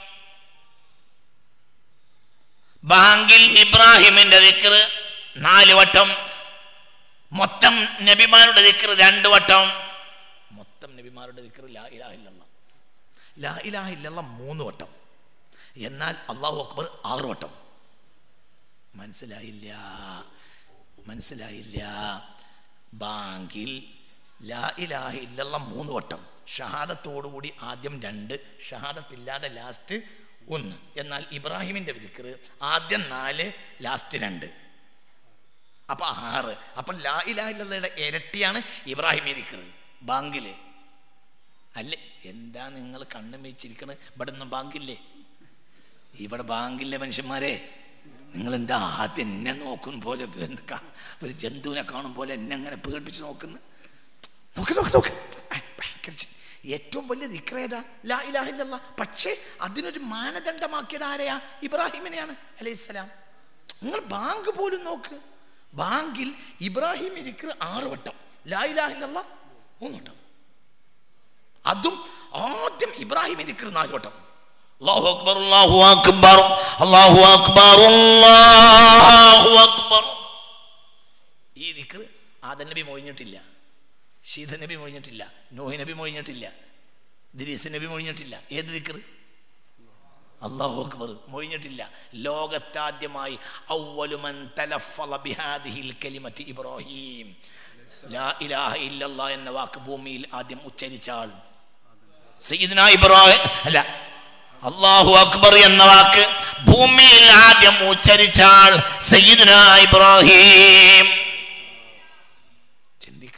Speaker 3: ബാങ്കിൽ ഇബ്രാഹിമിന്റെ ദിക്ർ നാല് വട്ടം, മൊത്തം നബിമാരുടെ ദിക്ർ രണ്ട് വട്ടം. മൊത്തം നബിമാരുടെ ദിക്ർ ലാ ഇലാഹ ഇല്ലല്ലാഹ്, ലാ ഇലാഹ ഇല്ലല്ലാഹ് മൂന്ന് വട്ടം. എന്നാൽ അല്ലാഹു അക്ബർ ആറ് വട്ടം. മനസ്സിലായില്ല? മനസ്സിലായില്ല? ബാങ്കിൽ ലാ ഇലാഹ ഇല്ലല്ലാഹ് മൂന്ന് വട്ടം, ഷഹാദത്തോടുകൂടി ആദ്യം രണ്ട്, ഷഹാദത്തില്ലാതെ ലാസ്റ്റ് ഒന്ന്. എന്നാൽ ഇബ്രാഹിമിന്റെ ദിക്ർ ആദ്യം നാല്, ലാസ്റ്റ് രണ്ട്. അപ്പൊ ആറ്. അപ്പൊ ലാ ഇലാഹ ഇല്ലല്ലാഹയുടെ ഇരട്ടിയാണ് ഇബ്രാഹിമി ദിക്ർ ബാങ്കില്. അല്ലേ? എന്താ നിങ്ങൾ കണ്ണു മേച്ചിരിക്കണത്? ഇവിടെ ഒന്നും ബാങ്കില്ലേ? ഇവിടെ ബാങ്കില്ലേ മനുഷ്യന്മാരെ? നിങ്ങൾ എന്താ ആദ്യം എന്നെ നോക്കും പോലെ, എന്താ ഒരു ജന്തുവിനെ കാണും പോലെ എന്നെ അങ്ങനെ പേടിപ്പിച്ച് നോക്കുന്നു? നോക്ക് നോക്ക് നോക്ക്. ഭയങ്കര ഏറ്റവും വലിയ ദിക്ർ ഏതാ? ലാ ഇലാഹ ഇല്ലല്ലാഹ്. പക്ഷേ അതിനൊരു മാനദണ്ഡമാക്കിയത് ആരെയാ? ഇബ്രാഹിമിനെയാണ് അലൈഹിസ്സലാം. നിങ്ങൾ ബാങ്ക് പോലും നോക്ക്. ബാങ്കിൽ ഇബ്രാഹിം ദിക്ർ ആറ് വട്ടം, ലാ ഇലാഹ ഇല്ലല്ലാഹ് മൂന്ന് വട്ടം. അതും ആദ്യം ഇബ്രാഹിം ദിക്ർ നാല് വട്ടം. അല്ലാഹു അക്ബർ, അല്ലാഹു അക്ബർ, അല്ലാഹു അക്ബർ, അല്ലാഹു അക്ബർ. ഈ ദിക്ർ ആദം നബി മൊഴിഞ്ഞിട്ടില്ല, ശീത നബി മൊഴിഞ്ഞിട്ടില്ല, നോഹി നബി മൊഴിഞ്ഞിട്ടില്ല, ഇദ്രീസ് നബി മൊഴിഞ്ഞിട്ടില്ല. ഏത് ദിക്ർ? അല്ലാഹു അക്ബർ മൊഴിഞ്ഞിട്ടില്ല. ലോകത്താദ്യമായി അവ്വലു മൻ തലഫള ബിഹാദിഹിൽ കലിമത്തി ഇബ്രാഹിം. ലാ ഇലാഹ ഇല്ലല്ലാഹ് എന്ന വാക്ക് ഭൂമിയിൽ ആദ്യം ഉച്ചരിച്ചാൽ സയ്യിദുനാ ഇബ്രാഹിം. അല്ല, അല്ലാഹു അക്ബർ എന്ന വാക്ക് ഭൂമിയിൽ ആദ്യം ഉച്ചരിച്ചാൽ സയ്യിദുനാ ഇബ്രാഹിം. ചിന്തിക്ക,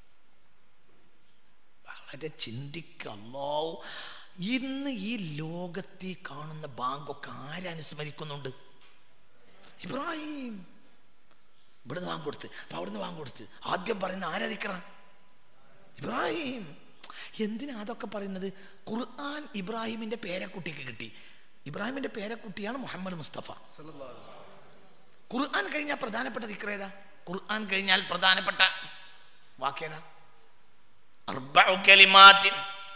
Speaker 3: വളരെ ചിന്തിക്ക. അല്ലാഹു ഇന്ന് ഈ ലോകത്തെ കാണുന്ന ബാങ്കൊക്കെ ആരനുസ്മരിക്കുന്നുണ്ട്? ഇബ്രാഹിം. ഇവിടുന്ന് വാങ്ങ് കൊടുത്ത്, അപ്പൊ അവിടുന്ന് വാങ്ങ് കൊടുത്ത്, ആദ്യം പറയുന്ന ആരാധിക്കറ? ഇബ്രാഹിം. എന്തിനാ അതൊക്കെ പറയുന്നത്? ഖുർആൻ ഇബ്രാഹിമിന്റെ പേരക്കുട്ടിക്ക് കിട്ടി. ഇബ്രാഹിമിന്റെ പേരക്കുട്ടിയാണ് മുഹമ്മദ് മുസ്തഫ. ഖുർആൻ കഴിഞ്ഞാൽ പ്രധാനപ്പെട്ട ദിക്ർ ഏതാ? ഖുർആൻ കഴിഞ്ഞാൽ പ്രധാനപ്പെട്ട വാക്കേതാ? അർബഉ കലിമാത്തിൻ.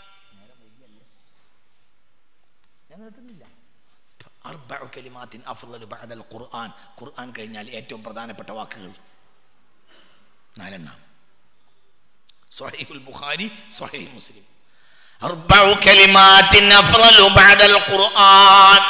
Speaker 3: അർബഉ കലിമാത്തിൻ അഫ്ളലു ബഅദൽ ഖുർആൻ. ഖുർആൻ കഴിഞ്ഞാൽ ഏറ്റവും പ്രധാനപ്പെട്ട വാക്കുകൾ നാലെണ്ണം. സ്വഹീഹുൽ ബുഖാരി, സ്വഹീഹ് മുസ്ലിം. അർബഉ കലിമാത്തിൻ അഫ്ളലു ബഅദൽ ഖുർആൻ.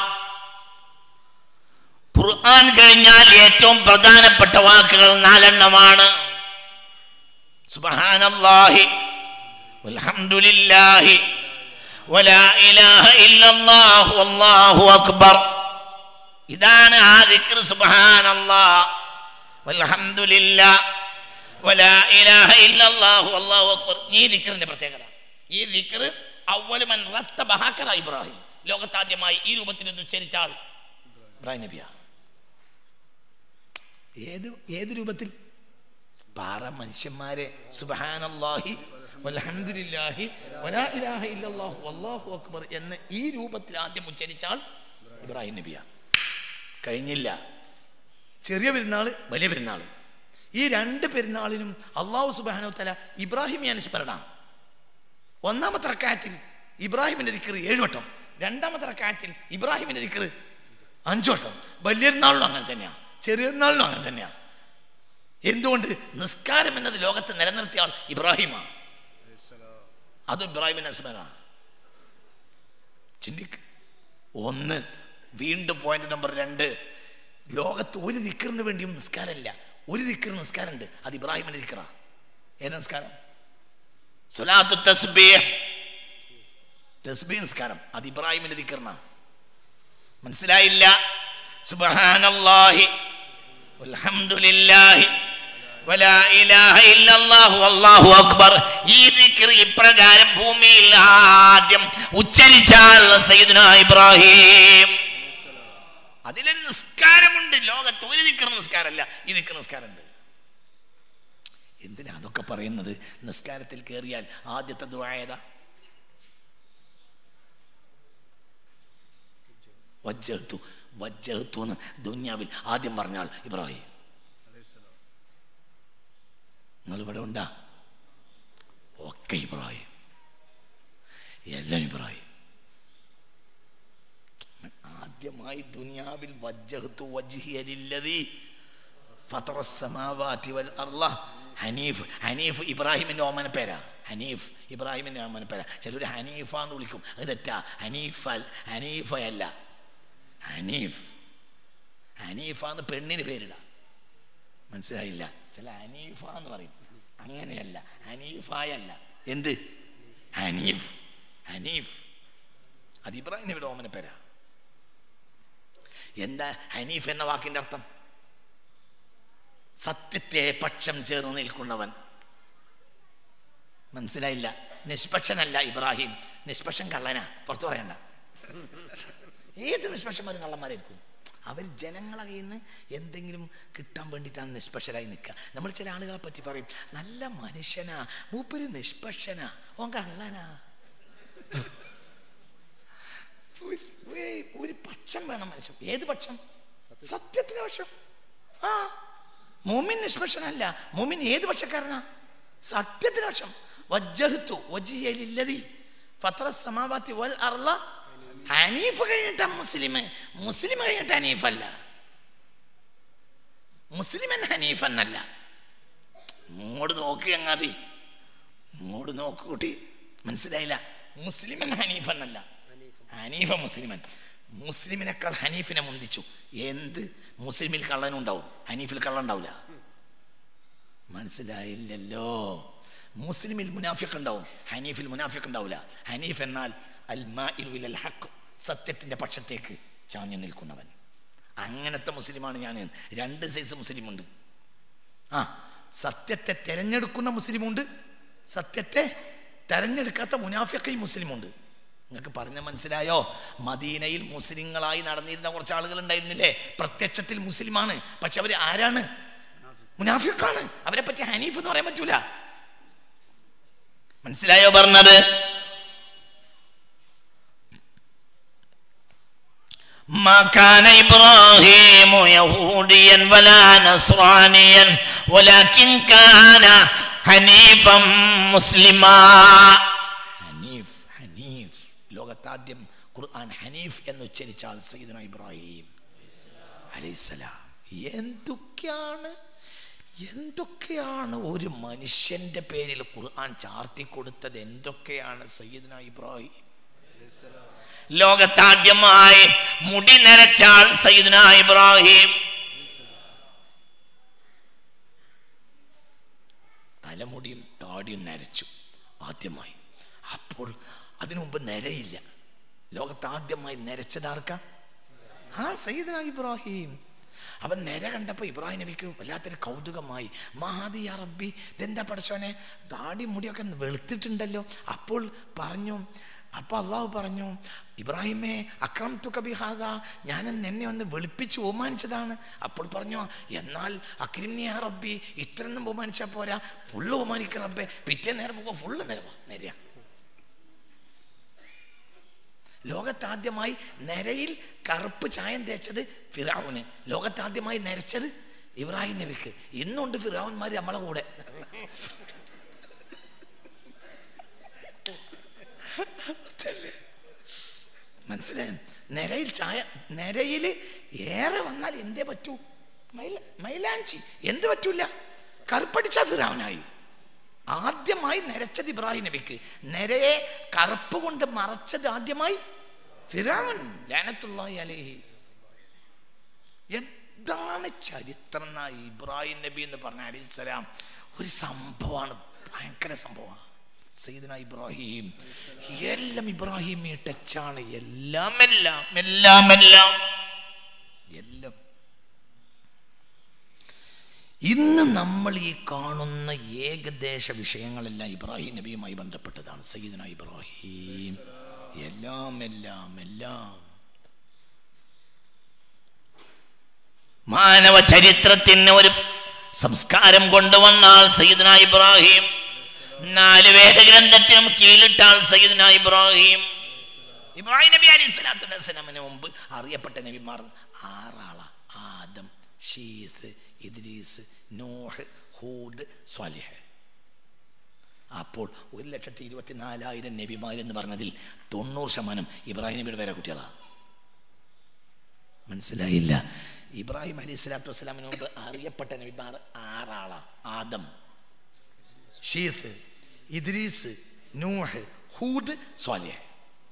Speaker 3: ഖുർആൻ കഴിഞ്ഞാൽ ഏറ്റവും പ്രധാനപ്പെട്ട വാക്കുകൾ നാലെണ്ണമാണ്. സുബ്ഹാനല്ലാഹി വൽഹംദുലില്ലാഹി വലാ ഇലാഹ ഇല്ലല്ലാഹു വല്ലാഹു അക്ബർ. ഇതാണ് ആ ദിക്ർ. സുബ്ഹാനല്ലാഹ് വൽഹംദുലില്ലാഹ് വലാ ഇലാഹ ഇല്ലല്ലാഹു വല്ലാഹു അക്ബർ. ഈ ദിക്റിന്റെ പ്രത്യേകത, ഈ ദിക്ർ അവ്വലു മൻ റത്തബ ഹക്കറ ഇബ്രാഹിം. ലോകത്താദ്യമായി ഈ രൂപത്തിൽ ഇത് ഉച്ചരിച്ച ആൾ ഇബ്രാഹിം നബിയാണ്. ഏത് ഏത് രൂപത്തിൽ? പാറ മനുഷ്യന്മാരെ സുബ്ഹാനല്ലാഹി വൽഹംദുലില്ലാഹി വലാ ഇലാഹ ഇല്ലല്ലാഹു വല്ലാഹു അക്ബർ എന്ന് ഈ രൂപത്തിൽ ആദ്യം ഉച്ചരിച്ചാൽ ഇബ്രാഹിം നബിയാണ്. കഴിഞ്ഞില്ല. ചെറിയ പെരുന്നാള്, വലിയ പെരുന്നാള്, ഈ രണ്ട് പെരുന്നാളിനും അല്ലാഹു സുബ്ഹാനഹു തആല ഇബ്രാഹിം അനുസ്മരണ. ഒന്നാമത്തെ റക്അത്തിൽ ഇബ്രാഹിമിന്റെ ദിക്ർ ഏഴ് വട്ടം, രണ്ടാമത്തെ റക്അത്തിൽ ഇബ്രാഹിമിന്റെ ദിക്ർ അഞ്ചു വട്ടം. വലിയ പെരുന്നാളിലും അങ്ങനെ തന്നെയാണ്, ചെറിയ പെരുന്നാളിലും അങ്ങനെ തന്നെയാണ്. എന്തുകൊണ്ട്? നിസ്കാരം എന്നത് ലോകത്ത് നിലനിർത്തിയ ആൾ ഇബ്രാഹിമാണ്. അതും ഇബ്രാഹിമിന്റെ അനുസ്മരണ. ചിന്തിക്ക്. ഒന്ന്. വീണ്ടും പോയിന്റ് നമ്പർ രണ്ട്, ലോകത്ത് ഒരു ദിക്റിന് വേണ്ടിയും നിസ്കാരമില്ല. ഒരു ദിക്ർ നിസ്കാരമുണ്ട്, അത് ഇബ്രാഹിമിന്റെ ദിക്റാ. ഏത് നിസ്കാരം? സ്വലാത്തു തസ്ബീഹ്. തസ്ബീഹ് നിസ്കാരം, അത് ഇബ്രാഹിമിന്റെ ദിക്റാ. മനസ്സിലായില്ല? സുബ്ഹാനല്ലാഹി വൽഹംദുലില്ലാഹി വലാ ഇലാഹ ഇല്ലല്ലാഹു വല്ലാഹു അക്ബർ. ഈ ദിക്ർ ഇപ്രകാരം ഭൂമിയിൽ ആദ്യം ഉച്ചരിച്ചാൽ സയ്യിദുനാ ഇബ്രാഹിം. അതിലൊരു നിസ്കാരമുണ്ട്. ലോകത്ത് ഒരു ദിക്ർ നിസ്കാരമല്ല, ഈ ദിക്ർ നിസ്കാരമുണ്ട്. എന്തിനാ അതൊക്കെ പറയുന്നത്? നിസ്കാരത്തിൽ കയറിയാൽ ആദ്യത്തെ ദുആ ഏതാ? വജ്ജഹ്തു. വജ്ജഹ്തു എന്ന് ദുനിയാവിൽ ആദ്യം പറഞ്ഞാൽ ഇബ്രാഹിം. നിങ്ങൾ ഇവിടെ ഉണ്ടാ? ഒക്കെ ഇബ്രാഹിം, എല്ലാം ഇബ്രാഹിം. ആദ്യമായി ദുനിയാവിൽ വജ്ജഹ്തു വജ്ഹിയ ലില്ലദീ ഫതറസ് സമാവാതി വൽ അർള ഹനീഫ്. ഹനീഫ് ഇബ്രാഹിമിന്റെ ഓമന പേരാ. ഹനീഫ് ഇബ്രാഹിമിന്റെ ഓമന പേരാ. ചിലർ ഹനീഫ എന്ന് വിളിക്കും, അത് തെറ്റാ. ഹനീഫ ഹനീഫയല്ല, ഹനീഫ്. ഹനീഫ എന്ന് പെണ്ണിന് പേരിടാ. മനസ്സിലായില്ല? ചില ഹനീഫ എന്ന് പറയും, അങ്ങനെയല്ല, ഹനീഫായല്ല. എന്ത്? ഹനീഫ്. ഹനീഫ് അത് ഇബ്രാഹിം നബിയുടെ ഓമന പേരാ. എന്താ ഹനീഫ് എന്ന വാക്കിന്റെ അർത്ഥം? സത്യത്തെ പക്ഷം ചേർന്ന് നിൽക്കുന്നവൻ. മനസ്സിലായില്ല? നിഷ്പക്ഷനല്ല ഇബ്രാഹിം. നിഷ്പക്ഷൻ കള്ളനാ, പുറത്തു പറയണ്ട. ഏത് നിഷ്പക്ഷന്മാരും കള്ളന്മാരായിരിക്കും. അവർ ജനങ്ങളെ കയ്യിൽ നിന്ന് എന്തെങ്കിലും കിട്ടാൻ വേണ്ടിയിട്ടാണ് നിഷ്പക്ഷരായി നിൽക്കുക. നമ്മൾ ചില ആളുകളെ പറ്റി പറയും, നല്ല മനുഷ്യനാ, മൂപ്പര് നിഷ്പക്ഷനാ, ഓൻ കള്ളനാ. ഒരു പക്ഷം വേണം മനുഷ്യൻ. ഏത് പക്ഷം? സത്യത്തിന്റെ പക്ഷം. ആ മോമിൻ നിഷ്പക്ഷനല്ല. മോമിൻ ഏത് പക്ഷക്കാരനാ? സത്യത്തിന്റെ പക്ഷം. വജ്ജഹ്തു വജ്ഹിയ ലില്ലദീ ഫതറസ് സമാവാതി വൽ അർള. ഹനീഫ് കഴിഞ്ഞിട്ടാ മുസ്ലിം. മുസ്ലിം കഴിഞ്ഞിട്ട് ഹനീഫല്ല. മുസ്ലിമൻ ഹനീഫ് എന്നല്ല. ഇങ്ങോട്ട് നോക്ക് ചങ്ങാതി, ഇങ്ങോട്ട് നോക്ക് കൂട്ടി. മനസ്സിലായില്ല? മുസ്ലിമൻ ഹനീഫ് എന്നല്ല, ഹനീഫ മുസ്ലിമൻ. മുസ്ലിമിനേക്കാൾ ഹനീഫിനെ മുന്തിച്ചു. എന്ത്? മുസ്ലിമിൽ കള്ളനുണ്ടാവും, ഹനീഫിൽ കള്ളൻ ഉണ്ടാവില്ല. മനസ്സിലായില്ലല്ലോ? മുസ്ലിമിൽ മുനാഫിഖ് ഉണ്ടാവും, ഹനീഫിൽ മുനാഫിഖ് ഉണ്ടാവില്ല. ഹനീഫ് എന്നാൽ അൽ മാഇലു ഇലൽ ഹഖ്, സത്യത്തിന്റെ പക്ഷത്തേക്ക് ചാഞ്ഞു നിൽക്കുന്നവൻ. അങ്ങനത്തെ മുസ്ലിമാണ് ഞാൻ. രണ്ട് സൈസ് മുസ്ലിമുണ്ട്. ആ സത്യത്തെ തെരഞ്ഞെടുക്കുന്ന മുസ്ലിമുണ്ട്, സത്യത്തെ തെരഞ്ഞെടുക്കാത്ത മുനാഫിഖ് മുസ്ലിമുണ്ട്. നിങ്ങൾക്ക് പറഞ്ഞ മനസ്സിലായോ? മദീനയിൽ മുസ്ലിങ്ങളായി നടന്നിരുന്ന കുറച്ച് ആളുകൾ ഉണ്ടായിരുന്നില്ലേ? പ്രത്യക്ഷത്തിൽ മുസ്ലിമാണ്, പക്ഷെ അവര് ആരാണ്? മുനാഫിഖാണ്. അവരെ പറ്റി ഹനീഫ് എന്ന് പറയാൻ പറ്റൂല.
Speaker 2: മനസ്സിലായോ പറഞ്ഞത്? ما كان إبراهيم يهوديا ولا نصرانيا ولكن كان حنيفا مسلما. ഹനീഫ്, ഹനീഫ്, ലോകത്താദ്യം ഖുർആൻ ഹനീഫ് എന്ന് ഉച്ചരിച്ചാൽ സയ്യിദുന ഇബ്രാഹിം അലൈഹിസ്സലാം. എന്തൊക്കെയാണ് എന്തൊക്കെയാണ് ഒരു മനുഷ്യന്റെ പേരിൽ ഖുർആൻ ചാർത്തി കൊടുത്തത്, എന്തൊക്കെയാണ് സയ്യിദുന ഇബ്രാഹിം. ലോകത്താദ്യമായി മുടി നരച്ചാൽ സയ്യിദുന ഇബ്രാഹിം, തലമുടിയും താടിയും നരച്ചു ആദ്യമായി. അപ്പോൾ അതിനു മുമ്പ് നരയില്ല. ലോകത്താദ്യമായി നരച്ചതാർക്ക? ആ സയ്യിദുന ഇബ്രാഹിം. അവൻ നേരെ കണ്ടപ്പോൾ ഇബ്രാഹിം നബിക്ക് വല്ലാത്തൊരു കൗതുകമായി. മഹാദി യാ റബ്ബി, ഇതെന്താ പഠിച്ചോനെ, താടി മുടിയൊക്കെ വെളുത്തിട്ടുണ്ടല്ലോ. അപ്പോൾ പറഞ്ഞു, അപ്പോൾ അള്ളാഹു പറഞ്ഞു, ഇബ്രാഹിമേ അക്രം തു കബിഹാദ, ഞാൻ എന്നെ ഒന്ന് വെളുപ്പിച്ച് ബഹുമാനിച്ചതാണ്. അപ്പോൾ പറഞ്ഞു, എന്നാൽ അക്രിംനി യാ റബ്ബി, ഇത്രയൊന്നും ബഹുമാനിച്ചാൽ പോരാ, ഫുള്ള് ബഹുമാനിക്ക റബ്ബേ. പിറ്റേ നേരം പോകുമ്പോൾ ഫുള്ള് നിരവാ നിരയാ. ലോകത്താദ്യമായി നരയിൽ കറുപ്പ് ചായം തേച്ചത് ഫിറഔന്, ലോകത്താദ്യമായി നരച്ചത് ഇബ്രാഹിം നബിക്ക്. ഇന്നുണ്ട് ഫിറഔന്മാര് നമ്മളെ കൂടെ. മനസ്സിലായി? നരയിൽ ചായ, നരയിൽ ഏറെ വന്നാൽ എന്തേ പറ്റൂ? മൈല മൈലാഞ്ചി എന്ത് പറ്റൂല, കറുപ്പടിച്ച ഫിറഔനായി. ആദ്യമായി നരച്ചത് ഇബ്രാഹിം നബിക്ക്, നരയെ കറുപ്പ് കൊണ്ട് മറച്ചത് ആദ്യമായി ഫിറഔൻ ലഅനത്തുല്ലാഹി അലൈഹി. എന്താണ് ചരിത്രം? ഇബ്രാഹിം നബി എന്ന് പറഞ്ഞ അലൈഹിസ്സലാം ഒരു സംഭവമാണ്, ഭയങ്കര സംഭവമാണ്. സയ്യിദുന ഇബ്രാഹിം എല്ലാം ഇബ്രാഹിം ടച്ചാണ്, എല്ലാം എല്ലാം എല്ലാം എല്ലാം എല്ലാം. ഇന്ന് നമ്മൾ ഈ കാണുന്ന ഏകദേശ വിഷയങ്ങളെല്ലാം ഇബ്രാഹിം നബിയുമായി ബന്ധപ്പെട്ടതാണ്. സയ്യിദുന ഇബ്രാഹിം എല്ലാം എല്ലാം എല്ലാം മാനവ ചരിത്രത്തിന് ഒരു സംസ്കാരം കൊണ്ടുവന്നാൽ സയ്യിദുന ഇബ്രാഹിം, നാല് വേദഗ്രന്ഥത്തിനും കീഴിട്ടാൽ സയ്യിദുന ഇബ്രാഹിം. ഇബ്രാഹിം നബി അലൈഹി സ്വലാത്തു വസ്സലാമിന് മുമ്പ് അറിയപ്പെട്ട നബിമാർ ആറാളാ: ആദം, ഷീസ്, ഇദ്രീസ്, നൂഹ്, ഹൂദ്, സ്വാലിഹ്. അപ്പോൾ ഒരു ലക്ഷത്തി ഇരുപത്തി നാലായിരം നബിമാരെന്ന് പറഞ്ഞതിൽ തൊണ്ണൂറ് ശതമാനം ഇബ്രാഹിം നബിയുടെ പേരെ കുട്ടികളാണ്. മനസ്സിലായില്ല? ഇബ്രാഹിം അലൈഹി സ്വലാത്തു വസ്സലാമിന് മുമ്പ് അറിയപ്പെട്ട നബിമാർ ആറാളാ: ആദം, ഷീസ്, ഇദ്രീസ്, നൂഹ്, ഹൂദ്, സ്വാലിഹ്.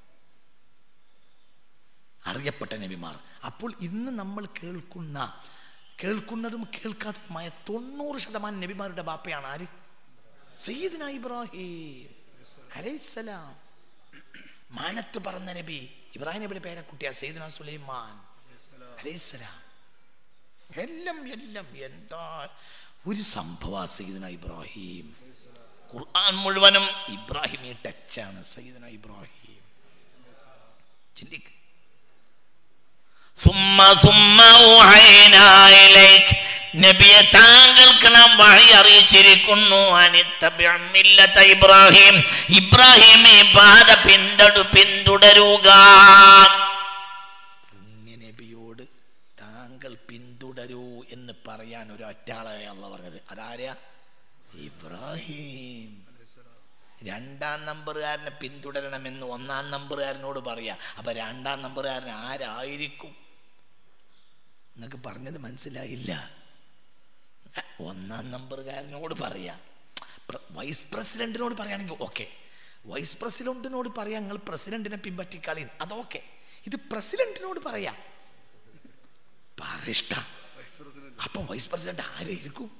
Speaker 2: അറിയപ്പെട്ട നബിമാർ. അപ്പോൾ ഇന്ന് നമ്മൾ കേൾക്കുന്ന കേൾക്കുന്നതും കേൾക്കാത്തതുമായ തൊണ്ണൂറ് ശതമാനം നബിമാരുടെ ബാപ്പയാണ് ആര്? സയ്യിദുന ഇബ്രാഹിം അലൈഹിസ്സലാം. മാനത്ത് പറഞ്ഞ നബി ഇബ്രാഹിം നബിയുടെ പേരക്കുട്ടിയാ സയ്യിദുന സുലൈമാൻ അലൈഹിസ്സലാം. എല്ലാം എല്ലാം എന്താ ഒരു സംഭവ സയ്യിദുന ഇബ്രാഹിം. ഖുർആൻ മുഴുവനും ഇബ്രാഹിമി ടച്ചാണ്. സയ്യിദുന ഇബ്രാഹിം ചിന്തിക്ക്. നബിയെ താങ്കൾക്ക് നാം വഹി അറിയിച്ചിരിക്കുന്നു, ഇബ്രാഹിം ഇബ്രാഹിം പാത പിന്തുടരു പിന്തുടരുക. നബിയോട് താങ്കൾ പിന്തുടരൂ എന്ന് പറയാൻ ഒരു ഒറ്റാളായ അല്ലാഹു പറഞ്ഞത്. അതാരാ? ഇബ്രാഹിം. രണ്ടാം നമ്പറുകാരനെ പിന്തുടരണമെന്ന് ഒന്നാം നമ്പറുകാരനോട് പറയാ. അപ്പൊ രണ്ടാം നമ്പറുകാരൻ ആരായിരിക്കും? എന്നൊക്കെ പറഞ്ഞത് മനസ്സിലായില്ല. ഒന്നാം നമ്പറുകാരനോട് പറയാ. വൈസ് പ്രസിഡന്റിനോട് പറയുകയാണെങ്കിൽ ഓക്കെ, വൈസ് പ്രസിഡന്റിനോട് പറയാ നിങ്ങൾ പ്രസിഡന്റിനെ പിൻപറ്റിക്കളി, അതൊക്കെ. ഇത് പ്രസിഡന്റിനോട് പറയാ ഇഷ്ട. അപ്പൊ വൈസ് പ്രസിഡന്റ് ആരായിരിക്കും?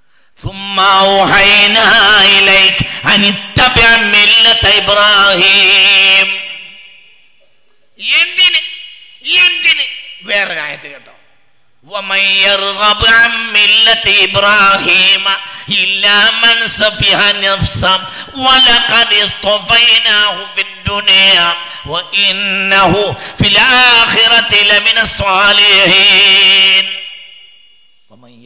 Speaker 2: എന്തിന് എന്തിന് വേറെ ആയത്ത് കേട്ടോ. ومن يرغب عن ملة إبراهيم إلا من سفه نفسه ولقد اصطفيناه في الدنيا وإنه في الآخرة لمن الصالحين. ومن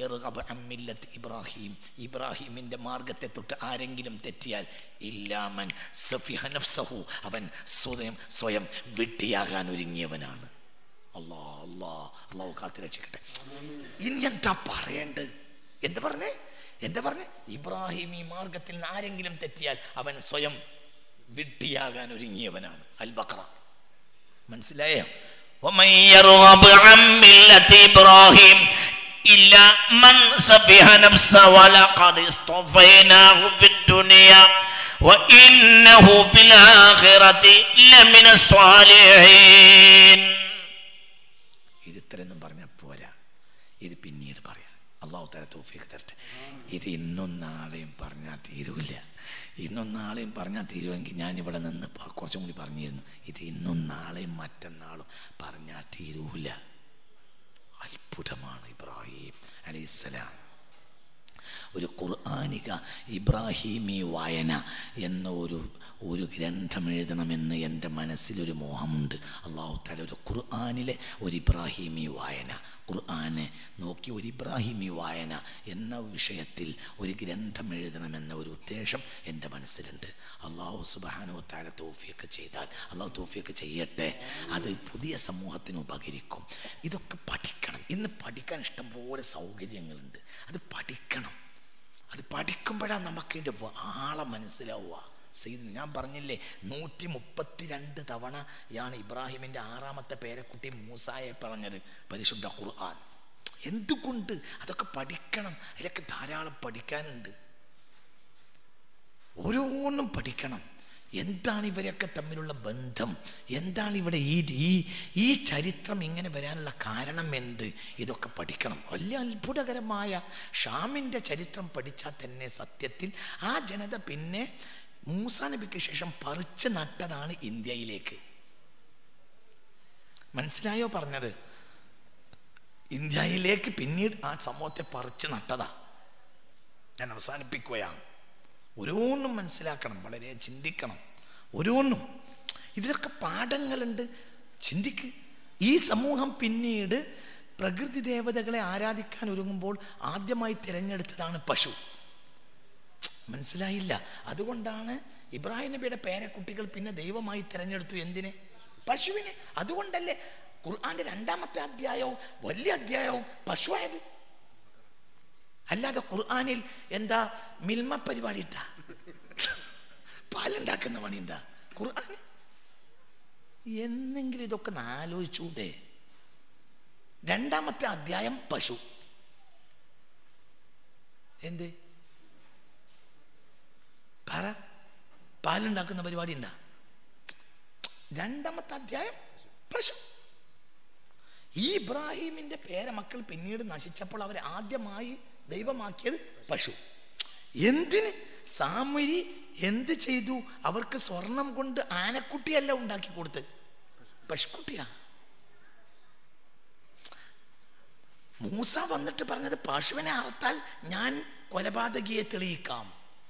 Speaker 3: യർഗബ് അൻ മില്ലത്തി ഇബ്രാഹിം, ഇബ്രാഹിമിൻ്റെ മാർഗത്തെ തൊട്ട് ആരെങ്കിലും തെറ്റിയാൽ ഇല്ലാമൻ സഫിഹ നഫ്സഹു, അവൻ സ്വയം സ്വയം വിഡ്ഢിയാകാൻ ഒരുങ്ങിയവനാണ്. അല്ലാ അല്ലാ അല്ലാഹു കാത്ത് രക്ഷിക്കട്ടെ. ഇനി എന്താ പറയേണ്ടത്? എന്താ പറഞ്ഞേ എന്താ പറഞ്ഞേ ഇബ്രാഹിം ഈ മാർഗത്തിൽ നിന്ന് ആരെങ്കിലും തെറ്റിയാൽ അവൻ സ്വയം വിഡ്ഢിയാകാൻ ഒരുങ്ങിയവനാണ്. അൽ ബഖറ. മനസ്സിലായോ? വമൻ യർഗബ് അൻ മില്ലത്തി ഇബ്രാഹിം ഇല്ലാ മൻ സഫിഹ നഫ്സ വലഖദ് ഇസ്തഫൈനാഹു ഫിദ്ദുനിയ വഇന്നഹു ഫിൽ ആഖിറതി ലമിന സ്വാലിഹീൻ. ഇത് ഇത്രയൊന്നും പറഞ്ഞാൽ പോരാ, ഇത് പിന്നീട് പറയാം. അല്ലാഹു തആല തൗഫീഖ് തരട്ടെ. ഇത് ഇന്നും നാളെയും പറഞ്ഞാൽ തീരൂല. ഇന്നും നാളെയും പറഞ്ഞാൽ തീരുമെങ്കിൽ ഞാനിവിടെ നിന്ന് കുറച്ചും കൂടി പറഞ്ഞിരുന്നു. ഇത് ഇന്നും നാളെയും മറ്റന്നാളും പറഞ്ഞാൽ തീരൂല. അത്ഭുതമാണ് ഇബ്രാഹിം അലൈഹിസ്സലാം. ഒരു ഖുർആനിക ഇബ്രാഹിമി വായന എന്ന ഒരു ഒരു ഗ്രന്ഥം എഴുതണമെന്ന് എൻ്റെ മനസ്സിലൊരു മോഹമുണ്ട്. അല്ലാഹു തആല ഒരു ഖുർആനിലെ ഒരു ഇബ്രാഹിമി വായന, ഖുർആനെ നോക്കി ഒരു ഇബ്രാഹിമി വായന എന്ന വിഷയത്തിൽ ഒരു ഗ്രന്ഥം എഴുതണമെന്ന ഒരു ഉദ്ദേശം എൻ്റെ മനസ്സിലുണ്ട്. അല്ലാഹു സുബ്ഹാനഹു വ തആല തൗഫീഖ് ചെയ്താൽ, അല്ലാഹു തൗഫീഖ് ചെയ്യട്ടെ, അത് പുതിയ സമൂഹത്തിന് ഉപകരിക്കും. ഇതൊക്കെ പഠിക്കണം. ഇന്ന് പഠിക്കാൻ ഇഷ്ടംപോലെ സൗകര്യങ്ങളുണ്ട്. അത് പഠിക്കണം. അത് പഠിക്കുമ്പോഴാണ് നമുക്കതിൻ്റെ ആളെ മനസ്സിലാവുക. സയ്യിദ് ഞാൻ പറഞ്ഞില്ലേ, നൂറ്റി മുപ്പത്തി രണ്ട് തവണയാണ് ഇബ്രാഹിമിൻ്റെ ആറാമത്തെ പേരക്കുട്ടി മൂസായെ പറഞ്ഞത് പരിശുദ്ധ ഖുർആൻ. എന്തുകൊണ്ട്? അതൊക്കെ പഠിക്കണം. അതിലൊക്കെ ധാരാളം പഠിക്കാനുണ്ട്. ഓരോന്നും പഠിക്കണം. എന്താണ് ഇവരൊക്കെ തമ്മിലുള്ള ബന്ധം? എന്താണ് ഇവിടെ ഈ ഈ ചരിത്രം ഇങ്ങനെ വരാനുള്ള കാരണം എന്ത്? ഇതൊക്കെ പഠിക്കണം. വലിയ അത്ഭുതകരമായ ഷാമിൻ്റെ ചരിത്രം പഠിച്ചാൽ തന്നെ സത്യത്തിൽ ആ ജനത പിന്നെ മൂസാ നബിക്ക് ശേഷം പറിച്ച് നട്ടതാണ് ഇന്ത്യയിലേക്ക്. മനസ്സിലായോ പറഞ്ഞത്? ഇന്ത്യയിലേക്ക് പിന്നീട് ആ സമൂഹത്തെ പറിച്ച് നട്ടതാ. ഞാൻ അവസാനിപ്പിക്കുകയാണ്. ഓരോന്നും മനസ്സിലാക്കണം, വളരെ ചിന്തിക്കണം. ഓരോന്നും ഇതിലൊക്കെ പാഠങ്ങളുണ്ട്. ചിന്തിക്ക്. ഈ സമൂഹം പിന്നീട് പ്രകൃതി ദേവതകളെ ആരാധിക്കാൻ ഒരുങ്ങുമ്പോൾ ആദ്യമായി തിരഞ്ഞെടുത്തതാണ് പശു. മനസ്സിലായില്ല? അതുകൊണ്ടാണ് ഇബ്രാഹിം നബിയുടെ പേരക്കുട്ടികൾ പിന്നെ ദൈവമായി തിരഞ്ഞെടുത്തു. എന്തിനെ? പശുവിനെ. അതുകൊണ്ടല്ലേ ഖുർആന്റെ രണ്ടാമത്തെ അധ്യായവും വലിയ അധ്യായവും പശുവായത്. അല്ലാതെ ഖുർആനിൽ എന്താ മിൽമ പരിപാടി ഉണ്ടാ, പാലുണ്ടാക്കുന്ന പണി ഉണ്ടാ ഖുർആൻ? എന്നെങ്കിലും ഇതൊക്കെ ആലോചിച്ചൂടെ? രണ്ടാമത്തെ അധ്യായം പശു. എന്ത് പറ? പാലുണ്ടാക്കുന്ന പരിപാടി ഉണ്ടാ? രണ്ടാമത്തെ അധ്യായം പശു. ഈ ഇബ്രാഹിമിന്റെ പേരമക്കൾ പിന്നീട് നശിച്ചപ്പോൾ അവർ ആദ്യമായി ദൈവമാക്കിയത് പശു. എന്തിന്? സാമരി എന്ത് ചെയ്തു? അവർക്ക് സ്വർണം കൊണ്ട് ആനക്കുട്ടിയല്ല ഉണ്ടാക്കി കൊടുത്ത്, പശുക്കുട്ടിയാ. മൂസ വന്നിട്ട് പറഞ്ഞത് പശുവിനെ അറുത്താൽ ഞാൻ കൊലപാതകിയെ തെളിയിക്കാം.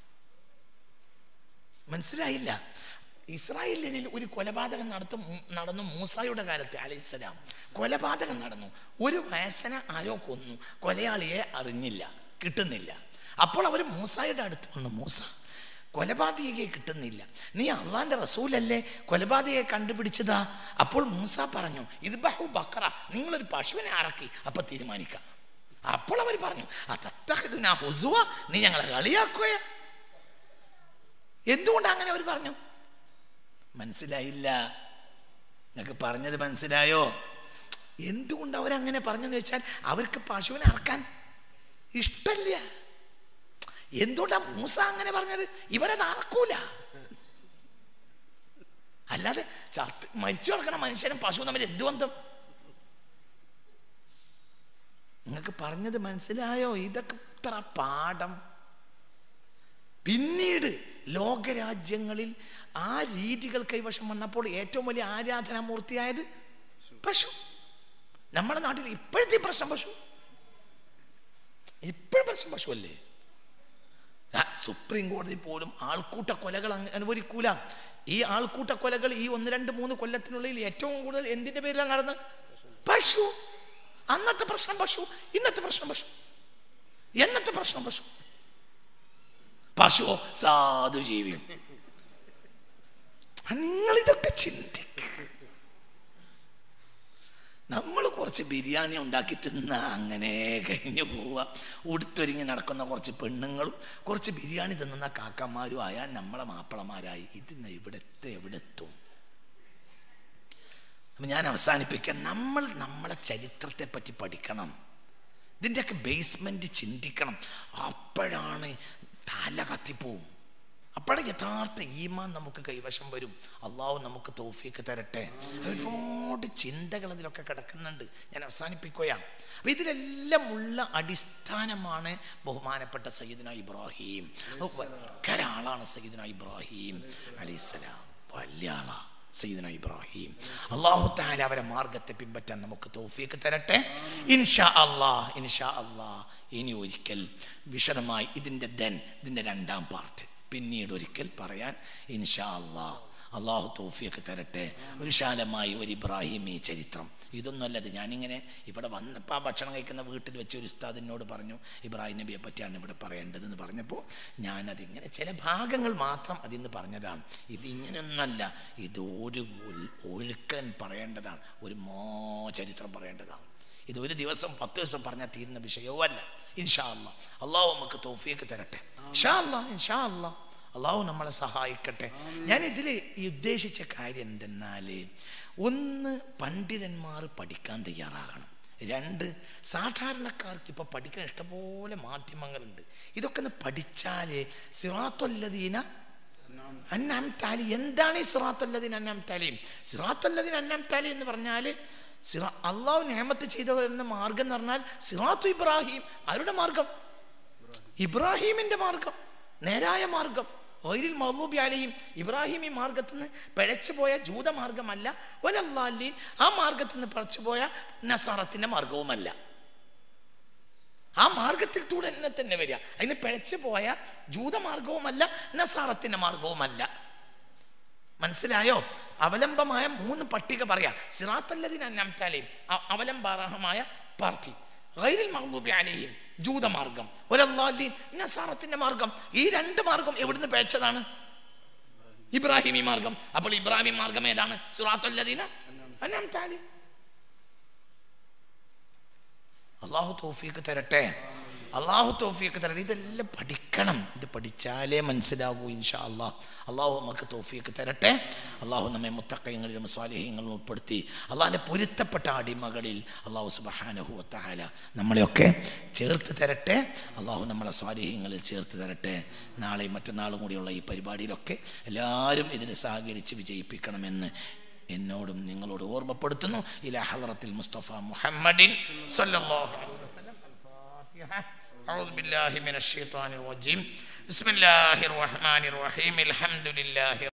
Speaker 3: മനസ്സിലായില്ല? ഇസ്രായേലിൽ ഒരു കൊലപാതകം നടത്തും നടന്നു മൂസായുടെ കാലത്ത് അലൈഹിസ്സലാം. കൊലപാതകം നടന്നു. ഒരു വയസ്സനെ ആരോ കൊന്നു. കൊലയാളിയെ അറിഞ്ഞില്ല, കിട്ടുന്നില്ല. അപ്പോൾ അവർ മൂസായുടെ അടുത്ത് വന്നു. മൂസ, കൊലപാതകയെ കിട്ടുന്നില്ല, നീ അള്ളാന്റെ റസൂലല്ലേ, കൊലപാതകയെ കണ്ടുപിടിച്ചതാ. അപ്പോൾ മൂസ പറഞ്ഞു, ഇത് ബഹു ബക്കറ, നിങ്ങളൊരു പശുവിനെ അറക്കി അപ്പൊ തീരുമാനിക്കാം. അപ്പോൾ അവർ പറഞ്ഞു, അതത്തഖിദുനാ ഹുസുവ, നീ ഞങ്ങളെ കളിയാക്കുകയാ. എന്തുകൊണ്ട് അങ്ങനെ അവർ പറഞ്ഞു? മനസ്സിലായില്ല? നിങ്ങൾക്ക് പറഞ്ഞത് മനസ്സിലായോ? എന്തുകൊണ്ട് അവരങ്ങനെ പറഞ്ഞെന്ന് വെച്ചാൽ അവർക്ക് പശുവിനെ അറക്കാൻ ഇഷ്ടല്ല. എന്തുകൊണ്ടാ മൂസ അങ്ങനെ പറഞ്ഞത്? ഇവരത് അറക്കൂല. അല്ലാതെ ചത്ത് മരിച്ചു കിടക്കണ മനുഷ്യനും പശുവും തമ്മിൽ എന്ത് ബന്ധം? നിങ്ങൾക്ക് പറഞ്ഞത് മനസ്സിലായോ? ഇതൊക്കെ ഇത്ര പാഠം. പിന്നീട് ലോകരാജ്യങ്ങളിൽ ആ രീതികൾ കൈവശം വന്നപ്പോൾ ഏറ്റവും വലിയ ആരാധനാമൂർത്തിയായത് പശു. നമ്മുടെ നാട്ടിൽ ഇപ്പോഴത്തെ പ്രശ്നം പശു. ഇപ്പോഴും പ്രശ്നം പശു അല്ലേ? സുപ്രീം കോടതി പോലും ആൾക്കൂട്ട കൊലകൾ അനുവദിക്കൂല. ഈ ആൾക്കൂട്ട കൊലകൾ ഈ ഒന്ന് രണ്ട് മൂന്ന് കൊല്ലത്തിനുള്ളിൽ ഏറ്റവും കൂടുതൽ എന്തിന്റെ പേരിലാണ് നടന്നത്? പശു. അന്നത്തെ പ്രശ്നം പശു, ഇന്നത്തെ പ്രശ്നം പശു. എന്നത്തെ പ്രശ്നം? പശു പശുവോ സാധു ജീവിയും. നിങ്ങളിതൊക്കെ ചിന്തിക്ക. നമ്മൾ കുറച്ച് ബിരിയാണി ഉണ്ടാക്കി തിന്ന അങ്ങനെ കഴിഞ്ഞു പോവുക. ഉടുത്തൊരുങ്ങി നടക്കുന്ന കുറച്ച് പെണ്ണുങ്ങളും കുറച്ച് ബിരിയാണി തിന്നുന്ന കാക്കന്മാരും ആയാൽ നമ്മളെ മാപ്പിളമാരായി. ഇതിന്ന് ഇവിടത്തെ എവിടെത്തും? അപ്പം ഞാൻ അവസാനിപ്പിക്കാൻ, നമ്മൾ നമ്മളെ ചരിത്രത്തെ പറ്റി പഠിക്കണം. ഇതിൻ്റെയൊക്കെ ബേസ്മെന്റ് ചിന്തിക്കണം. അപ്പോഴാണ് തല കത്തിപ്പോവും. അപ്പോഴേ യഥാർത്ഥ ഈമാൻ നമുക്ക് കൈവശം വരും. അള്ളാഹു നമുക്ക് തൗഫീക്ക് തരട്ടെ. ഒരുപാട് ചിന്തകൾ ഇതിലൊക്കെ കിടക്കുന്നുണ്ട്. ഞാൻ അവസാനിപ്പിക്കുകയാണ്. അപ്പം ഇതിലെല്ലാം ഉള്ള അടിസ്ഥാനമാണ് ബഹുമാനപ്പെട്ട സയ്യിദുനാ ഇബ്രാഹിം. ഭയങ്കര ആളാണ് സയ്യിദുനാ ഇബ്രാഹിം അലൈഹിസ്സലാം. വലിയ ആളാ സയ്യിദുനാ ഇബ്രാഹിം. അല്ലാഹു തആല അവരെ മാർഗത്തെ പിൻപറ്റാൻ നമുക്ക് തൗഫീക്ക് തരട്ടെ. ഇൻഷാ അല്ലാഹ് ഇൻഷാ അല്ലാഹ് ഇനി ഒരിക്കൽ വിശദമായി ഇതിൻ്റെ ദെൻ ഇതിൻ്റെ രണ്ടാം പാർട്ട് പിന്നീട് ഒരിക്കൽ പറയാൻ ഇൻഷാ അല്ലാഹ്. അള്ളാഹു തൗഫീഖ് തരട്ടെ. ഒരു ശാലമായി ഒരു ഇബ്രാഹിമി ചരിത്രം. ഇതൊന്നുമല്ലത്. ഞാനിങ്ങനെ ഇവിടെ വന്നപ്പോൾ ആ ഭക്ഷണം കഴിക്കുന്ന വീട്ടിൽ വെച്ച് ഒരു ഉസ്താദിനോട് പറഞ്ഞു ഇബ്രാഹിം നബിയെ പറ്റിയാണ് ഇവിടെ പറയേണ്ടതെന്ന് പറഞ്ഞപ്പോൾ ഞാനതിങ്ങനെ ചില ഭാഗങ്ങൾ മാത്രം അതിന്ന് പറഞ്ഞതാണ്. ഇതിങ്ങനെയൊന്നല്ല, ഇത് ഒരു ഒഴുക്കൻ പറയേണ്ടതാണ്, ഒരു മോ ചരിത്രം പറയേണ്ടതാണ്. ഇത് ഒരു ദിവസം പത്ത് ദിവസം പറഞ്ഞാൽ തീരുന്ന വിഷയവും അല്ല. ഇൻഷാ അല്ലാഹ് അള്ളാഹു നമുക്ക് തൗഫീഖ് തരട്ടെ. ഇൻഷാ അല്ലാഹ് ഇൻഷാ അല്ലാഹ് അള്ളാഹു നമ്മളെ സഹായിക്കട്ടെ. ഞാൻ ഇതിൽ ഈ ഉദ്ദേശിച്ച കാര്യം എന്തെന്നാൽ, ഒന്ന് പണ്ഡിതന്മാർ പഠിക്കാൻ തയ്യാറാകണം. രണ്ട് സാധാരണക്കാർക്ക് ഇപ്പോൾ പഠിക്കാൻ ഇഷ്ടംപോലെ മാധ്യമങ്ങളുണ്ട്. ഇതൊക്കെ ഒന്ന് പഠിച്ചാൽ സിറാത്തുല്ലദീന അൻഅംത അലൈഹിം. എന്താണ് ഈ സിറാത്തുല്ലദീന അൻഅംത അലൈഹിം? സിറാത്തുല്ലദീന അൻഅംത അലൈഹിം എന്ന് പറഞ്ഞാൽ സിറാ അള്ളാഹു നിഅമത്ത് ചെയ്തവരുടെ മാർഗം എന്ന് പറഞ്ഞാൽ സിറാത്തു ഇബ്രാഹിം. ആരുടെ മാർഗം? ഇബ്രാഹിമിന്റെ മാർഗം, നേരായ മാർഗം. ഗൈറിൽ മഗ്ദൂബി അലൈഹിം, ഇബ്രാഹിം ഈ മാർഗത്തിൽ നിന്ന് പിഴച്ചു പോയ ജൂതമാർഗമല്ല. വലല്ലാലീൻ, ആ മാർഗത്തിൽ നിന്ന് പിഴച്ചു പോയ നസാറത്തിന്റെ മാർഗവുമല്ല. ആ മാർഗത്തിൽ കൂടെ എന്നെ തന്നെ വരിക. അതിന് പിഴച്ചു പോയ ജൂതമാർഗവുമല്ല, നസാറത്തിന്റെ മാർഗവുമല്ല. മനസ്സിലായോ? അവലംബമായ മൂന്ന് പട്ടിക പറയാ. സിറാത്തല്ലദീന അൻഅംത അലൈഹിം അവലംബാർഹമായ പാർട്ടി, ഗൈറിൽ മഗ്ദൂബി അലൈഹിം ജൂതമാർഗം, വലല്ലാലീൻ നസാറത്തിന്റെ മാർഗം. ഈ രണ്ട് മാർഗം എവിടുന്ന് പിഴച്ചതാണ്? ഇബ്രാഹിമി മാർഗം. അപ്പോൾ ഇബ്രാഹിമി മാർഗം ഏതാണ്? സിറാത്തല്ലദീന അൻഅംത അലൈഹിം. അല്ലാഹു തൗഫീഖ് തരട്ടെ. അള്ളാഹു തൗഫീഖ് തരട്ടെ. ഇതെല്ലാം പഠിക്കണം. ഇത് പഠിച്ചാലേ മനസ്സിലാവൂ ഇൻഷാ അല്ലാഹ്. അള്ളാഹു നമുക്ക് തൗഫീഖ് തരട്ടെ. അള്ളാഹു നമ്മെ മുത്തഖീങ്ങളിലും സ്വാലിഹീങ്ങളിലും ഉൾപ്പെടുത്തി അള്ളാഹിൻ്റെ പൊരുത്തപ്പെട്ട അടിമകളിൽ അള്ളാഹു സുബ്ഹാനഹു വ തആല നമ്മളെയൊക്കെ ചേർത്ത് തരട്ടെ. അള്ളാഹു നമ്മളെ സ്വാലിഹീങ്ങളിൽ ചേർത്ത് തരട്ടെ. നാളെയും മറ്റന്നാളും കൂടിയുള്ള ഈ പരിപാടിയിലൊക്കെ എല്ലാവരും ഇതിന് സഹകരിച്ച് വിജയിപ്പിക്കണമെന്ന് എന്നോടും നിങ്ങളോട് ഓർമ്മപ്പെടുത്തുന്നു. ഇലാ ഹളറത്തിൽ മുസ്തഫ മുഹമ്മദിൻ സല്ലല്ലാഹു അലൈഹി വസല്ലം. أعوذ بالله من الشيطان الرجيم. بسم الله الرحمن الرحيم. الحمد لله